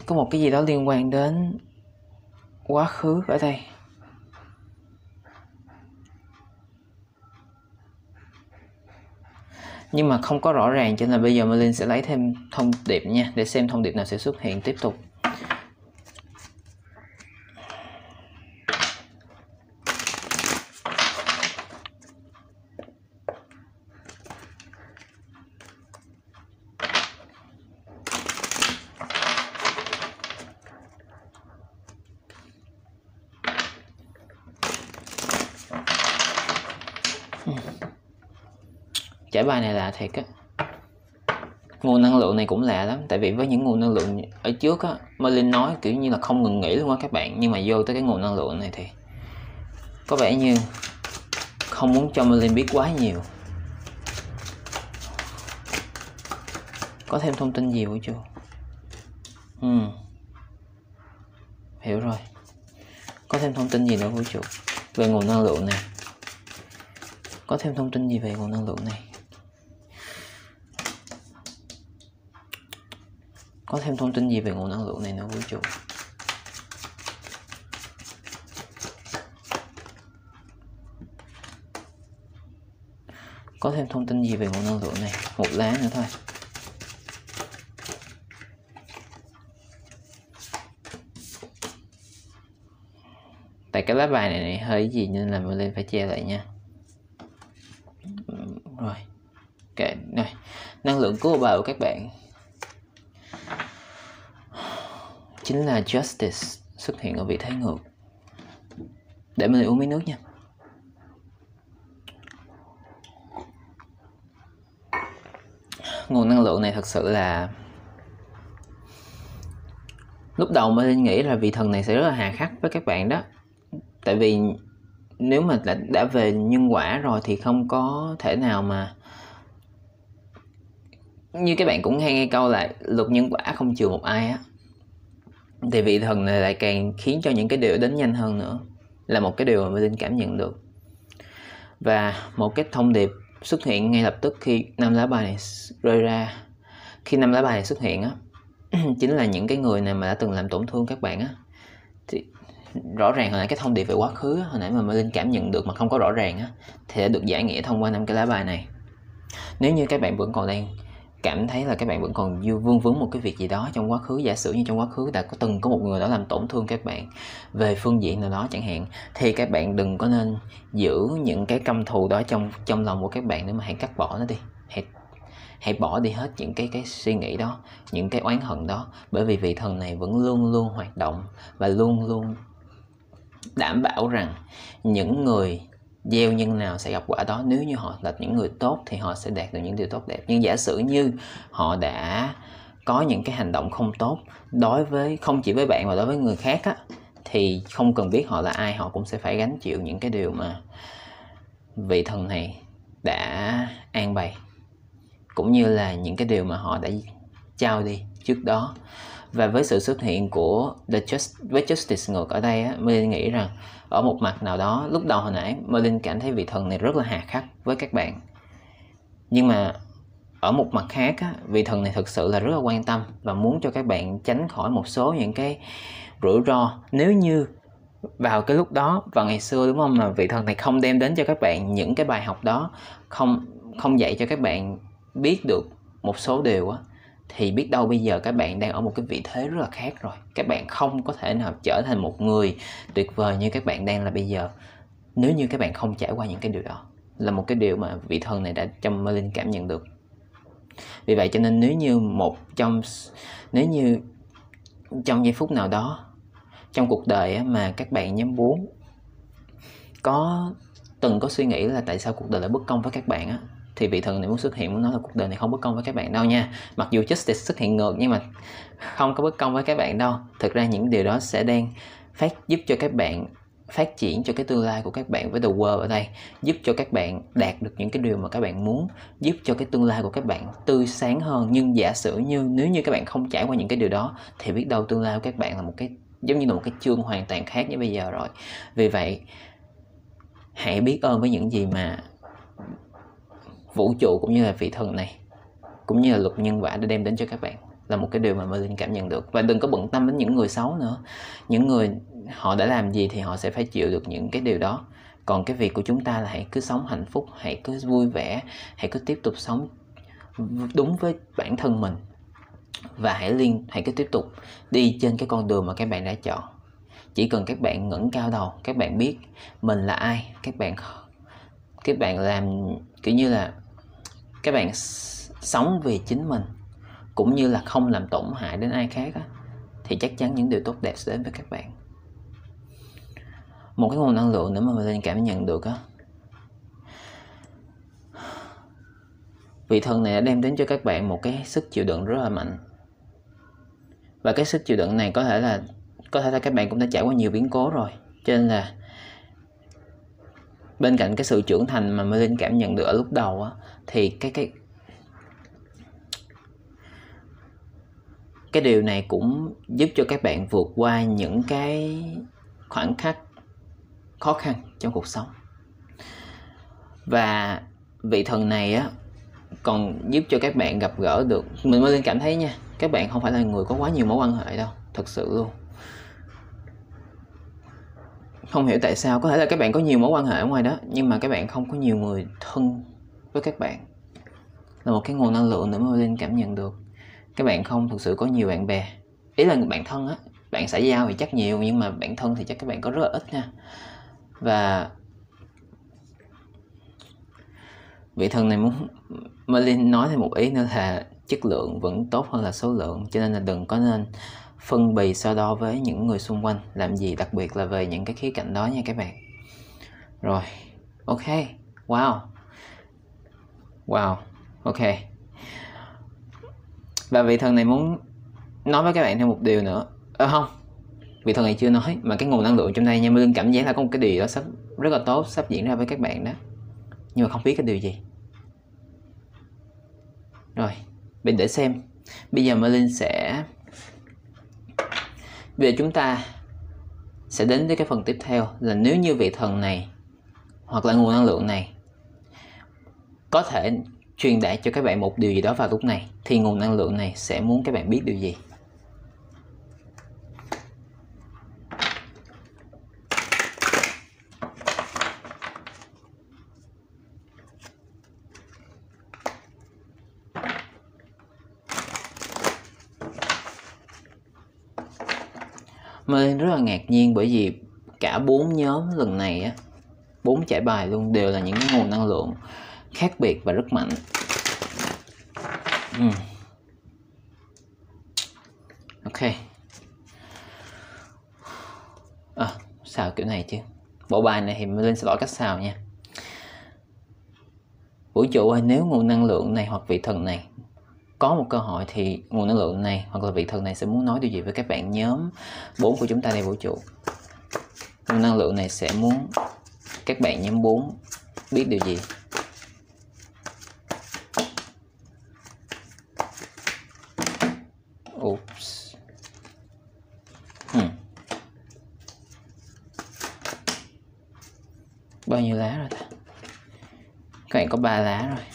có một cái gì đó liên quan đến quá khứ ở đây. Nhưng mà không có rõ ràng, cho nên là bây giờ Merlin sẽ lấy thêm thông điệp nha, để xem thông điệp nào sẽ xuất hiện tiếp tục. Trải bài này lạ thiệt á. Nguồn năng lượng này cũng lạ lắm. Tại vì với những nguồn năng lượng ở trước á, Merlin nói kiểu như là không ngừng nghỉ luôn á các bạn. Nhưng mà vô tới cái nguồn năng lượng này thì có vẻ như không muốn cho Merlin biết quá nhiều. Có thêm thông tin gì vũ trụ? Ừ. Hiểu rồi. Có thêm thông tin gì nữa vũ trụ về nguồn năng lượng này? Có thêm thông tin gì về nguồn năng lượng này? Có thêm thông tin gì về nguồn năng lượng này nữa vũ trụ? Có thêm thông tin gì về nguồn năng lượng này? Một lá nữa thôi. Tại cái lá bài này, này hơi gì nên là mình lên phải che lại nha. Rồi. Ok, này. Năng lượng cứu bào của các bạn chính là Justice xuất hiện ở vị thế ngược. Để mình uống miếng nước nha. Nguồn năng lượng này thật sự là lúc đầu mình nghĩ là vị thần này sẽ rất là hà khắc với các bạn đó. Tại vì nếu mà đã, đã về nhân quả rồi thì không có thể nào mà, như các bạn cũng hay nghe câu là luật nhân quả không trừ một ai á, thì vị thần này lại càng khiến cho những cái điều đến nhanh hơn nữa, là một cái điều mà mình cảm nhận được. Và một cái thông điệp xuất hiện ngay lập tức khi năm lá bài này rơi ra, khi năm lá bài này xuất hiện á, chính là những cái người này mà đã từng làm tổn thương các bạn á. Thì rõ ràng hồi nãy cái thông điệp về quá khứ á, hồi nãy mà Merlin cảm nhận được mà không có rõ ràng á, thì đã được giải nghĩa thông qua năm cái lá bài này. Nếu như các bạn vẫn còn đang cảm thấy là các bạn vẫn còn vương vấn một cái việc gì đó trong quá khứ, giả sử như trong quá khứ đã có từng có một người đó làm tổn thương các bạn về phương diện nào đó chẳng hạn, thì các bạn đừng có nên giữ những cái căm thù đó trong trong lòng của các bạn nữa, mà hãy cắt bỏ nó đi. Hãy hãy bỏ đi hết những cái cái suy nghĩ đó, những cái oán hận đó, bởi vì vị thần này vẫn luôn luôn hoạt động và luôn luôn đảm bảo rằng những người gieo nhân nào sẽ gặp quả đó. Nếu như họ là những người tốt thì họ sẽ đạt được những điều tốt đẹp. Nhưng giả sử như họ đã có những cái hành động không tốt đối với, không chỉ với bạn mà đối với người khác á, thì không cần biết họ là ai, họ cũng sẽ phải gánh chịu những cái điều mà vị thần này đã an bày, cũng như là những cái điều mà họ đã trao đi trước đó. Và với sự xuất hiện của The Just, với Justice ngược ở đây á, Merlin nghĩ rằng ở một mặt nào đó, lúc đầu hồi nãy Merlin cảm thấy vị thần này rất là hà khắc với các bạn. Nhưng mà ở một mặt khác á, vị thần này thực sự là rất là quan tâm và muốn cho các bạn tránh khỏi một số những cái rủi ro. Nếu như vào cái lúc đó, vào ngày xưa đúng không, mà vị thần này không đem đến cho các bạn những cái bài học đó, không không dạy cho các bạn biết được một số điều á, thì biết đâu bây giờ các bạn đang ở một cái vị thế rất là khác rồi. Các bạn không có thể nào trở thành một người tuyệt vời như các bạn đang là bây giờ, nếu như các bạn không trải qua những cái điều đó. Là một cái điều mà vị thần này đã cho Merlin cảm nhận được. Vì vậy cho nên nếu như một trong nếu như trong giây phút nào đó trong cuộc đời mà các bạn nhắm muốn có từng có suy nghĩ là tại sao cuộc đời lại bất công với các bạn á, thì vị thần này muốn xuất hiện, muốn nói là cuộc đời này không bất công với các bạn đâu nha. Mặc dù Justice xuất hiện ngược nhưng mà không có bất công với các bạn đâu. Thực ra những điều đó sẽ đang phát giúp cho các bạn phát triển cho cái tương lai của các bạn với The World ở đây, giúp cho các bạn đạt được những cái điều mà các bạn muốn, giúp cho cái tương lai của các bạn tươi sáng hơn. Nhưng giả sử như nếu như các bạn không trải qua những cái điều đó, thì biết đâu tương lai của các bạn là một cái giống như là một cái chương hoàn toàn khác như bây giờ rồi. Vì vậy hãy biết ơn với những gì mà vũ trụ cũng như là vị thần này cũng như là luật nhân quả đã đem đến cho các bạn. là một cái điều mà Merlin cảm nhận được. Và đừng có bận tâm đến những người xấu nữa. Những người họ đã làm gì thì họ sẽ phải chịu được những cái điều đó. Còn cái việc của chúng ta là hãy cứ sống hạnh phúc, hãy cứ vui vẻ, hãy cứ tiếp tục sống đúng với bản thân mình. Và hãy liên hãy cứ tiếp tục đi trên cái con đường mà các bạn đã chọn. Chỉ cần các bạn ngẩng cao đầu, các bạn biết mình là ai, các bạn các bạn làm kiểu như là các bạn sống vì chính mình, cũng như là không làm tổn hại đến ai khác á, thì chắc chắn những điều tốt đẹp sẽ đến với các bạn. Một cái nguồn năng lượng nữa mà mình cảm nhận được á, vị thần này đã đem đến cho các bạn một cái sức chịu đựng rất là mạnh. Và cái sức chịu đựng này có thể là có thể là các bạn cũng đã trải qua nhiều biến cố rồi, cho nên là bên cạnh cái sự trưởng thành mà Merlin cảm nhận được ở lúc đầu á, thì cái cái cái điều này cũng giúp cho các bạn vượt qua những cái khoảnh khắc khó khăn trong cuộc sống. Và vị thần này á còn giúp cho các bạn gặp gỡ được, mình Merlin cảm thấy nha, các bạn không phải là người có quá nhiều mối quan hệ đâu, thật sự luôn. Không hiểu tại sao, có thể là các bạn có nhiều mối quan hệ ở ngoài đó, nhưng mà các bạn không có nhiều người thân với các bạn. Là một cái nguồn năng lượng nữa mà Merlin cảm nhận được. Các bạn không thực sự có nhiều bạn bè. Ý là bạn thân á, bạn xã giao thì chắc nhiều, nhưng mà bạn thân thì chắc các bạn có rất là ít nha. Và vị thần này muốn Merlin nói thêm một ý nữa là chất lượng vẫn tốt hơn là số lượng, cho nên là đừng có nên phân bì so đo với những người xung quanh làm gì, đặc biệt là về những cái khía cạnh đó nha các bạn. Rồi, ok, wow, wow, ok. Và vị thần này muốn nói với các bạn thêm một điều nữa. Ờ không, vị thần này chưa nói, mà cái nguồn năng lượng trong đây nha, Merlin cảm giác là có một cái điều đó sắp rất là tốt sắp diễn ra với các bạn đó, nhưng mà không biết cái điều gì. Rồi, mình để xem. Bây giờ Merlin sẽ Bây giờ chúng ta sẽ đến với cái phần tiếp theo, là nếu như vị thần này hoặc là nguồn năng lượng này có thể truyền đạt cho các bạn một điều gì đó vào lúc này, thì nguồn năng lượng này sẽ muốn các bạn biết điều gì. Merlin rất là ngạc nhiên bởi vì cả bốn nhóm lần này á, bốn trải bài luôn đều là những cái nguồn năng lượng khác biệt và rất mạnh. uhm. Ok. À, xào kiểu này chứ. Bộ bài này thì Merlin sẽ đổi cách xào nha. Vũ trụ ơi, nếu nguồn năng lượng này hoặc vị thần này có một cơ hội thì nguồn năng lượng này hoặc là vị thần này sẽ muốn nói điều gì với các bạn nhóm bốn của chúng ta đây vũ trụ? Nguồn năng lượng này sẽ muốn các bạn nhóm bốn biết điều gì? Oops. Hmm. Bao nhiêu lá rồi ta? Các bạn có ba lá rồi.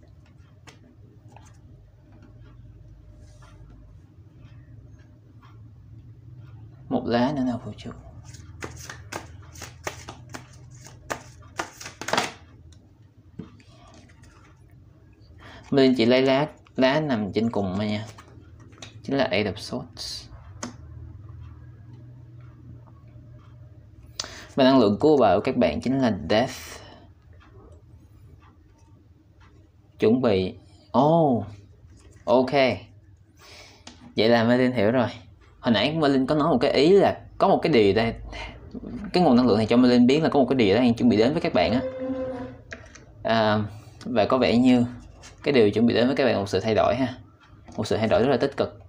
Một lá nữa nào vũ trụ. Mình chỉ lấy lá lá nằm trên cùng mà nha, chính là Eight of Swords. Và năng lượng của bài của các bạn chính là Death. Chuẩn bị. Oh, ok. Vậy là Merlin hiểu rồi. Hồi nãy Merlin có nói một cái ý là có một cái điều đây, cái nguồn năng lượng này cho Merlin biết là có một cái điều đó đang chuẩn bị đến với các bạn á. À, và có vẻ như cái điều chuẩn bị đến với các bạn một sự thay đổi ha, một sự thay đổi rất là tích cực.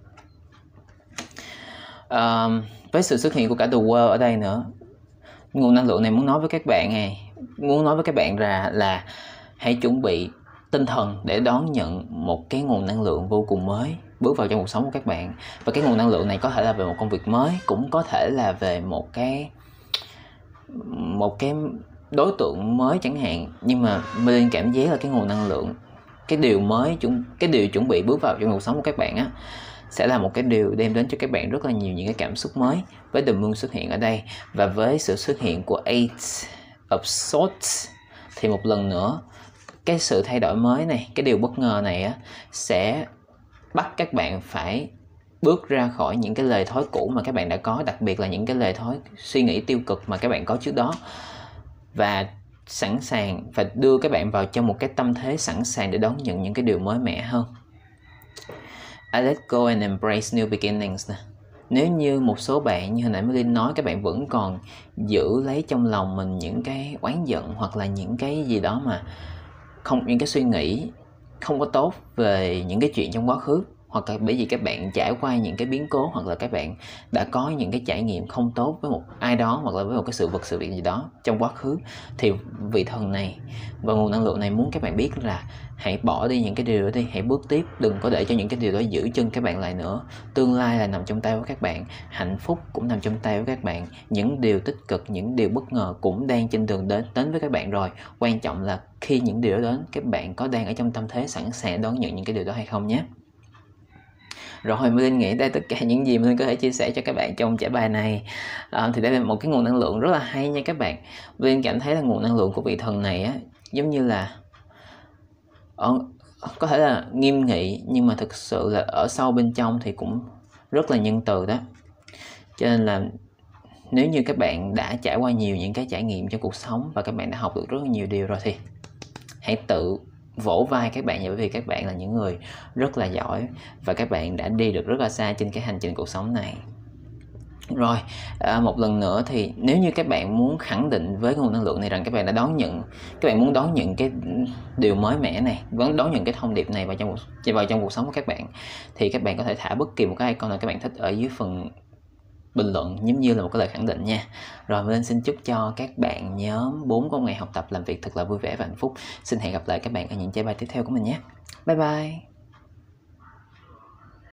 À, với sự xuất hiện của cả The World ở đây nữa, nguồn năng lượng này muốn nói với các bạn này, muốn nói với các bạn là là hãy chuẩn bị tinh thần để đón nhận một cái nguồn năng lượng vô cùng mới bước vào trong cuộc sống của các bạn. Và cái nguồn năng lượng này có thể là về một công việc mới, cũng có thể là về một cái một cái đối tượng mới chẳng hạn. Nhưng mà Merlin cảm giác là cái nguồn năng lượng, cái điều mới, cái điều chuẩn bị bước vào trong cuộc sống của các bạn á, sẽ là một cái điều đem đến cho các bạn rất là nhiều những cái cảm xúc mới với The Moon xuất hiện ở đây. Và với sự xuất hiện của Eight of Swords thì một lần nữa cái sự thay đổi mới này, cái điều bất ngờ này á, sẽ bắt các bạn phải bước ra khỏi những cái lề thói cũ mà các bạn đã có, đặc biệt là những cái lề thói suy nghĩ tiêu cực mà các bạn có trước đó, và sẵn sàng và đưa các bạn vào trong một cái tâm thế sẵn sàng để đón nhận những cái điều mới mẻ hơn. I let go and embrace new beginnings nè. Nếu như một số bạn như hồi nãy Melin nói, các bạn vẫn còn giữ lấy trong lòng mình những cái oán giận hoặc là những cái gì đó mà không, những cái suy nghĩ không có tốt về những cái chuyện trong quá khứ, hoặc là bởi vì các bạn trải qua những cái biến cố, hoặc là các bạn đã có những cái trải nghiệm không tốt với một ai đó, hoặc là với một cái sự vật sự việc gì đó trong quá khứ, thì vị thần này và nguồn năng lượng này muốn các bạn biết là hãy bỏ đi những cái điều đó đi, hãy bước tiếp, đừng có để cho những cái điều đó giữ chân các bạn lại nữa. Tương lai là nằm trong tay của các bạn, hạnh phúc cũng nằm trong tay của các bạn, những điều tích cực, những điều bất ngờ cũng đang trên đường đến đến với các bạn rồi. Quan trọng là khi những điều đó đến, các bạn có đang ở trong tâm thế sẵn sàng đón nhận những cái điều đó hay không nhé. Rồi, Melin nghĩ đây tất cả những gì Melin có thể chia sẻ cho các bạn trong trả bài này. À, thì đây là một cái nguồn năng lượng rất là hay nha các bạn. Melin cảm thấy là nguồn năng lượng của vị thần này á, giống như là ở, có thể là nghiêm nghị, nhưng mà thực sự là ở sâu bên trong thì cũng rất là nhân từ đó. Cho nên là nếu như các bạn đã trải qua nhiều những cái trải nghiệm trong cuộc sống và các bạn đã học được rất là nhiều điều rồi, thì hãy tự vỗ vai các bạn, bởi vì các bạn là những người rất là giỏi và các bạn đã đi được rất là xa trên cái hành trình cuộc sống này. Rồi, à, một lần nữa thì nếu như các bạn muốn khẳng định với nguồn năng lượng này rằng các bạn đã đón nhận, các bạn muốn đón nhận cái điều mới mẻ này, vẫn đón nhận cái thông điệp này vào trong vào trong cuộc sống của các bạn, thì các bạn có thể thả bất kỳ một cái icon nào các bạn thích ở dưới phần bình luận, giống như là một cái lời khẳng định nha. Rồi, mình xin chúc cho các bạn nhóm bốn có một ngày học tập làm việc thật là vui vẻ và hạnh phúc. Xin hẹn gặp lại các bạn ở những trái bài tiếp theo của mình nhé. Bye bye.